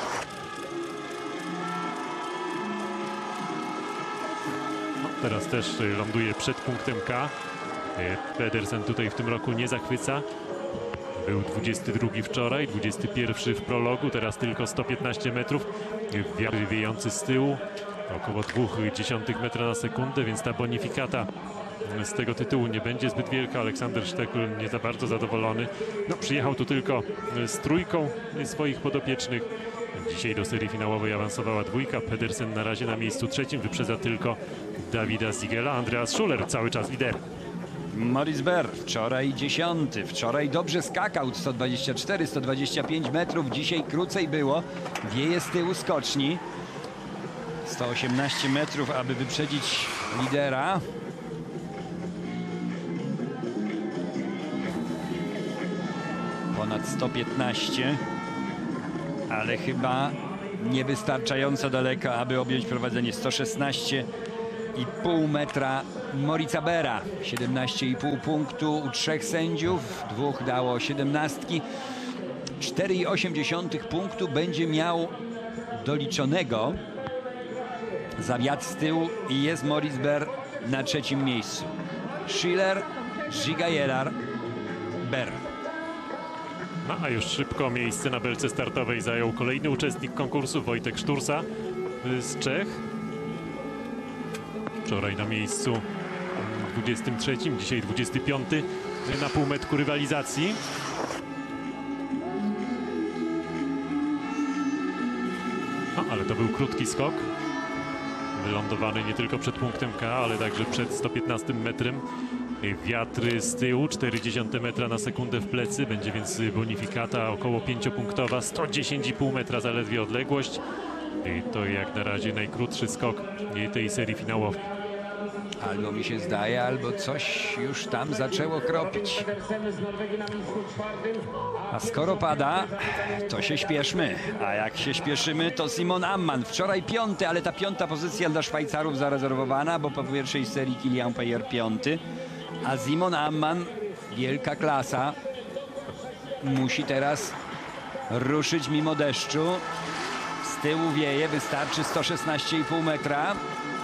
No, teraz też ląduje przed punktem K. Pedersen tutaj w tym roku nie zachwyca. Był dwudziesty drugi wczoraj, dwudziesty pierwszy w prologu, teraz tylko sto piętnaście metrów. Wiatr wiejący z tyłu, około dwa dziesiąte metra na sekundę, więc ta bonifikata z tego tytułu nie będzie zbyt wielka. Aleksander Sztekl nie za bardzo zadowolony. No, przyjechał tu tylko z trójką swoich podopiecznych. Dzisiaj do serii finałowej awansowała dwójka. Pedersen na razie na miejscu trzecim, wyprzedza tylko Dawida Ziegela. Andreas Schuler cały czas lider.
Maurice Berr wczoraj dziesiąty, wczoraj dobrze skakał, sto dwadzieścia cztery, sto dwadzieścia pięć metrów, dzisiaj krócej było, wieje z tyłu skoczni. sto osiemnaście metrów, aby wyprzedzić lidera. Ponad sto piętnaście, ale chyba niewystarczająco daleko, aby objąć prowadzenie. sto szesnaście i pół metra Maurica Berra, siedemnaście i pół punktu u trzech sędziów, dwóch dało siedemnastki. cztery i osiem dziesiątych punktu będzie miał doliczonego za wiatr z tyłu i jest Maurice Berr na trzecim miejscu. Schiller, Žiga Jelar, Berr.
No a już szybko miejsce na belce startowej zajął kolejny uczestnik konkursu, Wojtek Sztursa z Czech. Wczoraj na miejscu dwudziestym trzecim, dzisiaj dwudziesty piąty na półmetku rywalizacji. No, ale to był krótki skok. Wylądowany nie tylko przed punktem K, ale także przed sto piętnastym metrem. Wiatry z tyłu, cztery dziesiąte metra na sekundę w plecy. Będzie więc bonifikata około pięciopunktowa, sto dziesięć i pół metra zaledwie odległość. To jak na razie najkrótszy skok tej serii finałowej.
Albo mi się zdaje, albo coś już tam zaczęło kropić. A skoro pada, to się śpieszmy. A jak się śpieszymy, to Simon Amman. Wczoraj piąty, ale ta piąta pozycja dla Szwajcarów zarezerwowana, bo po pierwszej serii Kilian Payer piąty. A Simon Amman, wielka klasa, musi teraz ruszyć mimo deszczu. Z tyłu wieje, wystarczy sto szesnaście i pół metra.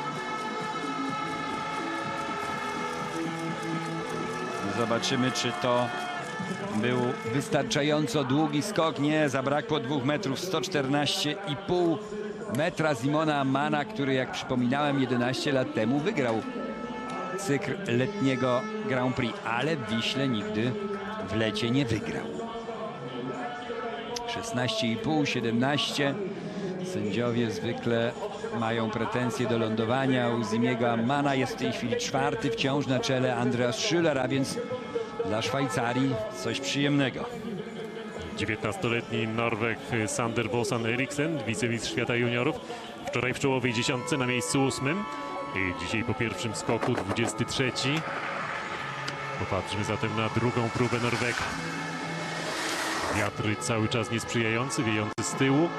Zobaczymy, czy to był wystarczająco długi skok. Nie, zabrakło dwóch metrów, sto czternaście i pół metra Simona Ammana, który, jak przypominałem, jedenaście lat temu wygrał cykl letniego Grand Prix, ale w Wiśle nigdy w lecie nie wygrał. szesnaście i pół, siedemnaście. Sędziowie zwykle mają pretensje do lądowania. U Simiego Ammana jest w tej chwili czwarty, wciąż na czele Andreas Schüller, a więc dla Szwajcarii coś przyjemnego.
dziewiętnastoletni Norweg Sander Bosan Eriksen, wicemistrz świata juniorów, wczoraj w czołowej dziesiątce na miejscu ósmym. I dzisiaj po pierwszym skoku dwudziesty trzeci. Popatrzmy zatem na drugą próbę Norwega. Wiatr cały czas niesprzyjający, wiejący z tyłu.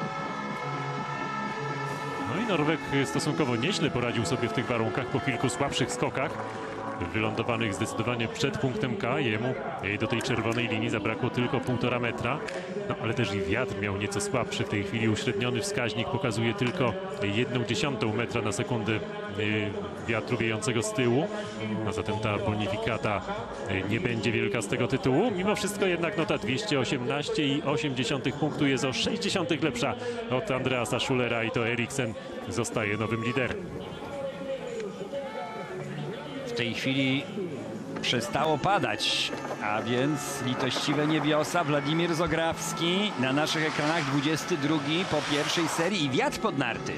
No i Norweg stosunkowo nieźle poradził sobie w tych warunkach po kilku słabszych skokach, wylądowanych zdecydowanie przed punktem K. Jemu do tej czerwonej linii zabrakło tylko półtora metra. No ale też i wiatr miał nieco słabszy. W tej chwili uśredniony wskaźnik pokazuje tylko jedną dziesiątą metra na sekundę wiatru wiejącego z tyłu. A zatem ta bonifikata nie będzie wielka z tego tytułu. Mimo wszystko jednak nota dwieście osiemnaście i osiem dziesiątych punktu jest o sześć dziesiątych lepsza od Andreasa Schüllera i to Eriksen zostaje nowym liderem.
W tej chwili przestało padać, a więc litościwe niebiosa. Władimir Zograwski na naszych ekranach, dwudziesty drugi po pierwszej serii i wiatr pod narty.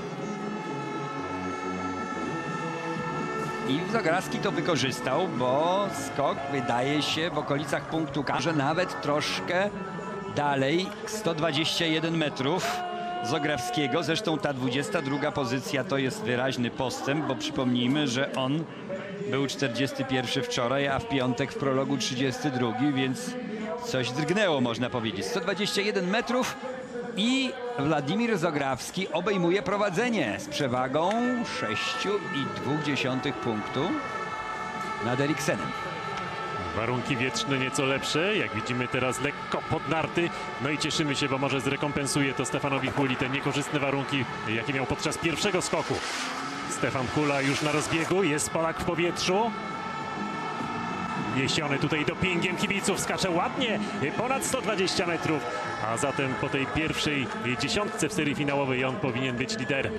I Zograwski to wykorzystał, bo skok wydaje się w okolicach punktu K, że nawet troszkę dalej, sto dwadzieścia jeden metrów Zograwskiego. Zresztą ta dwudziesta druga pozycja to jest wyraźny postęp, bo przypomnijmy, że on był czterdziesty pierwszy wczoraj, a w piątek w prologu trzydziesty drugi, więc coś drgnęło, można powiedzieć. sto dwadzieścia jeden metrów i Władimir Zograwski obejmuje prowadzenie z przewagą sześć przecinek dwa punktu nad Eriksenem.
Warunki wietrzne nieco lepsze, jak widzimy teraz lekko pod narty. No i cieszymy się, bo może zrekompensuje to Stefanowi Huli te niekorzystne warunki, jakie miał podczas pierwszego skoku. Stefan Hula już na rozbiegu, jest Polak w powietrzu. Niesiony tutaj dopingiem kibiców, skacze ładnie, ponad sto dwadzieścia metrów. A zatem po tej pierwszej dziesiątce w serii finałowej on powinien być liderem.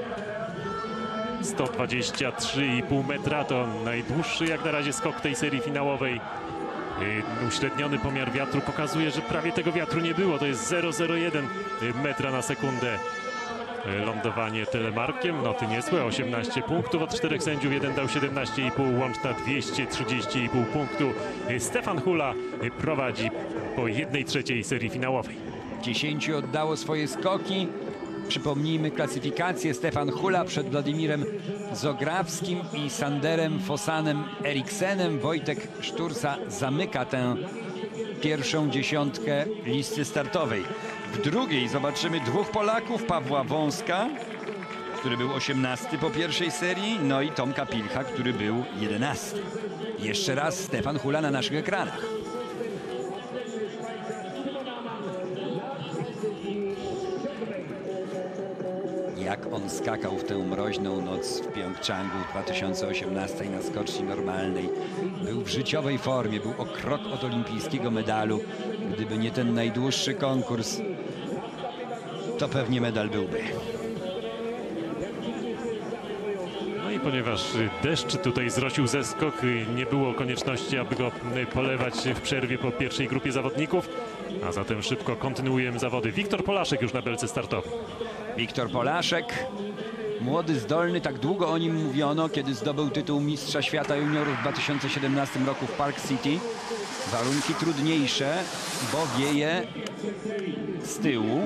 sto dwadzieścia trzy i pół metra to najdłuższy jak na razie skok tej serii finałowej. Uśredniony pomiar wiatru pokazuje, że prawie tego wiatru nie było. To jest zero przecinek zero jeden metra na sekundę. Lądowanie telemarkiem, noty niezłe, osiemnaście punktów od czterech sędziów, jeden dał siedemnaście i pół, łączna dwieście trzydzieści i pół punktu. Stefan Hula prowadzi po jednej trzeciej serii finałowej.
dziesięciu oddało swoje skoki. Przypomnijmy klasyfikację. Stefan Hula przed Władimirem Zograwskim i Sanderem Fosanem Eriksenem. Wojtek Sztursa zamyka tę pierwszą dziesiątkę listy startowej. W drugiej zobaczymy dwóch Polaków, Pawła Wąska, który był osiemnasty po pierwszej serii, no i Tomka Pilcha, który był jedenasty. Jeszcze raz Stefan Hula na naszych ekranach. jak on skakał w tę mroźną noc w Pjongczangu w dwa tysiące osiemnastym na skoczni normalnej. Był w życiowej formie, był o krok od olimpijskiego medalu. Gdyby nie ten najdłuższy konkurs, to pewnie medal byłby.
No i ponieważ deszcz tutaj zrosił zeskok, nie było konieczności, aby go polewać w przerwie po pierwszej grupie zawodników, a zatem szybko kontynuujemy zawody. Wiktor Polaszek już na belce startowej.
Wiktor Polaszek, młody, zdolny, tak długo o nim mówiono, kiedy zdobył tytuł mistrza świata juniorów w dwa tysiące siedemnastym roku w Park City. Warunki trudniejsze, bo wieje z tyłu.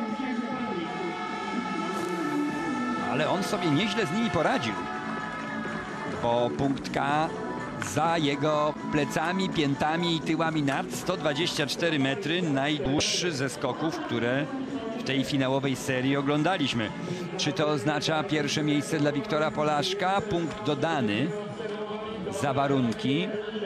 Ale on sobie nieźle z nimi poradził, bo punkt K za jego plecami, piętami i tyłami nart, sto dwadzieścia cztery metry, najdłuższy ze skoków, które w tej finałowej serii oglądaliśmy. Czy to oznacza pierwsze miejsce dla Wiktora Polaszka? Punkt dodany za warunki.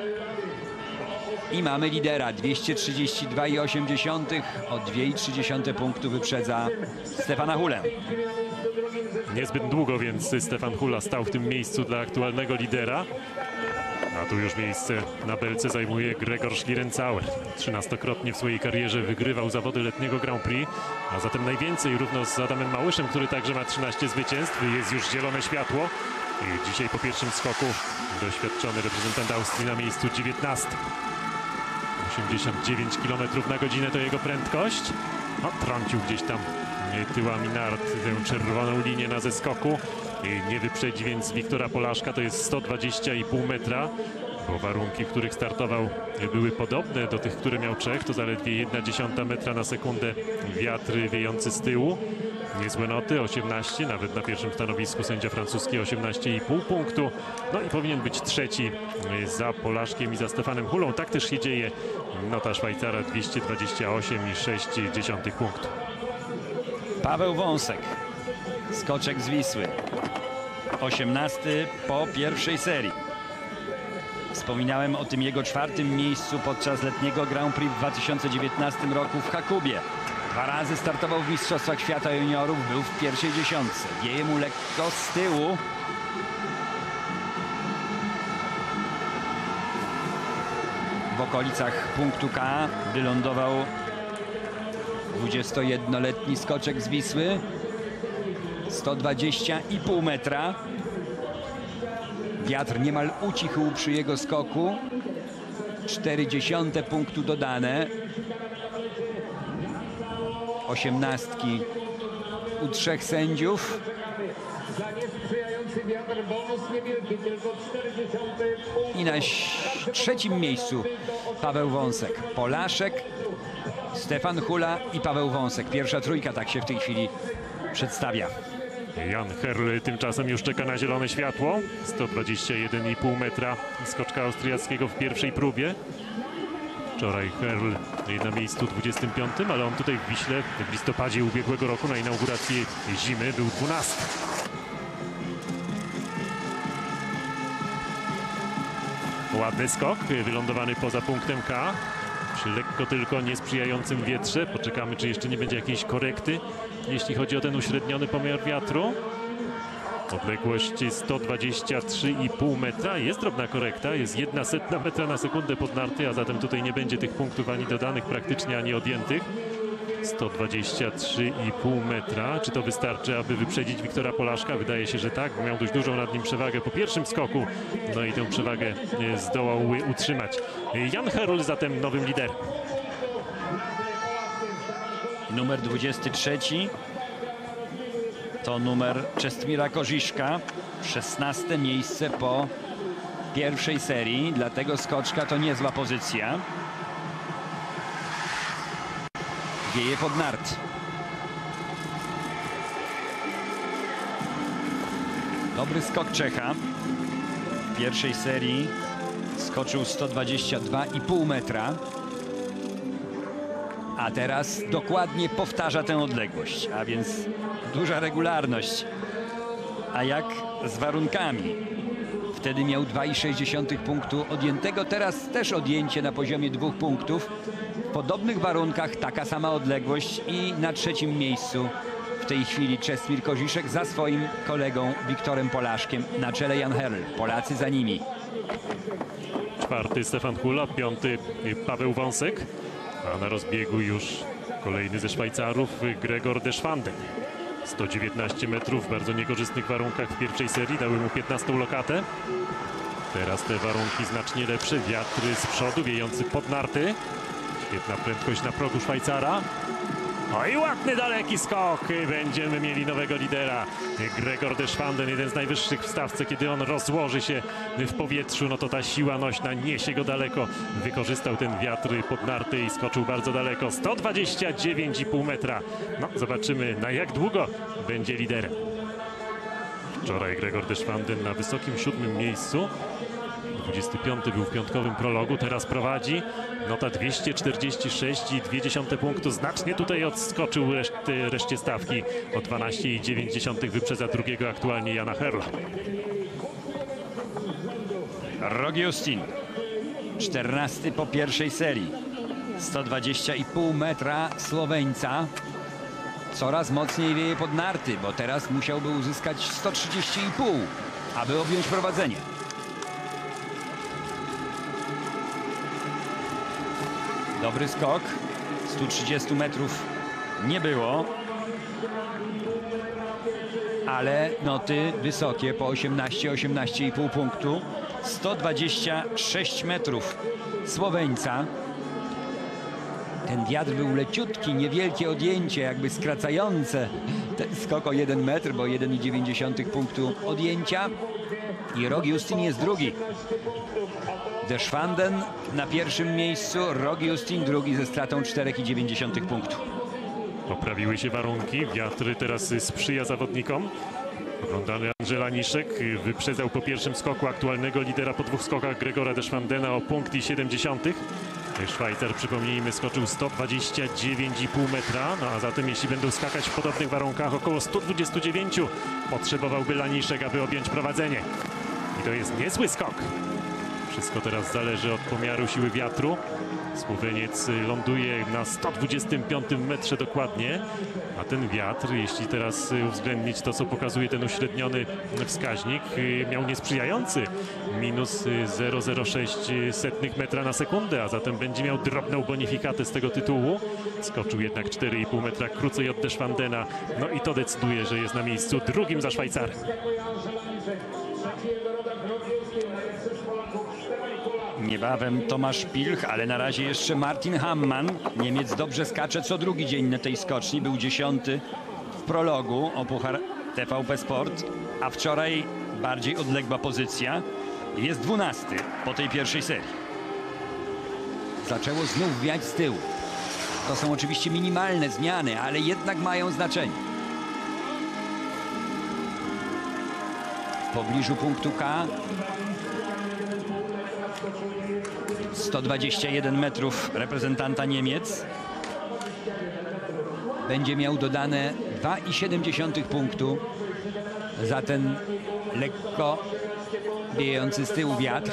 I mamy lidera, dwieście trzydzieści dwa i osiem dziesiątych, o dwa i trzy dziesiąte punktu wyprzedza Stefana Hulę.
Niezbyt długo więc Stefan Hula stał w tym miejscu dla aktualnego lidera. A tu już miejsce na belce zajmuje Gregor Schlierenzauer. trzynastokrotnie w swojej karierze wygrywał zawody letniego Grand Prix, a zatem najwięcej równo z Adamem Małyszem, który także ma trzynaście zwycięstw. Jest już zielone światło. I dzisiaj po pierwszym skoku doświadczony reprezentant Austrii na miejscu dziewiętnastym. osiemdziesiąt dziewięć kilometrów na godzinę to jego prędkość. No, trącił gdzieś tam tyłami nart tę czerwoną linię na zeskoku. I nie wyprzedzi więc Wiktora Polaszka, to jest sto dwadzieścia i pół metra, bo warunki, w których startował, były podobne do tych, które miał Czech. To zaledwie jedna dziesiąta metra na sekundę wiatr wiejący z tyłu. Niezłe noty, osiemnaście, nawet na pierwszym stanowisku sędzia francuski osiemnaście i pół punktu. No i powinien być trzeci za Polaszkiem i za Stefanem Hulą. Tak też się dzieje. Nota Szwajcara dwieście dwadzieścia osiem i sześć dziesiątych punktu.
Paweł Wąsek, skoczek z Wisły, osiemnasty po pierwszej serii. Wspominałem o tym jego czwartym miejscu podczas letniego Grand Prix w dwa tysiące dziewiętnastym roku w Hakubie. Dwa razy startował w Mistrzostwach Świata Juniorów, był w pierwszej dziesiątce. Wieje mu lekko z tyłu. W okolicach punktu K wylądował dwudziestojednoletni skoczek z Wisły. sto dwadzieścia i pół metra. Wiatr niemal ucichł przy jego skoku. cztery dziesiąte punktu dodane. Osiemnastki u trzech sędziów. I na trzecim miejscu Paweł Wąsek. Polaszek, Stefan Hula i Paweł Wąsek. Pierwsza trójka tak się w tej chwili przedstawia.
Jan Herl tymczasem już czeka na zielone światło. sto dwadzieścia jeden i pół metra skoczka austriackiego w pierwszej próbie. Wczoraj Herl na miejscu dwudziestym piątym, ale on tutaj w Wiśle w listopadzie ubiegłego roku na inaugurację zimy był dwunasty. Ładny skok, wylądowany poza punktem K. Przy lekko tylko niesprzyjającym wietrze. Poczekamy, czy jeszcze nie będzie jakiejś korekty, jeśli chodzi o ten uśredniony pomiar wiatru. Odległość sto dwadzieścia trzy i pół metra. Jest drobna korekta, jest jedna setna metra na sekundę pod narty, a zatem tutaj nie będzie tych punktów ani dodanych praktycznie, ani odjętych. sto dwadzieścia trzy i pół metra. Czy to wystarczy, aby wyprzedzić Wiktora Polaszka? Wydaje się, że tak. Miał dość dużą nad nim przewagę po pierwszym skoku. No i tę przewagę zdołał utrzymać. Jan Herl zatem nowym liderem.
Numer dwudziesty trzeci to numer Czestmira Korziszka. szesnaste miejsce po pierwszej serii. Dla tego skoczka to niezła pozycja. Wieje pod nart. Dobry skok Czecha. W pierwszej serii skoczył sto dwadzieścia dwa i pół metra. A teraz dokładnie powtarza tę odległość, a więc duża regularność. A jak z warunkami? Wtedy miał dwa i sześć dziesiątych punktu odjętego, teraz też odjęcie na poziomie dwóch punktów. W podobnych warunkach taka sama odległość i na trzecim miejscu w tej chwili Czesmir Koziszek za swoim kolegą Wiktorem Polaszkiem. Na czele Jan Herl, Polacy za nimi.
Czwarty Stefan Hula, piąty Paweł Wąsek, a na rozbiegu już kolejny ze Szwajcarów Gregor Deschwanden. sto dziewiętnaście metrów w bardzo niekorzystnych warunkach w pierwszej serii dały mu piętnastą lokatę. Teraz te warunki znacznie lepsze, wiatr z przodu wiejący pod narty. Świetna prędkość na progu Szwajcara. No i ładny, daleki skok. Będziemy mieli nowego lidera. Gregor Deschwanden, jeden z najwyższych w stawce. Kiedy on rozłoży się w powietrzu, no to ta siła nośna niesie go daleko. Wykorzystał ten wiatr pod narty i skoczył bardzo daleko. sto dwadzieścia dziewięć i pół metra. No, zobaczymy, na jak długo będzie liderem. Wczoraj Gregor Deschwanden na wysokim siódmym miejscu. dwudziesty piąty był w piątkowym prologu, teraz prowadzi. Nota dwieście czterdzieści sześć i dwie dziesiąte punktu. Znacznie tutaj odskoczył reszty, reszcie stawki. O dwanaście i dziewięć dziesiątych wyprzedza drugiego aktualnie Jana Herla.
Rogiustin, czternasty po pierwszej serii. sto dwadzieścia i pół metra Słoweńca. Coraz mocniej wieje pod narty, bo teraz musiałby uzyskać sto trzydzieści i pół, aby objąć prowadzenie. Dobry skok. stu trzydziestu metrów nie było. Ale noty wysokie po osiemnaście, osiemnaście i pół punktu. sto dwadzieścia sześć metrów Słoweńca. Ten wiatr był leciutki, niewielkie odjęcie, jakby skracające ten skok o jeden metr, bo jeden i dziewięć dziesiątych punktu odjęcia. I Rogiustin jest drugi. Deschwanden na pierwszym miejscu, Rogiustin drugi ze stratą cztery i dziewięć dziesiątych punktu.
Poprawiły się warunki, wiatr teraz sprzyja zawodnikom. Oglądany Andrzej Laniszek wyprzedzał po pierwszym skoku aktualnego lidera po dwóch skokach Gregora Deschwandena o punkt i siedem dziesiątych. Szwajcar, przypomnijmy, skoczył sto dwadzieścia dziewięć i pół metra, no a zatem jeśli będą skakać w podobnych warunkach około sto dwadzieścia dziewięć, potrzebowałby Laniszek, aby objąć prowadzenie. I to jest niezły skok. Wszystko teraz zależy od pomiaru siły wiatru. Słoweniec ląduje na sto dwudziestym piątym metrze dokładnie, a ten wiatr, jeśli teraz uwzględnić to, co pokazuje ten uśredniony wskaźnik, miał niesprzyjający minus zero przecinek zero sześć metra na sekundę, a zatem będzie miał drobną bonifikatę z tego tytułu. Skoczył jednak cztery i pół metra krócej od Deschwandena, no i to decyduje, że jest na miejscu drugim za Szwajcarem.
Niebawem Tomasz Pilch, ale na razie jeszcze Martin Hammann. Niemiec dobrze skacze co drugi dzień na tej skoczni. Był dziesiąty w prologu o Puchar T V P Sport, a wczoraj bardziej odległa pozycja. Jest dwunasty po tej pierwszej serii. Zaczęło znów wiać z tyłu. To są oczywiście minimalne zmiany, ale jednak mają znaczenie. W pobliżu punktu K sto dwadzieścia jeden metrów reprezentanta Niemiec. Będzie miał dodane dwa i siedem dziesiątych punktu za ten lekko wiejący z tyłu wiatr.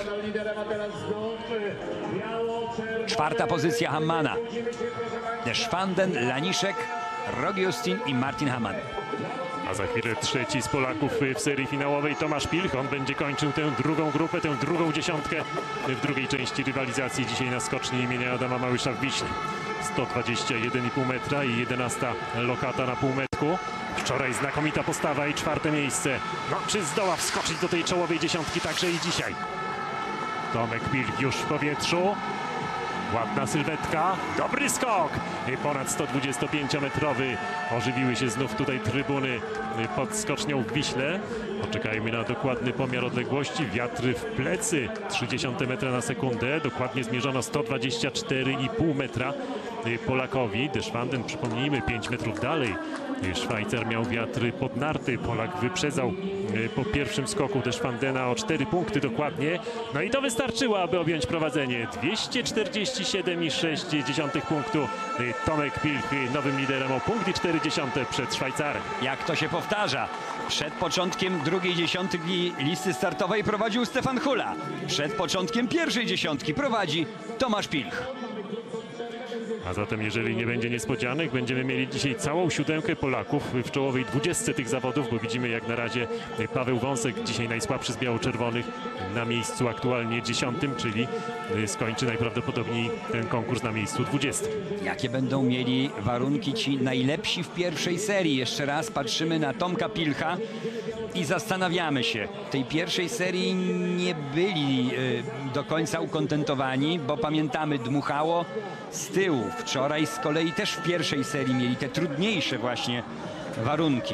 Czwarta pozycja Hammana. Deschwanden, Laniszek, Rogiustin i Martin Hammann.
A za chwilę trzeci z Polaków w serii finałowej Tomasz Pilch. On będzie kończył tę drugą grupę, tę drugą dziesiątkę w drugiej części rywalizacji dzisiaj na skoczni imienia Adama Małysza w Wiśle. sto dwadzieścia jeden i pół metra i jedenasta lokata na półmetku. Wczoraj znakomita postawa i czwarte miejsce. No, czy zdoła wskoczyć do tej czołowej dziesiątki także i dzisiaj? Tomek Pilch już w powietrzu. Ładna sylwetka, dobry skok, ponad sto dwudziestopięciometrowy. Ożywiły się znów tutaj trybuny pod skocznią w Wiśle. Poczekajmy na dokładny pomiar odległości. Wiatr w plecy, trzydzieści metra na sekundę. Dokładnie zmierzono sto dwadzieścia cztery i pół metra Polakowi. Deschwanden, przypomnijmy, pięć metrów dalej. Szwajcar miał wiatry pod narty. Polak wyprzedzał po pierwszym skoku Deschwandena o cztery punkty dokładnie. No i to wystarczyło, aby objąć prowadzenie. dwieście czterdzieści siedem i sześć dziesiątych punktu. Tomek Pilch nowym liderem o punkt i cztery dziesiąte przed Szwajcarem.
Jak to się powtarza? Przed początkiem drugiej dziesiątki listy startowej prowadził Stefan Hula. Przed początkiem pierwszej dziesiątki prowadzi Tomasz Pilch.
A zatem jeżeli nie będzie niespodzianek, będziemy mieli dzisiaj całą siódemkę Polaków w czołowej dwudziestce tych zawodów, bo widzimy jak na razie Paweł Wąsek, dzisiaj najsłabszy z biało-czerwonych, na miejscu aktualnie dziesiątym, czyli skończy najprawdopodobniej ten konkurs na miejscu dwudziestym.
Jakie będą mieli warunki ci najlepsi w pierwszej serii? Jeszcze raz patrzymy na Tomka Pilcha i zastanawiamy się. W tej pierwszej serii nie byli y, do końca ukontentowani, bo pamiętamy, dmuchało z tyłu. Wczoraj z kolei też w pierwszej serii mieli te trudniejsze właśnie warunki.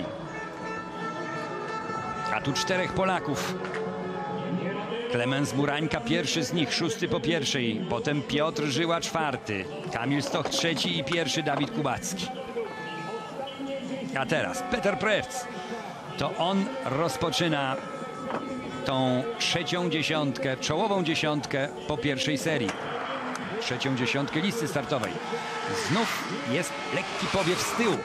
A tu czterech Polaków. Klemens Murańka pierwszy z nich, szósty po pierwszej. Potem Piotr Żyła czwarty. Kamil Stoch trzeci i pierwszy Dawid Kubacki. A teraz Peter Prevc. To on rozpoczyna tą trzecią dziesiątkę, czołową dziesiątkę po pierwszej serii. Trzecią dziesiątkę listy startowej. Znów jest lekki powiew z tyłu.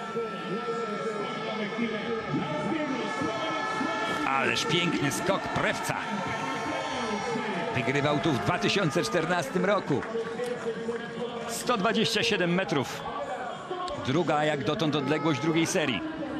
Ależ piękny skok Prevca. Wygrywał tu w dwa tysiące czternastym roku. sto dwadzieścia siedem metrów. Druga jak dotąd odległość drugiej serii.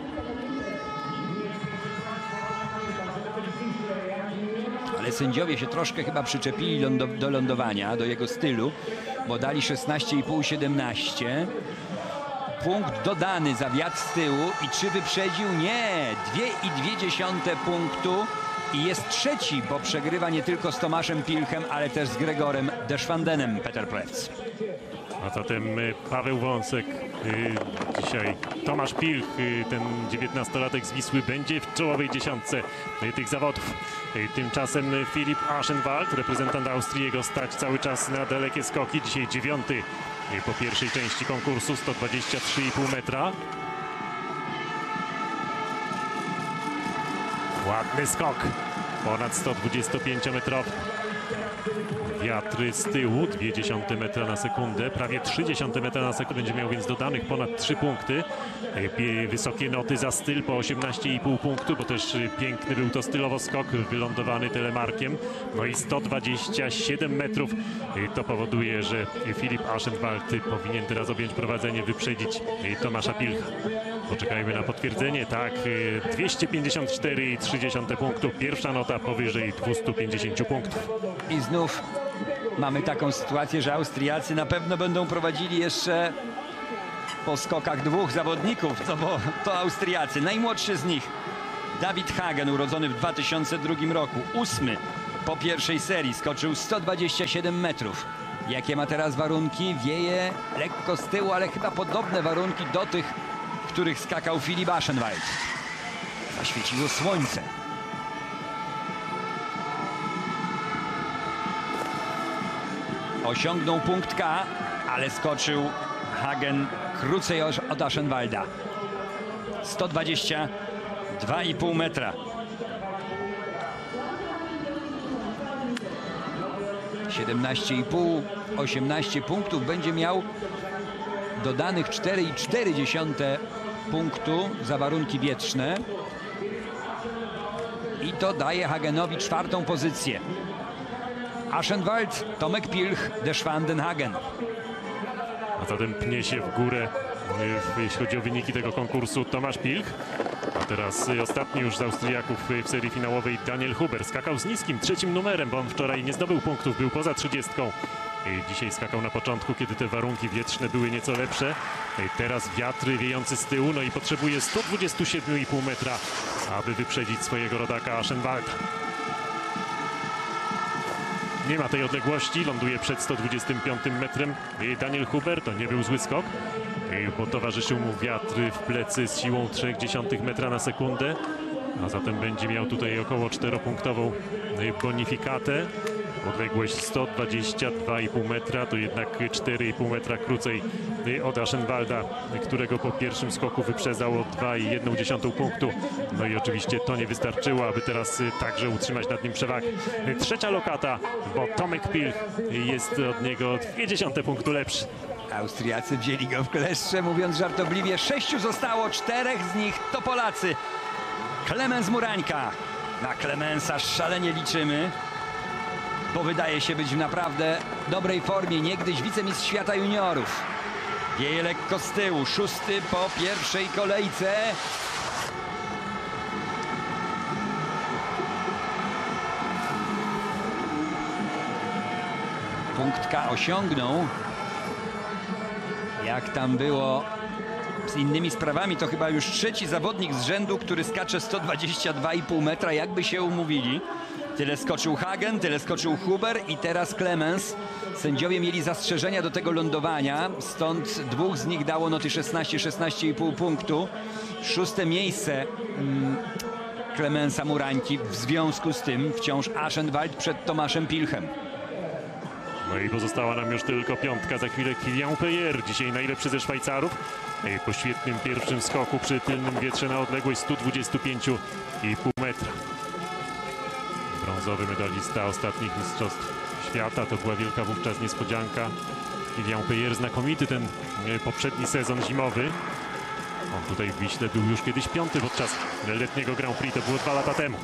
Ale sędziowie się troszkę chyba przyczepili lądo do lądowania, do jego stylu, bo dali szesnaście i pół siedemnaście. Punkt dodany za wiatr z tyłu i czy wyprzedził? Nie! dwie i dwie dziesiąte punktu i jest trzeci, bo przegrywa nie tylko z Tomaszem Pilchem, ale też z Gregorem Deschwandenem Peter Prevc.
A zatem Paweł Wąsek, dzisiaj Tomasz Pilch, ten dziewiętnastolatek z Wisły, będzie w czołowej dziesiątce tych zawodów. Tymczasem Filip Aschenwald, reprezentant Austrii, jego stać cały czas na dalekie skoki. Dzisiaj dziewiąty po pierwszej części konkursu, sto dwadzieścia trzy i pół metra. Ładny skok, ponad sto dwudziestopięciometrowy. Wiatry z tyłu, dwie dziesiąte metra na sekundę, prawie trzy dziesiąte metra na sekundę, będzie miał więc dodanych ponad trzy punkty. Wysokie noty za styl po osiemnaście i pół punktu, bo też piękny był to stylowo skok wylądowany telemarkiem. No i sto dwadzieścia siedem metrów. To powoduje, że Filip Aschenwald powinien teraz objąć prowadzenie, wyprzedzić Tomasza Pilcha. Poczekajmy na potwierdzenie. Tak, dwieście pięćdziesiąt cztery i trzy dziesiąte punktu. Pierwsza nota powyżej dwieście pięćdziesiąt punktów.
I znów mamy taką sytuację, że Austriacy na pewno będą prowadzili jeszcze po skokach dwóch zawodników, no bo to Austriacy. Najmłodszy z nich David Hagen, urodzony w dwa tysiące drugim roku, ósmy po pierwszej serii, skoczył sto dwadzieścia siedem metrów. Jakie ma teraz warunki? Wieje lekko z tyłu, ale chyba podobne warunki do tych, w których skakał Filip Aschenwald. Zaświeciło słońce. Osiągnął punkt K, ale skoczył Hagen krócej od Aschenwalda. sto dwadzieścia dwa i pół metra. siedemnaście i pół, osiemnaście punktów będzie miał, dodanych cztery i cztery dziesiąte punktu za warunki wietrzne. I to daje Hagenowi czwartą pozycję. Aschenwald, Tomek Pilch, Deschwanden, Hagen.
A zatem pnie się w górę, jeśli chodzi o wyniki tego konkursu, Tomasz Pilch. A teraz ostatni już z Austriaków w serii finałowej Daniel Huber. Skakał z niskim, trzecim numerem, bo on wczoraj nie zdobył punktów, był poza trzydziestką. Dzisiaj skakał na początku, kiedy te warunki wietrzne były nieco lepsze. Teraz wiatry wiejący z tyłu, no i potrzebuje sto dwadzieścia siedem i pół metra, aby wyprzedzić swojego rodaka Aschenwalda. Nie ma tej odległości, ląduje przed sto dwudziestym piątym metrem. Daniel Huber, to nie był zły skok, bo towarzyszył mu wiatr w plecy z siłą trzy dziesiąte metra na sekundę. A zatem będzie miał tutaj około czteropunktową bonifikatę. Odległość sto dwadzieścia dwa i pół metra, to jednak cztery i pół metra krócej od Aschenwalda, którego po pierwszym skoku wyprzedzał o dwa i jedną dziesiątą punktu. No i oczywiście to nie wystarczyło, aby teraz także utrzymać nad nim przewagę. Trzecia lokata, bo Tomek Pilch jest od niego dwie dziesiąte punktu lepszy.
Austriacy wzięli go w kleszcze, mówiąc żartobliwie. Sześciu zostało, czterech z nich to Polacy. Klemens Murańka. Na Klemensa szalenie liczymy, bo wydaje się być w naprawdę dobrej formie. Niegdyś wicemistrz świata juniorów. Wieje lekko z tyłu, szósty po pierwszej kolejce. Punkt K osiągnął. Jak tam było z innymi sprawami, to chyba już trzeci zawodnik z rzędu, który skacze sto dwadzieścia dwa i pół metra, jakby się umówili. Tyle skoczył Hagen, tyle skoczył Huber i teraz Clemens. Sędziowie mieli zastrzeżenia do tego lądowania, stąd dwóch z nich dało noty szesnaście, szesnaście i pół punktu. Szóste miejsce mm, Clemensa Murańki, w związku z tym wciąż Aschenwald przed Tomaszem Pilchem.
No i pozostała nam już tylko piątka. Za chwilę Kilian Peyer, dzisiaj najlepszy ze Szwajcarów. Po świetnym pierwszym skoku przy tylnym wietrze na odległość sto dwadzieścia pięć i pół metra. Brązowy medalista ostatnich mistrzostw świata. To była wielka wówczas niespodzianka. Kilian Peyer, znakomity ten poprzedni sezon zimowy. On tutaj w Wiśle był już kiedyś piąty podczas letniego Grand Prix. To było dwa lata temu.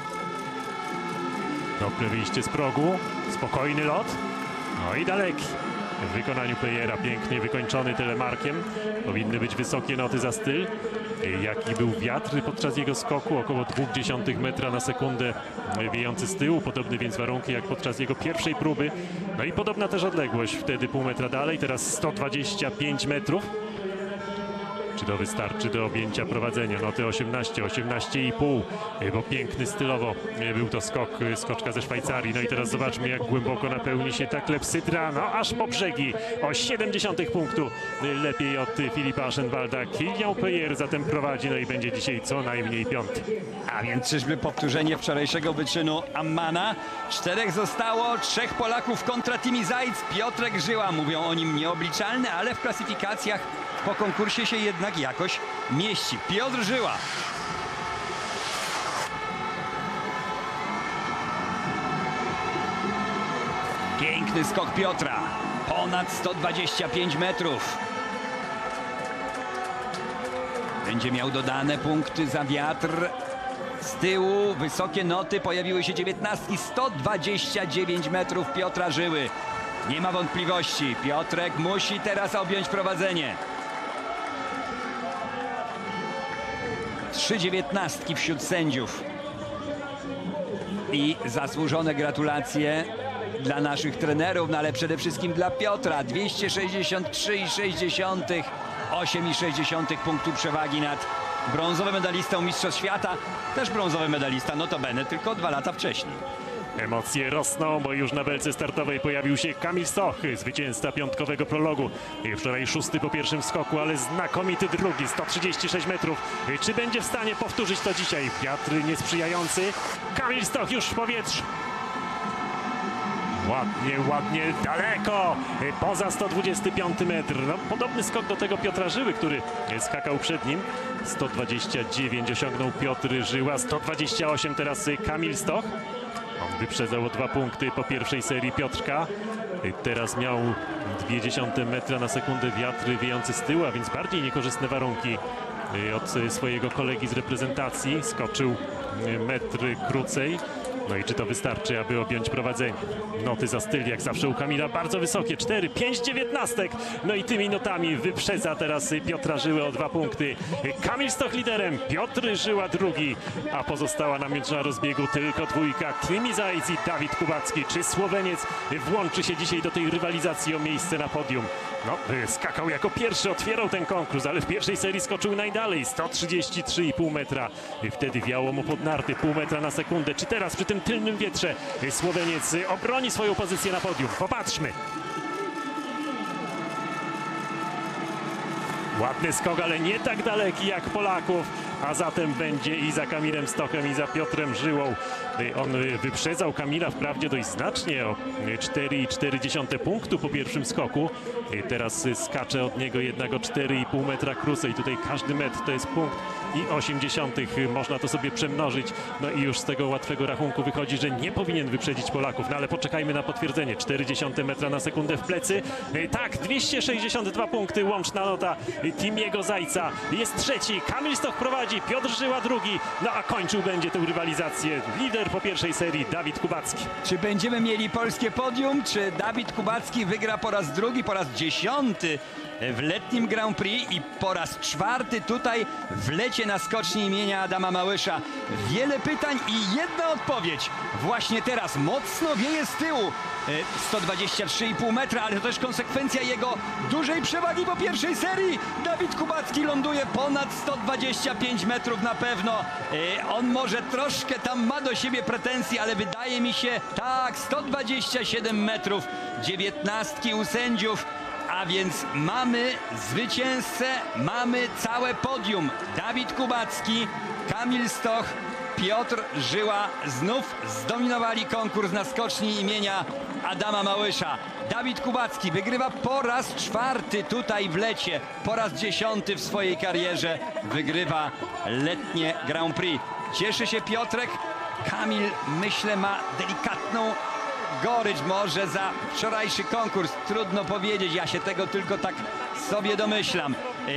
Dobre wyjście z progu. Spokojny lot. No i daleki. W wykonaniu Peyera pięknie wykończony telemarkiem. Powinny być wysokie noty za styl. Jaki był wiatr podczas jego skoku? Około zero przecinek dwa dziesiątych metra na sekundę wiejący z tyłu. Podobne więc warunki jak podczas jego pierwszej próby. No i podobna też odległość. Wtedy pół metra dalej. Teraz sto dwadzieścia pięć metrów. Czy to wystarczy do objęcia prowadzenia? Noty osiemnaście, osiemnaście i pół, bo piękny stylowo był to skok, skoczka ze Szwajcarii. No i teraz zobaczmy, jak głęboko napełni się ta klepsydra, no aż po brzegi, o siedem dziesiątych punktu lepiej od Filipa Aschenwalda. Kilian Peyer zatem prowadzi, no i będzie dzisiaj co najmniej piąty.
A więc czyżby powtórzenie wczorajszego wyczynu Ammana? Czterech zostało, trzech Polaków kontra Timi Zajc. Piotrek Żyła, mówią o nim nieobliczalny, ale w klasyfikacjach po konkursie się jednak jakoś mieści. Piotr Żyła. Piękny skok Piotra. Ponad sto dwadzieścia pięć metrów. Będzie miał dodane punkty za wiatr. Z tyłu wysokie noty, pojawiły się dziewiętnastki, sto dwadzieścia dziewięć metrów Piotra Żyły. Nie ma wątpliwości. Piotrek musi teraz objąć prowadzenie. Trzy dziewiętnastki wśród sędziów. I zasłużone gratulacje dla naszych trenerów, no ale przede wszystkim dla Piotra. dwieście sześćdziesiąt trzy i sześć dziesiątych, osiem i sześć dziesiątych punktu przewagi nad brązowym medalistą Mistrzostw Świata. Też brązowy medalista, notabene, tylko dwa lata wcześniej.
Emocje rosną, bo już na belce startowej pojawił się Kamil Stoch, zwycięzca piątkowego prologu. Wczoraj szósty po pierwszym skoku, ale znakomity drugi, sto trzydzieści sześć metrów. Czy będzie w stanie powtórzyć to dzisiaj? Wiatr niesprzyjający. Kamil Stoch już w powietrzu. Ładnie, ładnie, daleko, poza sto dwudziesty piąty metr. No, podobny skok do tego Piotra Żyły, który skakał przed nim. sto dwadzieścia dziewięć osiągnął Piotr Żyła, sto dwadzieścia osiem teraz Kamil Stoch. On wyprzedzał o dwa punkty po pierwszej serii Piotrka. Teraz miał dwie dziesiąte metra na sekundę wiatr wiejący z tyłu, a więc bardziej niekorzystne warunki od swojego kolegi z reprezentacji. Skoczył metr krócej. No i czy to wystarczy, aby objąć prowadzenie? Noty za styl, jak zawsze u Kamila, bardzo wysokie. cztery, pięć dziewiętnastek. No i tymi notami wyprzedza teraz Piotra Żyły o dwa punkty. Kamil Stoch liderem, Piotr Żyła drugi, a pozostała nam już na rozbiegu tylko dwójka. Timi Zajc i Dawid Kubacki. Czy Słoweniec włączy się dzisiaj do tej rywalizacji o miejsce na podium? No, skakał jako pierwszy, otwierał ten konkurs, ale w pierwszej serii skoczył najdalej. sto trzydzieści trzy i pół metra. Wtedy wiało mu pod narty, pół metra na sekundę. Czy teraz przy tym tylnym wietrze Słoweniec obroni swoją pozycję na podium? Popatrzmy. Ładny skok, ale nie tak daleki jak Polaków, a zatem będzie i za Kamilem Stochem, i za Piotrem Żyłą. On wyprzedzał Kamila wprawdzie dość znacznie, o cztery i cztery dziesiąte punktu po pierwszym skoku. Teraz skacze od niego jednak o cztery i pół metra krócej. Tutaj każdy metr to jest punkt i osiem dziesiątych. Można to sobie przemnożyć. No i już z tego łatwego rachunku wychodzi, że nie powinien wyprzedzić Polaków. No ale poczekajmy na potwierdzenie. cztery dziesiąte metra na sekundę w plecy. Tak, dwieście sześćdziesiąt dwa punkty, łączna nota Timiego Zajca. Jest trzeci, Kamil Stoch prowadzi, Piotr Żyła drugi. No a kończył będzie tę rywalizację lider po pierwszej serii Dawid Kubacki.
Czy będziemy mieli polskie podium? Czy Dawid Kubacki wygra po raz drugi, po raz dziesiąty w letnim Grand Prix i po raz czwarty tutaj w lecie na skoczni imienia Adama Małysza. Wiele pytań i jedna odpowiedź. Właśnie teraz mocno wieje z tyłu. sto dwadzieścia trzy i pół metra, ale to też konsekwencja jego dużej przewagi po pierwszej serii. Dawid Kubacki ląduje ponad sto dwadzieścia pięć metrów na pewno. On może troszkę tam ma do siebie pretensje, ale wydaje mi się, tak, sto dwadzieścia siedem metrów, dziewiętnastki u sędziów. A więc mamy zwycięzcę, mamy całe podium. Dawid Kubacki, Kamil Stoch, Piotr Żyła znów zdominowali konkurs na skoczni imienia Adama Małysza. Dawid Kubacki wygrywa po raz czwarty tutaj w lecie, po raz dziesiąty w swojej karierze wygrywa letnie Grand Prix. Cieszy się Piotrek. Kamil, myślę, ma delikatną gorycz może za wczorajszy konkurs. Trudno powiedzieć, ja się tego tylko tak sobie domyślam.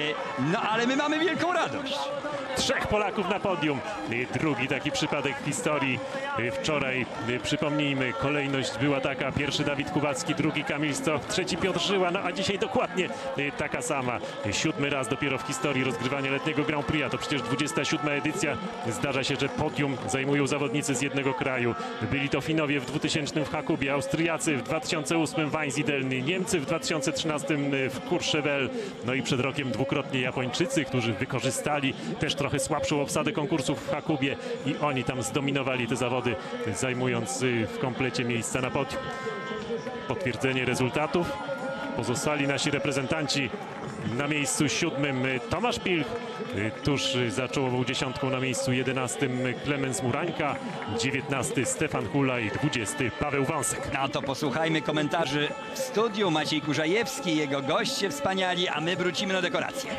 No ale my mamy wielką radość.
Trzech Polaków na podium. Drugi taki przypadek w historii. Wczoraj, przypomnijmy, kolejność była taka. Pierwszy Dawid Kubacki, drugi Kamil Stoch, trzeci Piotr Żyła. No a dzisiaj dokładnie taka sama. Siódmy raz dopiero w historii rozgrywania letniego Grand Prix. A to przecież dwudziesta siódma edycja. Zdarza się, że podium zajmują zawodnicy z jednego kraju. Byli to Finowie w dwutysięcznym w Hakubie, Austriacy w dwa tysiące ósmym w Weinzierdelny, Niemcy w dwa tysiące trzynastym w Courchevel. No i przed rokiem dwukrotnie Japończycy, którzy wykorzystali też trochę słabszą obsadę konkursów w Hakubie i oni tam zdominowali te zawody, zajmując w komplecie miejsca na podium. Potwierdzenie rezultatów. Pozostali nasi reprezentanci na miejscu siódmym Tomasz Pilch, tuż za czołową dziesiątką na miejscu jedenastym Klemens Murańka, dziewiętnasty Stefan Hula i dwudziesty Paweł Wąsek.
No to posłuchajmy komentarzy w studiu. Maciej Kurzajewski, jego goście wspaniali, a my wrócimy na dekorację.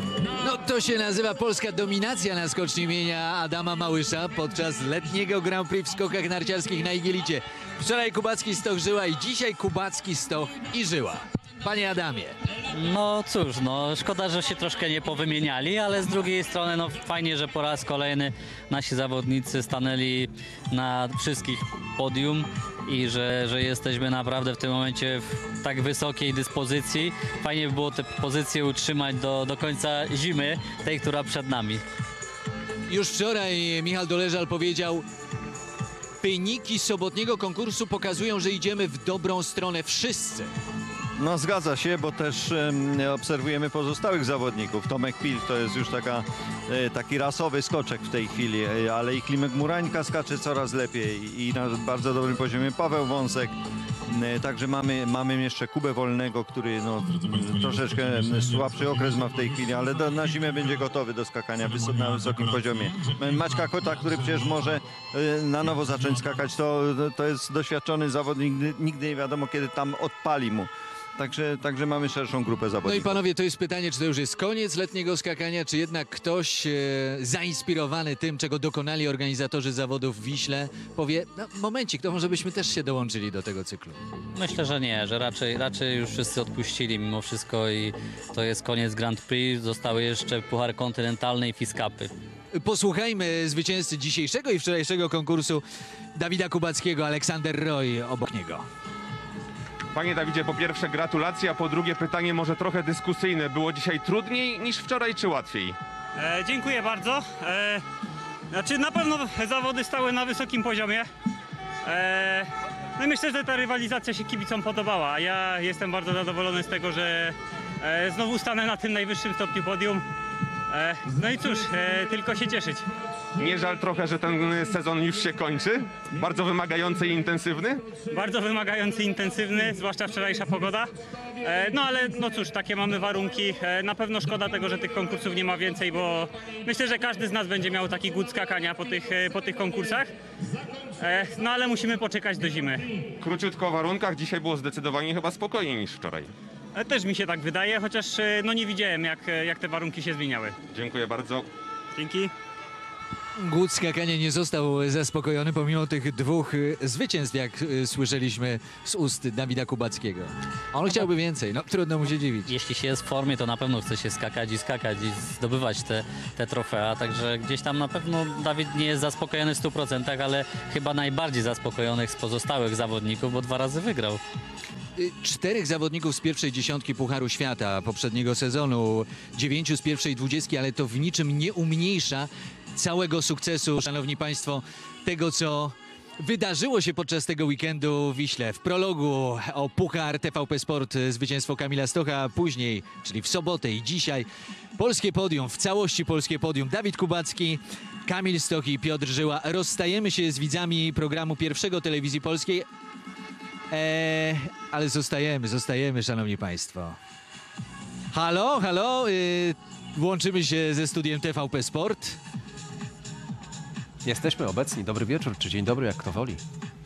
No to się nazywa polska dominacja na skoczni imienia Adama Małysza podczas letniego Grand Prix w skokach narciarskich na Igielicie. Wczoraj Kubacki, Stoch, Żyła i dzisiaj Kubacki, Stoch i Żyła. Panie Adamie.
No cóż, no szkoda, że się troszkę nie powymieniali, ale z drugiej strony no fajnie, że po raz kolejny nasi zawodnicy stanęli na wszystkich podium i że, że jesteśmy naprawdę w tym momencie w tak wysokiej dyspozycji. Fajnie by było te pozycje utrzymać do, do końca zimy, tej, która przed nami.
Już wczoraj Michał Doleżal powiedział: wyniki sobotniego konkursu pokazują, że idziemy w dobrą stronę wszyscy.
No zgadza się, bo też um, obserwujemy pozostałych zawodników. Tomek Pilch to jest już taka, e, taki rasowy skoczek w tej chwili, e, ale i Klimek Murańka skacze coraz lepiej i na bardzo dobrym poziomie Paweł Wąsek. E, także mamy, mamy jeszcze Kubę Wolnego, który no, troszeczkę słabszy okres ma w tej chwili, ale do, na zimę będzie gotowy do skakania wysok, na wysokim poziomie. Maćka Kota, który przecież może e, na nowo zacząć skakać, to, to jest doświadczony zawodnik, nigdy, nigdy nie wiadomo, kiedy tam odpali mu. Także, także mamy szerszą grupę zawodników.
No i panowie, to jest pytanie, czy to już jest koniec letniego skakania, czy jednak ktoś e, zainspirowany tym, czego dokonali organizatorzy zawodów w Wiśle, powie, no momencik, to może byśmy też się dołączyli do tego cyklu.
Myślę, że nie, że raczej, raczej już wszyscy odpuścili mimo wszystko i to jest koniec Grand Prix. Zostały jeszcze Puchar Kontynentalny i Fiskapy.
Posłuchajmy zwycięzcy dzisiejszego i wczorajszego konkursu Dawida Kubackiego, Aleksander Roy obok niego.
Panie Dawidzie, po pierwsze gratulacje, a po drugie pytanie może trochę dyskusyjne. Było dzisiaj trudniej niż wczoraj, czy łatwiej?
E, dziękuję bardzo. E, znaczy na pewno zawody stały na wysokim poziomie. E, no i myślę, że ta rywalizacja się kibicom podobała. A ja jestem bardzo zadowolony z tego, że e, znowu stanę na tym najwyższym stopniu podium. E, no i cóż, e, tylko się cieszyć.
Nie żal trochę, że ten sezon już się kończy? Bardzo wymagający i intensywny?
Bardzo wymagający i intensywny, zwłaszcza wczorajsza pogoda. E, no ale no cóż, takie mamy warunki. E, na pewno szkoda tego, że tych konkursów nie ma więcej, bo myślę, że każdy z nas będzie miał taki głód skakania po tych, e, po tych konkursach. E, no ale musimy poczekać do zimy.
Króciutko o warunkach. Dzisiaj było zdecydowanie chyba spokojniej niż wczoraj.
E, też mi się tak wydaje, chociaż e, no nie widziałem, jak, jak te warunki się zmieniały.
Dziękuję bardzo.
Dzięki.
Głód skakania nie został zaspokojony pomimo tych dwóch y, zwycięstw, jak y, słyszeliśmy z ust Dawida Kubackiego. On chciałby więcej, no trudno mu się dziwić.
Jeśli się jest w formie, to na pewno chce się skakać i skakać i zdobywać te, te trofea, także gdzieś tam na pewno Dawid nie jest zaspokojony w stu procentach, ale chyba najbardziej zaspokojonych z pozostałych zawodników, bo dwa razy wygrał.
Y, Czterech zawodników z pierwszej dziesiątki Pucharu Świata poprzedniego sezonu, dziewięciu z pierwszej dwudziestki, ale to w niczym nie umniejsza całego sukcesu, szanowni państwo, tego co wydarzyło się podczas tego weekendu w Wiśle. W prologu o Puchar T V P Sport zwycięstwo Kamila Stocha, a później, czyli w sobotę i dzisiaj, polskie podium, w całości polskie podium. Dawid Kubacki, Kamil Stoch i Piotr Żyła. Rozstajemy się z widzami programu Pierwszego Telewizji Polskiej, eee, ale zostajemy, zostajemy, szanowni państwo. Halo, halo, yy, łączymy się ze studiem T V P Sport.
Jesteśmy obecni. Dobry wieczór, czy dzień dobry, jak kto woli.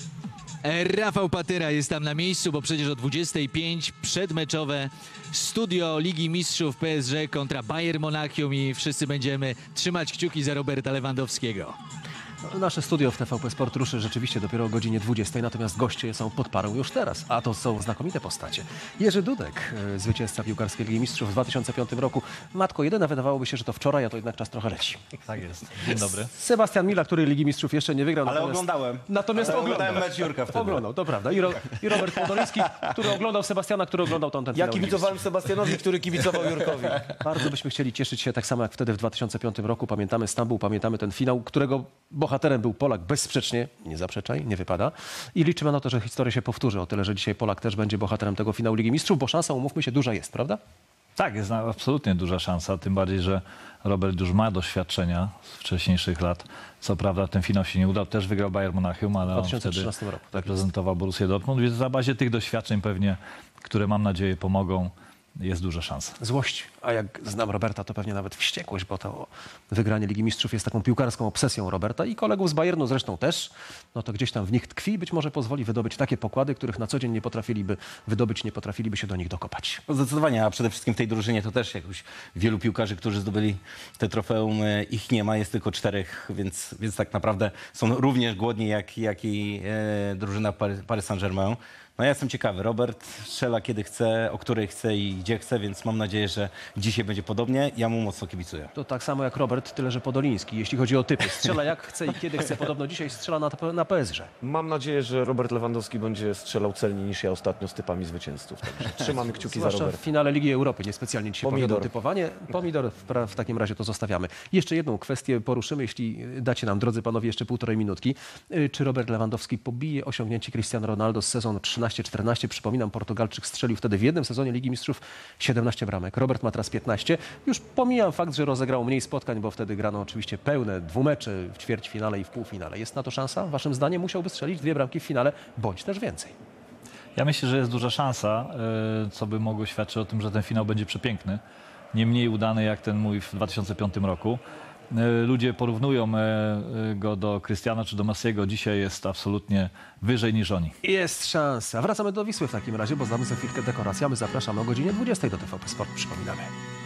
Rafał Patyra jest tam na miejscu, bo przecież o dwudziestej piątej przedmeczowe studio Ligi Mistrzów P S G kontra Bayern Monachium i wszyscy będziemy trzymać kciuki za Roberta Lewandowskiego.
Nasze studio w T V P Sport ruszy rzeczywiście dopiero o godzinie dwudziestej, natomiast goście są pod parą już teraz, a to są znakomite postacie. Jerzy Dudek, e, zwycięzca piłkarskiej Ligi Mistrzów w dwa tysiące piątym roku. Matko jedyna, wydawałoby się, że to wczoraj, a to jednak czas trochę leci.
Tak jest. Dzień dobry.
Sebastian Mila, który Ligi Mistrzów jeszcze nie wygrał.
Ale
natomiast...
oglądałem.
Natomiast
Ale
oglądał.
oglądałem mecz Jurka wtedy.
Oglądał, to prawda. I, Ro... I Robert Podoliński, który oglądał Sebastiana, który oglądał tamten
Ja
finał Ligi
kibicowałem
Mistrzów.
Sebastianowi, który kibicował Jurkowi.
Bardzo byśmy chcieli cieszyć się tak samo jak wtedy w dwa tysiące piątym roku. Pamiętamy Stambuł, pamiętamy ten finał, którego bohaterem był Polak bezsprzecznie, nie zaprzeczaj, nie wypada. I liczymy na to, że historia się powtórzy. O tyle, że dzisiaj Polak też będzie bohaterem tego finału Ligi Mistrzów, bo szansa, umówmy się, duża jest, prawda?
Tak, jest absolutnie duża szansa, tym bardziej, że Robert już ma doświadczenia z wcześniejszych lat. Co prawda ten finał się nie udał, też wygrał Bayern Monachium, ale
W
on
dwa tysiące
wtedy
trzynastym roku. Tak
reprezentował Borussię Dortmund, więc na bazie tych doświadczeń pewnie, które mam nadzieję pomogą, jest duża szansa.
Złość, a jak znam Roberta, to pewnie nawet wściekłość, bo to wygranie Ligi Mistrzów jest taką piłkarską obsesją Roberta i kolegów z Bayernu zresztą też. No to gdzieś tam w nich tkwi, być może pozwoli wydobyć takie pokłady, których na co dzień nie potrafiliby wydobyć, nie potrafiliby się do nich dokopać.
Zdecydowanie, a przede wszystkim w tej drużynie to też jakoś wielu piłkarzy, którzy zdobyli te trofeum, ich nie ma, jest tylko czterech, więc, więc tak naprawdę są również głodni jak, jak i e, drużyna Paris Saint-Germain. No ja jestem ciekawy. Robert strzela kiedy chce, o której chce i gdzie chce, więc mam nadzieję, że dzisiaj będzie podobnie. Ja mu mocno kibicuję.
To tak samo jak Robert, tyle że Podoliński, jeśli chodzi o typy. Strzela jak chce i kiedy chce. Podobno dzisiaj strzela na, na P S G.
Mam nadzieję, że Robert Lewandowski będzie strzelał celniej niż ja ostatnio z typami zwycięzców. Także trzymamy kciuki
Zwłaszcza
za Roberta.
w finale Ligi Europy. Niespecjalnie dzisiaj
Pomidor.
powiodło typowanie. Pomidor, w, pra- w takim razie to zostawiamy. Jeszcze jedną kwestię poruszymy, jeśli dacie nam, drodzy panowie, jeszcze półtorej minutki. Czy Robert Lewandowski pobije osiągnięcie Cristiano Ronaldo z sezonu trzynaście czternaście? Przypominam, Portugalczyk strzelił wtedy w jednym sezonie Ligi Mistrzów siedemnaście bramek. Robert ma teraz piętnaście. Już pomijam fakt, że rozegrał mniej spotkań, bo wtedy grano oczywiście pełne dwumecze w ćwierćfinale i w półfinale. Jest na to szansa? Waszym zdaniem musiałby strzelić dwie bramki w finale, bądź też więcej.
Ja myślę, że jest duża szansa, y, co by mogło świadczyć o tym, że ten finał będzie przepiękny. Nie mniej udany jak ten mój w dwa tysiące piątym roku. Y, Ludzie porównują y, go do Cristiano czy do Messiego. Dzisiaj jest absolutnie wyżej niż oni.
Jest szansa. Wracamy do Wisły w takim razie, bo znamy za chwilkę dekorację. My zapraszamy o godzinie dwudziestej do T V P Sport. Przypominamy.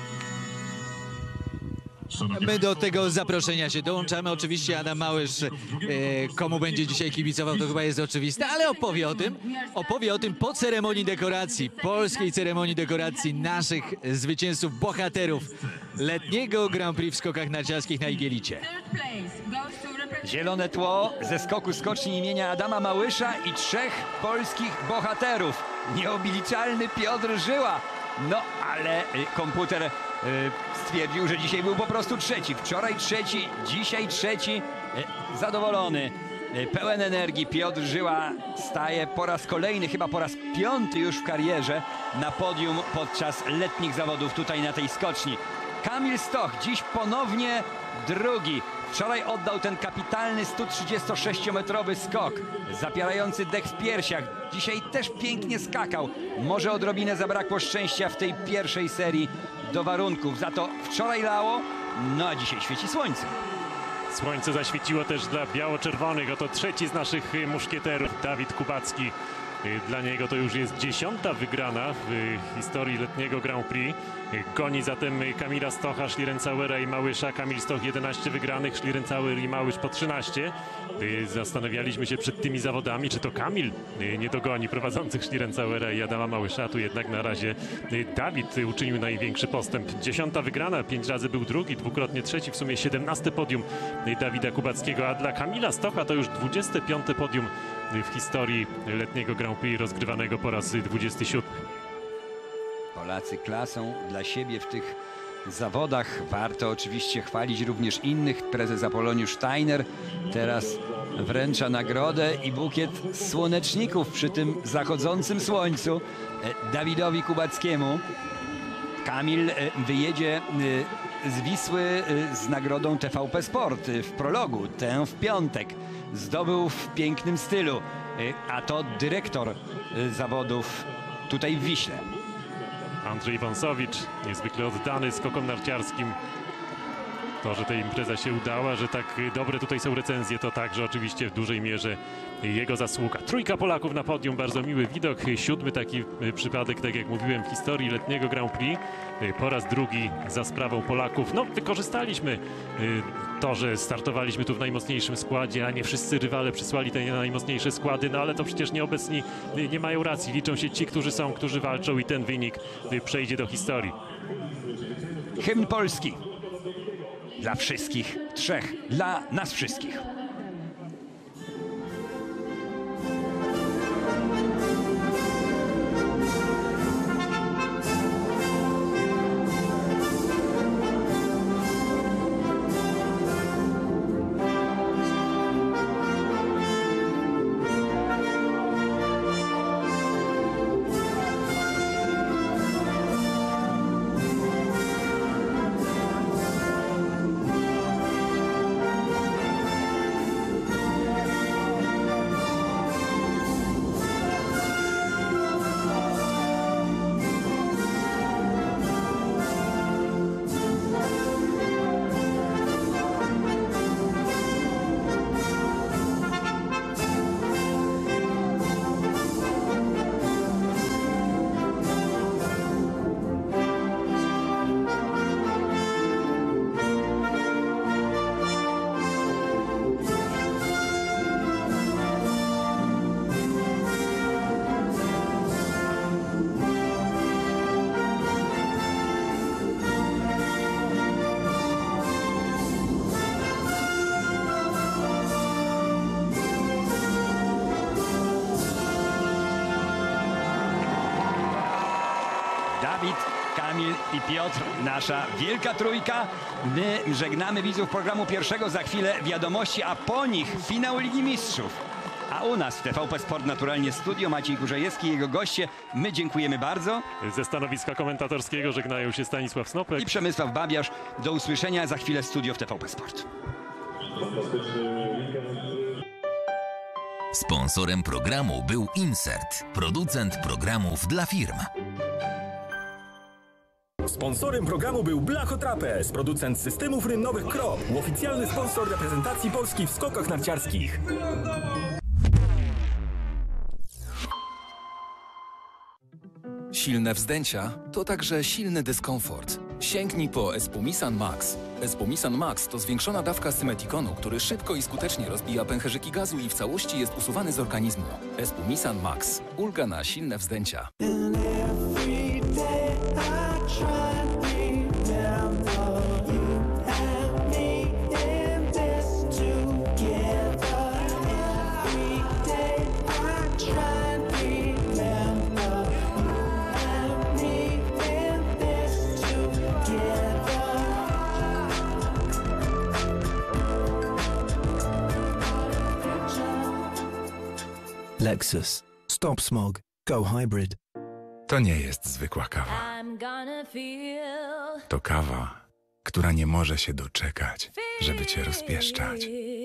My do tego zaproszenia się dołączamy. Oczywiście Adam Małysz, e, komu będzie dzisiaj kibicował, to chyba jest oczywiste, ale opowie o tym, opowie o tym po ceremonii dekoracji, polskiej ceremonii dekoracji naszych zwycięzców, bohaterów letniego Grand Prix w skokach narciarskich na Igielicie.
Zielone tło ze skoku skoczni imienia Adama Małysza i trzech polskich bohaterów. Nieobliczalny Piotr Żyła. No, ale y, komputer y, stwierdził, że dzisiaj był po prostu trzeci. Wczoraj trzeci, dzisiaj trzeci. Y, zadowolony, y, pełen energii Piotr Żyła staje po raz kolejny, chyba po raz piąty już w karierze na podium podczas letnich zawodów tutaj na tej skoczni. Kamil Stoch dziś ponownie drugi. Wczoraj oddał ten kapitalny sto trzydziestosześciometrowy skok, zapierający dech w piersiach. Dzisiaj też pięknie skakał. Może odrobinę zabrakło szczęścia w tej pierwszej serii do warunków. Za to wczoraj lało, no a dzisiaj świeci słońce.
Słońce zaświeciło też dla biało-czerwonych. Oto trzeci z naszych muszkieterów, Dawid Kubacki. Dla niego to już jest dziesiąta wygrana w historii letniego Grand Prix. Goni zatem Kamila Stocha, Schlierencauera i Małysza. Kamil Stoch jedenaście wygranych, Schlierencauer i Małysz po trzynaście. Zastanawialiśmy się przed tymi zawodami, czy to Kamil nie dogoni prowadzących Schlierencauera i Adama Małysza. Tu jednak na razie Dawid uczynił największy postęp. Dziesiąta wygrana, pięć razy był drugi, dwukrotnie trzeci, w sumie siedemnaste podium Dawida Kubackiego, a dla Kamila Stocha to już dwudzieste piąte podium w historii letniego Grand Prix rozgrywanego po raz dwudziesty siódmy.
Polacy klasą dla siebie w tych zawodach. Warto oczywiście chwalić również innych. Prezes Apoloniusz Steiner teraz wręcza nagrodę i bukiet słoneczników przy tym zachodzącym słońcu Dawidowi Kubackiemu. Kamil wyjedzie z Wisły z nagrodą T V P Sport w prologu. Tę w piątek zdobył w pięknym stylu, a to dyrektor zawodów tutaj w Wiśle.
Andrzej Wąsowicz, niezwykle oddany skokom narciarskim. To, że ta impreza się udała, że tak dobre tutaj są recenzje, to także oczywiście w dużej mierze jego zasługa. Trójka Polaków na podium, bardzo miły widok. Siódmy taki przypadek, tak jak mówiłem, w historii letniego Grand Prix. Po raz drugi za sprawą Polaków. No, wykorzystaliśmy to, że startowaliśmy tu w najmocniejszym składzie, a nie wszyscy rywale przysłali te najmocniejsze składy, no ale to przecież nieobecni nie mają racji. Liczą się ci, którzy są, którzy walczą i ten wynik przejdzie do historii.
Hymn Polski. Dla wszystkich trzech, dla nas wszystkich. Dawid, Kamil i Piotr, nasza wielka trójka. My żegnamy widzów programu pierwszego, za chwilę wiadomości, a po nich finał Ligi Mistrzów. A u nas w T V P Sport naturalnie studio, Maciej Kurzajewski i jego goście. My dziękujemy bardzo.
Ze stanowiska komentatorskiego żegnają się Stanisław Snopek
i Przemysław Babiarz. Do usłyszenia za chwilę studio w T V P Sport.
Sponsorem programu był Insert, producent programów dla firm.
Sponsorem programu był Blachotrapez, producent systemów rynnowych Krop, oficjalny sponsor reprezentacji Polski w skokach narciarskich.
Silne wzdęcia to także silny dyskomfort. Sięgnij po Espumisan Max. Espumisan Max to zwiększona dawka symetikonu, który szybko i skutecznie rozbija pęcherzyki gazu i w całości jest usuwany z organizmu. Espumisan Max. Ulga na silne wzdęcia.
Lexus. Stop smog. Go hybrid.
To nie jest zwykła kawa. To kawa, która nie może się doczekać, żeby cię rozpieszczać.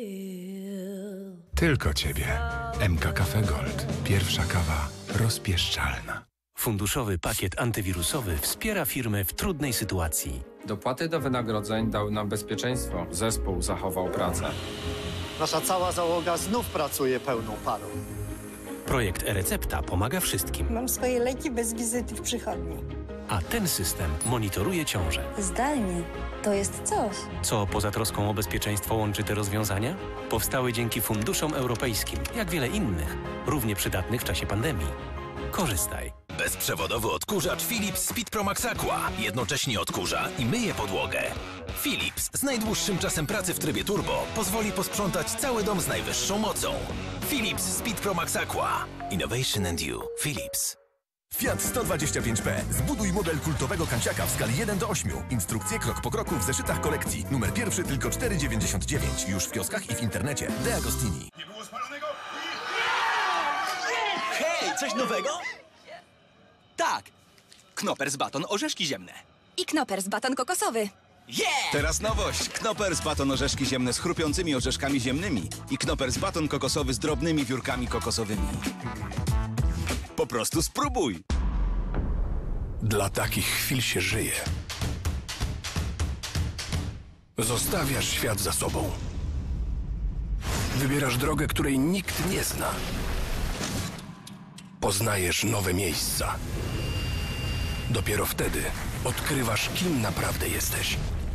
Tylko ciebie. M K Cafe Gold. Pierwsza kawa rozpieszczalna.
Funduszowy pakiet antywirusowy wspiera firmy w trudnej sytuacji.
Dopłaty do wynagrodzeń dały nam bezpieczeństwo. Zespół zachował pracę.
Nasza cała załoga znów pracuje pełną parą.
Projekt e-recepta pomaga wszystkim,
Mam swoje leki bez wizyty w przychodni.
a ten system monitoruje ciążę.
Zdalnie. To jest coś.
Co poza troską o bezpieczeństwo łączy te rozwiązania? Powstały dzięki funduszom europejskim, jak wiele innych, równie przydatnych w czasie pandemii. Korzystaj.
Bezprzewodowy odkurzacz Philips Speed Pro Max Aqua jednocześnie odkurza i myje podłogę. Philips z najdłuższym czasem pracy w trybie turbo pozwoli posprzątać cały dom z najwyższą mocą. Philips Speed Pro Max Aqua. Innovation and you. Philips.
Fiat sto dwadzieścia pięć P. Zbuduj model kultowego kanciaka w skali jeden do ośmiu. Instrukcje krok po kroku w zeszytach kolekcji. Numer pierwszy tylko cztery dziewięćdziesiąt dziewięć. Już w kioskach i w internecie. De Agostini.
Hej, coś nowego? Tak. Knoppers baton orzeszki ziemne.
I Knoppers baton kokosowy.
Yeah! Teraz nowość. Knoppers baton orzeszki ziemne z chrupiącymi orzeszkami ziemnymi i Knoppers baton kokosowy z drobnymi wiórkami kokosowymi. Po prostu spróbuj.
Dla takich chwil się żyje. Zostawiasz świat za sobą. Wybierasz drogę, której nikt nie zna. Poznajesz nowe miejsca. Dopiero wtedy odkrywasz, kim naprawdę jesteś.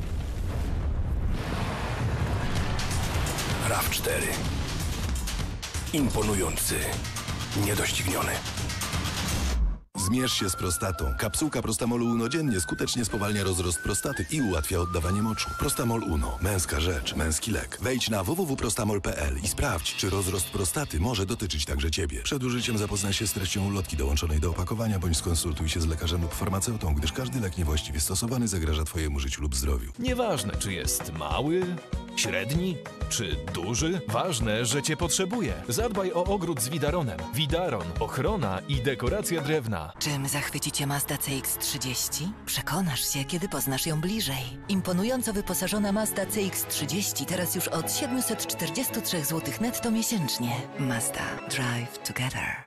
RAV cztery. Imponujący. Niedościgniony.
Zmierz się z prostatą. Kapsułka Prostamolu Uno dziennie skutecznie spowalnia rozrost prostaty i ułatwia oddawanie moczu. Prostamol Uno. Męska rzecz. Męski lek. Wejdź na w w w kropka prostamol kropka p l i sprawdź, czy rozrost prostaty może dotyczyć także Ciebie. Przed użyciem zapoznaj się z treścią ulotki dołączonej do opakowania, bądź skonsultuj się z lekarzem lub farmaceutą, gdyż każdy lek niewłaściwie stosowany zagraża Twojemu życiu lub zdrowiu.
Nieważne, czy jest mały, średni czy duży, ważne, że Cię potrzebuje. Zadbaj o ogród z Widaronem. Widaron. Ochrona i dekoracja drewna.
Czym zachwyci Cię Mazda C X trzydzieści? Przekonasz się, kiedy poznasz ją bliżej. Imponująco wyposażona Mazda C X trzydzieści teraz już od siedemset czterdzieści trzy złotych netto miesięcznie. Mazda. Drive together.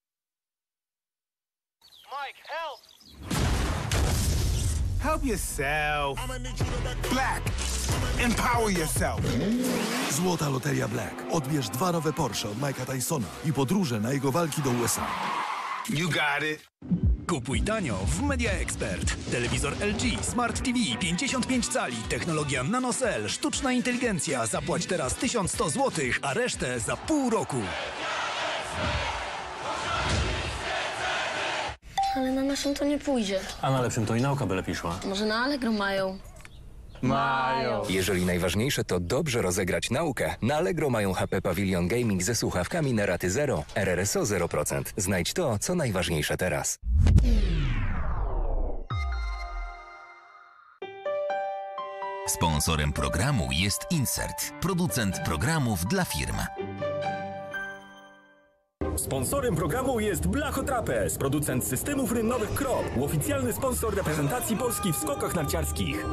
Help yourself. Black. Empower yourself.
Złota Loteria Black. Odbierz dwa nowe Porsche od Mike'a Tysona i podróże na jego walki do U S A.
You got it.
Kupuj tanio w Media Expert. Telewizor L G Smart T V pięćdziesiąt pięć cali, technologia NanoCell, sztuczna inteligencja. Zapłać teraz tysiąc sto złotych, a resztę za pół roku.
Ale na naszą to nie pójdzie.
A na lepszym to i nauka by lepiej szła.
Może na Allegro mają.
Mają.
Jeżeli najważniejsze to dobrze rozegrać naukę, na Allegro mają H P Pavilion Gaming ze słuchawkami na raty zero, R R S O zero procent. Znajdź to, co najważniejsze teraz.
Sponsorem programu jest Insert, producent programów dla firm.
Sponsorem programu jest Blachotrapez, producent systemów rynnowych Krop, oficjalny sponsor reprezentacji Polski w skokach narciarskich.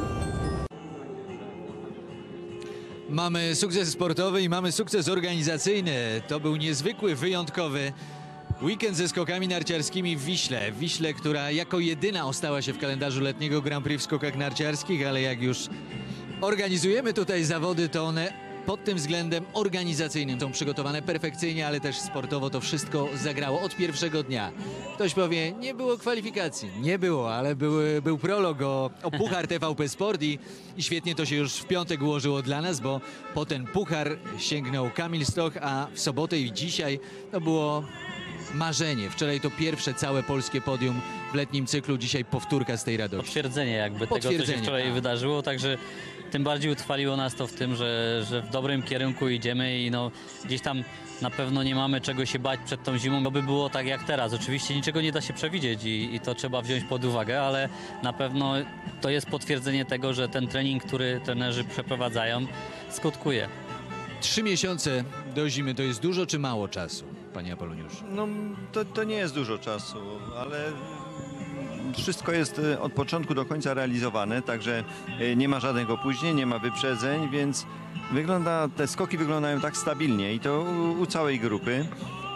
Mamy sukces sportowy i mamy sukces organizacyjny. To był niezwykły, wyjątkowy weekend ze skokami narciarskimi w Wiśle. W Wiśle, która jako jedyna ostała się w kalendarzu letniego Grand Prix w skokach narciarskich, ale jak już organizujemy tutaj zawody, to one pod tym względem organizacyjnym są przygotowane perfekcyjnie, ale też sportowo to wszystko zagrało od pierwszego dnia. Ktoś powie, nie było kwalifikacji. Nie było, ale był, był prolog o, o Puchar T V P Sport i, i świetnie to się już w piątek ułożyło dla nas, bo po ten puchar sięgnął Kamil Stoch, a w sobotę i dzisiaj to było marzenie. Wczoraj to pierwsze całe polskie podium w letnim cyklu, dzisiaj powtórka z tej radości.
Potwierdzenie jakby tego, co się wczoraj
tak.
wydarzyło, także tym bardziej utrwaliło nas to w tym, że, że w dobrym kierunku idziemy i no, gdzieś tam na pewno nie mamy czego się bać przed tą zimą, bo by było tak jak teraz. Oczywiście niczego nie da się przewidzieć i, i to trzeba wziąć pod uwagę, ale na pewno to jest potwierdzenie tego, że ten trening, który trenerzy przeprowadzają, skutkuje.
Trzy miesiące do zimy to jest dużo czy mało czasu, panie Apoloniuszu?
No to, to nie jest dużo czasu, ale wszystko jest od początku do końca realizowane, także nie ma żadnych opóźnień, nie ma wyprzedzeń, więc wygląda, te skoki wyglądają tak stabilnie i to u, u całej grupy.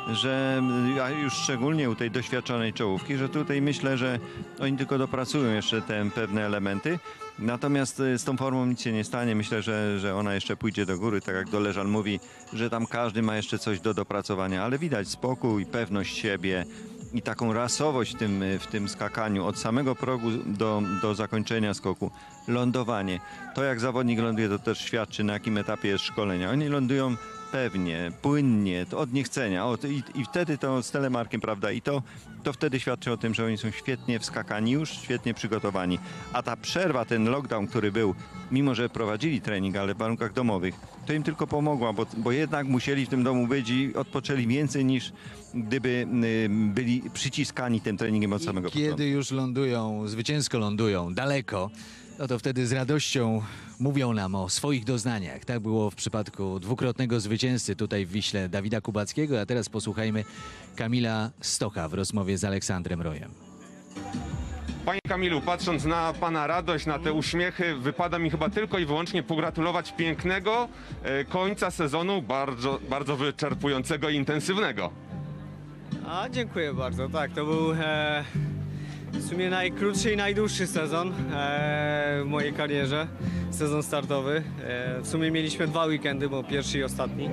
że a już szczególnie u tej doświadczonej czołówki, że tutaj myślę, że oni tylko dopracują jeszcze te pewne elementy. Natomiast z tą formą nic się nie stanie. Myślę, że, że ona jeszcze pójdzie do góry, tak jak Doleżal mówi, że tam każdy ma jeszcze coś do dopracowania, ale widać spokój, pewność siebie i taką rasowość w tym, w tym skakaniu od samego progu do, do zakończenia skoku. Lądowanie. To jak zawodnik ląduje, to też świadczy, na jakim etapie jest szkolenia. Oni lądują pewnie, płynnie, to od niechcenia. O, i, I wtedy to z telemarkiem, prawda, i to, to wtedy świadczy o tym, że oni są świetnie wskakani już, świetnie przygotowani. A ta przerwa, ten lockdown, który był, mimo że prowadzili trening, ale w warunkach domowych, to im tylko pomogła, bo, bo jednak musieli w tym domu być i odpoczęli więcej niż gdyby y, byli przyciskani tym treningiem od samego początku.
Kiedy już lądują, zwycięsko lądują daleko, no to wtedy z radością mówią nam o swoich doznaniach. Tak było w przypadku dwukrotnego zwycięzcy tutaj w Wiśle Dawida Kubackiego, a teraz posłuchajmy Kamila Stocha w rozmowie z Aleksandrem Rojem.
Panie Kamilu, patrząc na Pana radość, na te uśmiechy, wypada mi chyba tylko i wyłącznie pogratulować pięknego e, końca sezonu, bardzo, bardzo wyczerpującego i intensywnego.
A, dziękuję bardzo. Tak, to był e, w sumie najkrótszy i najdłuższy sezon e, w mojej karierze, sezon startowy. E, w sumie mieliśmy dwa weekendy, bo pierwszy i ostatni.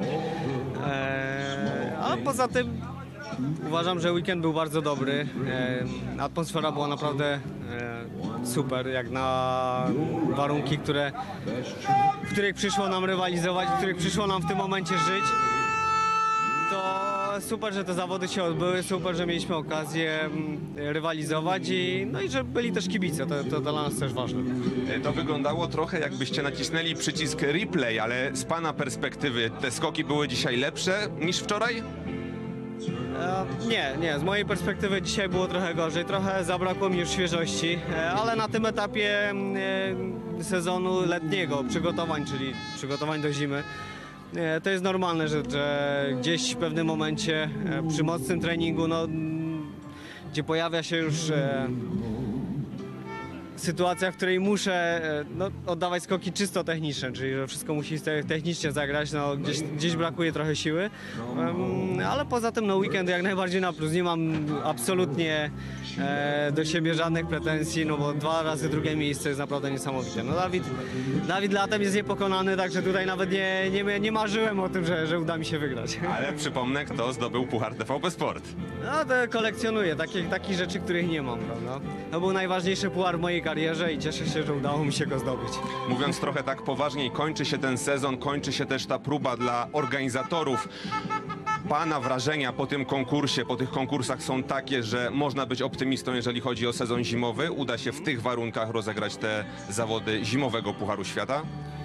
E, a poza tym uważam, że weekend był bardzo dobry. E, atmosfera była naprawdę e, super, jak na warunki, które, w których przyszło nam rywalizować, w których przyszło nam w tym momencie żyć. To super, że te zawody się odbyły, super, że mieliśmy okazję rywalizować i, no i że byli też kibice, to, to dla nas też ważne.
To wyglądało trochę, jakbyście nacisnęli przycisk replay, ale z Pana perspektywy te skoki były dzisiaj lepsze niż wczoraj?
E, nie, nie, z mojej perspektywy dzisiaj było trochę gorzej, trochę zabrakło mi już świeżości, e, ale na tym etapie e, sezonu letniego, przygotowań, czyli przygotowań do zimy, e, to jest normalne, że, że gdzieś w pewnym momencie e, przy mocnym treningu, no, gdzie pojawia się już e, sytuacja, w której muszę no, oddawać skoki czysto techniczne, czyli że wszystko musi technicznie zagrać, no, gdzieś, gdzieś brakuje trochę siły, um, ale poza tym no, weekend jak najbardziej na plus, nie mam absolutnie e, do siebie żadnych pretensji, no bo dwa razy drugie miejsce jest naprawdę niesamowite. No Dawid, Dawid latem jest niepokonany, także tutaj nawet nie, nie, nie marzyłem o tym, że, że uda mi się wygrać.
Ale przypomnę, kto zdobył Puchar T V P Sport.
No to kolekcjonuję, takie, takich rzeczy, których nie mam, prawda? To był najważniejszy puchar w mojej karierze i cieszę się, że udało mi się go zdobyć.
Mówiąc trochę tak poważniej, kończy się ten sezon, kończy się też ta próba dla organizatorów. Pana wrażenia po tym konkursie, po tych konkursach są takie, że można być optymistą, jeżeli chodzi o sezon zimowy? Uda się w tych warunkach rozegrać te zawody zimowego Pucharu Świata?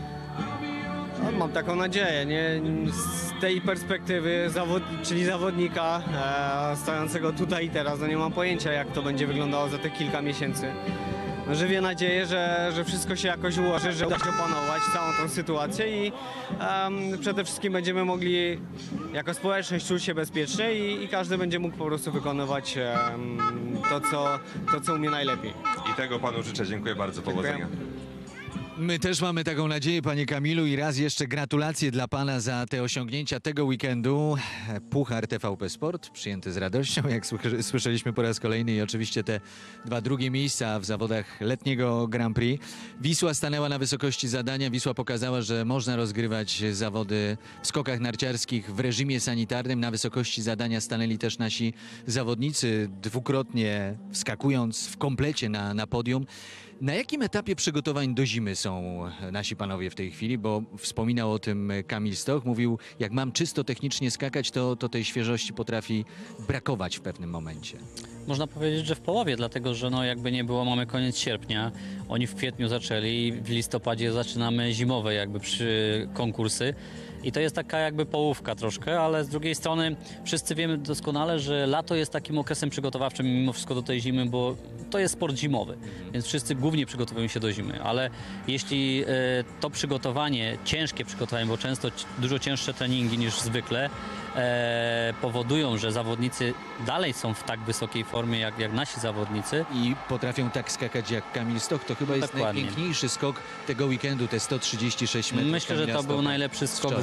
No, mam taką nadzieję, nie? Z tej perspektywy, zawod... czyli zawodnika e, stojącego tutaj i teraz, no nie mam pojęcia, jak to będzie wyglądało za te kilka miesięcy. No, żywię nadzieję, że, że wszystko się jakoś ułoży, że uda się opanować całą tą sytuację i um, przede wszystkim będziemy mogli jako społeczność czuć się bezpiecznie i, i każdy będzie mógł po prostu wykonywać um, to, co, to, co umie najlepiej.
I tego Panu życzę. Dziękuję bardzo. Powodzenia.
Dziękuję.
My też mamy taką nadzieję, panie Kamilu, i raz jeszcze gratulacje dla pana za te osiągnięcia tego weekendu. Puchar T V P Sport przyjęty z radością, jak słyszeliśmy po raz kolejny, i oczywiście te dwa drugie miejsca w zawodach letniego Grand Prix. Wisła stanęła na wysokości zadania. Wisła pokazała, że można rozgrywać zawody w skokach narciarskich w reżimie sanitarnym. Na wysokości zadania stanęli też nasi zawodnicy, dwukrotnie wskakując w komplecie na, na podium. Na jakim etapie przygotowań do zimy są nasi panowie w tej chwili? Bo wspominał o tym Kamil Stoch. Mówił, jak mam czysto technicznie skakać, to, to tej świeżości potrafi brakować w pewnym momencie.
Można powiedzieć, że w połowie, dlatego że no jakby nie było, mamy koniec sierpnia. Oni w kwietniu zaczęli i w listopadzie zaczynamy zimowe jakby przy konkursy. I to jest taka jakby połówka troszkę, ale z drugiej strony wszyscy wiemy doskonale, że lato jest takim okresem przygotowawczym mimo wszystko do tej zimy, bo to jest sport zimowy, więc wszyscy głównie przygotowują się do zimy, ale jeśli e, to przygotowanie, ciężkie przygotowanie, bo często dużo cięższe treningi niż zwykle, e, powodują, że zawodnicy dalej są w tak wysokiej formie jak, jak nasi zawodnicy.
I potrafią tak skakać jak Kamil Stoch, to chyba jest
Dokładnie.
najpiękniejszy skok tego weekendu, te sto trzydzieści sześć metrów.
Myślę, że to był najlepszy skok w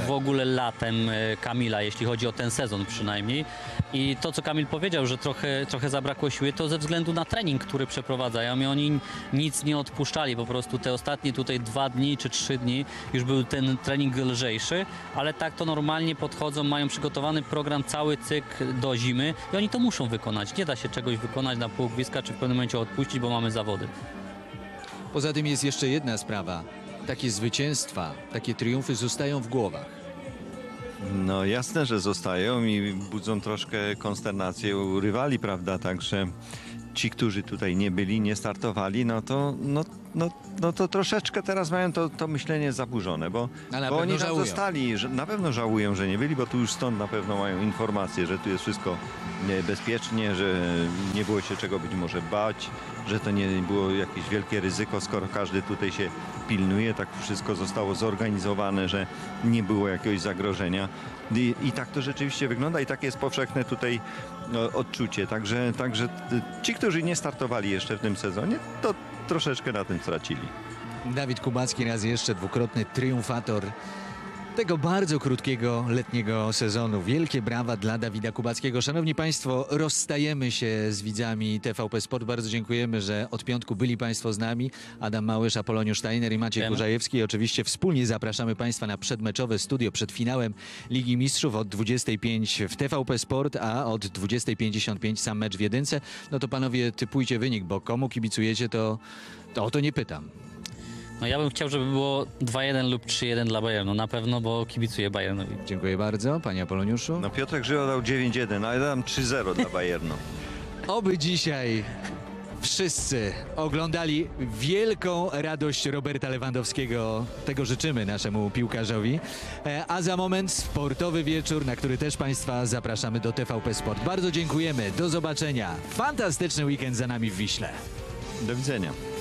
w ogóle latem e, Kamila, jeśli chodzi o ten sezon przynajmniej. I to, co Kamil powiedział, że trochę, trochę zabrakło siły, to ze względu na trening, który przeprowadzają i oni nic nie odpuszczali. Po prostu te ostatnie tutaj dwa dni czy trzy dni już był ten trening lżejszy, ale tak to normalnie podchodzą, mają przygotowany program, cały cykl do zimy i oni to muszą wykonać. Nie da się czegoś wykonać na pół gwizdka, czy w pewnym momencie odpuścić, bo mamy zawody.
Poza tym jest jeszcze jedna sprawa. Takie zwycięstwa, takie triumfy zostają w głowach.
No jasne, że zostają i budzą troszkę konsternację u rywali, prawda? Także ci, którzy tutaj nie byli, nie startowali, no to, no, no, no to troszeczkę teraz mają to, to myślenie zaburzone, bo,
Ale na
bo
pewno
oni tam
żałują.
zostali, że na pewno żałują, że nie byli, bo tu już stąd na pewno mają informację, że tu jest wszystko e, bezpiecznie, że nie było się czego być może bać, że to nie było jakieś wielkie ryzyko, skoro każdy tutaj się pilnuje, tak wszystko zostało zorganizowane, że nie było jakiegoś zagrożenia. I, i tak to rzeczywiście wygląda i takie jest powszechne tutaj no, odczucie. Także, także ci, którzy nie startowali jeszcze w tym sezonie, to troszeczkę na tym stracili.
Dawid Kubacki raz jeszcze dwukrotny triumfator tego bardzo krótkiego letniego sezonu. Wielkie brawa dla Dawida Kubackiego. Szanowni Państwo, rozstajemy się z widzami T V P Sport. Bardzo dziękujemy, że od piątku byli Państwo z nami. Adam Małysz, Apoloniusz Steiner i Maciej Kurzajewski. I oczywiście wspólnie zapraszamy Państwa na przedmeczowe studio przed finałem Ligi Mistrzów od dwudziestej pięć w T V P Sport, a od dwudziestej pięćdziesiąt pięć sam mecz w jedynce. No to panowie typujcie wynik, bo komu kibicujecie, to, to o to nie pytam.
No ja bym chciał, żeby było dwa jeden lub trzy jeden dla Bayernu. Na pewno, bo kibicuję Bayernowi.
Dziękuję bardzo. Panie Apoloniuszu?
No Piotrek Żyła dał dziewięć jeden, a ja dam trzy zero dla Bayernu.
Oby dzisiaj wszyscy oglądali wielką radość Roberta Lewandowskiego. Tego życzymy naszemu piłkarzowi. E, A za moment sportowy wieczór, na który też Państwa zapraszamy do T V P Sport. Bardzo dziękujemy. Do zobaczenia. Fantastyczny weekend za nami w Wiśle.
Do widzenia.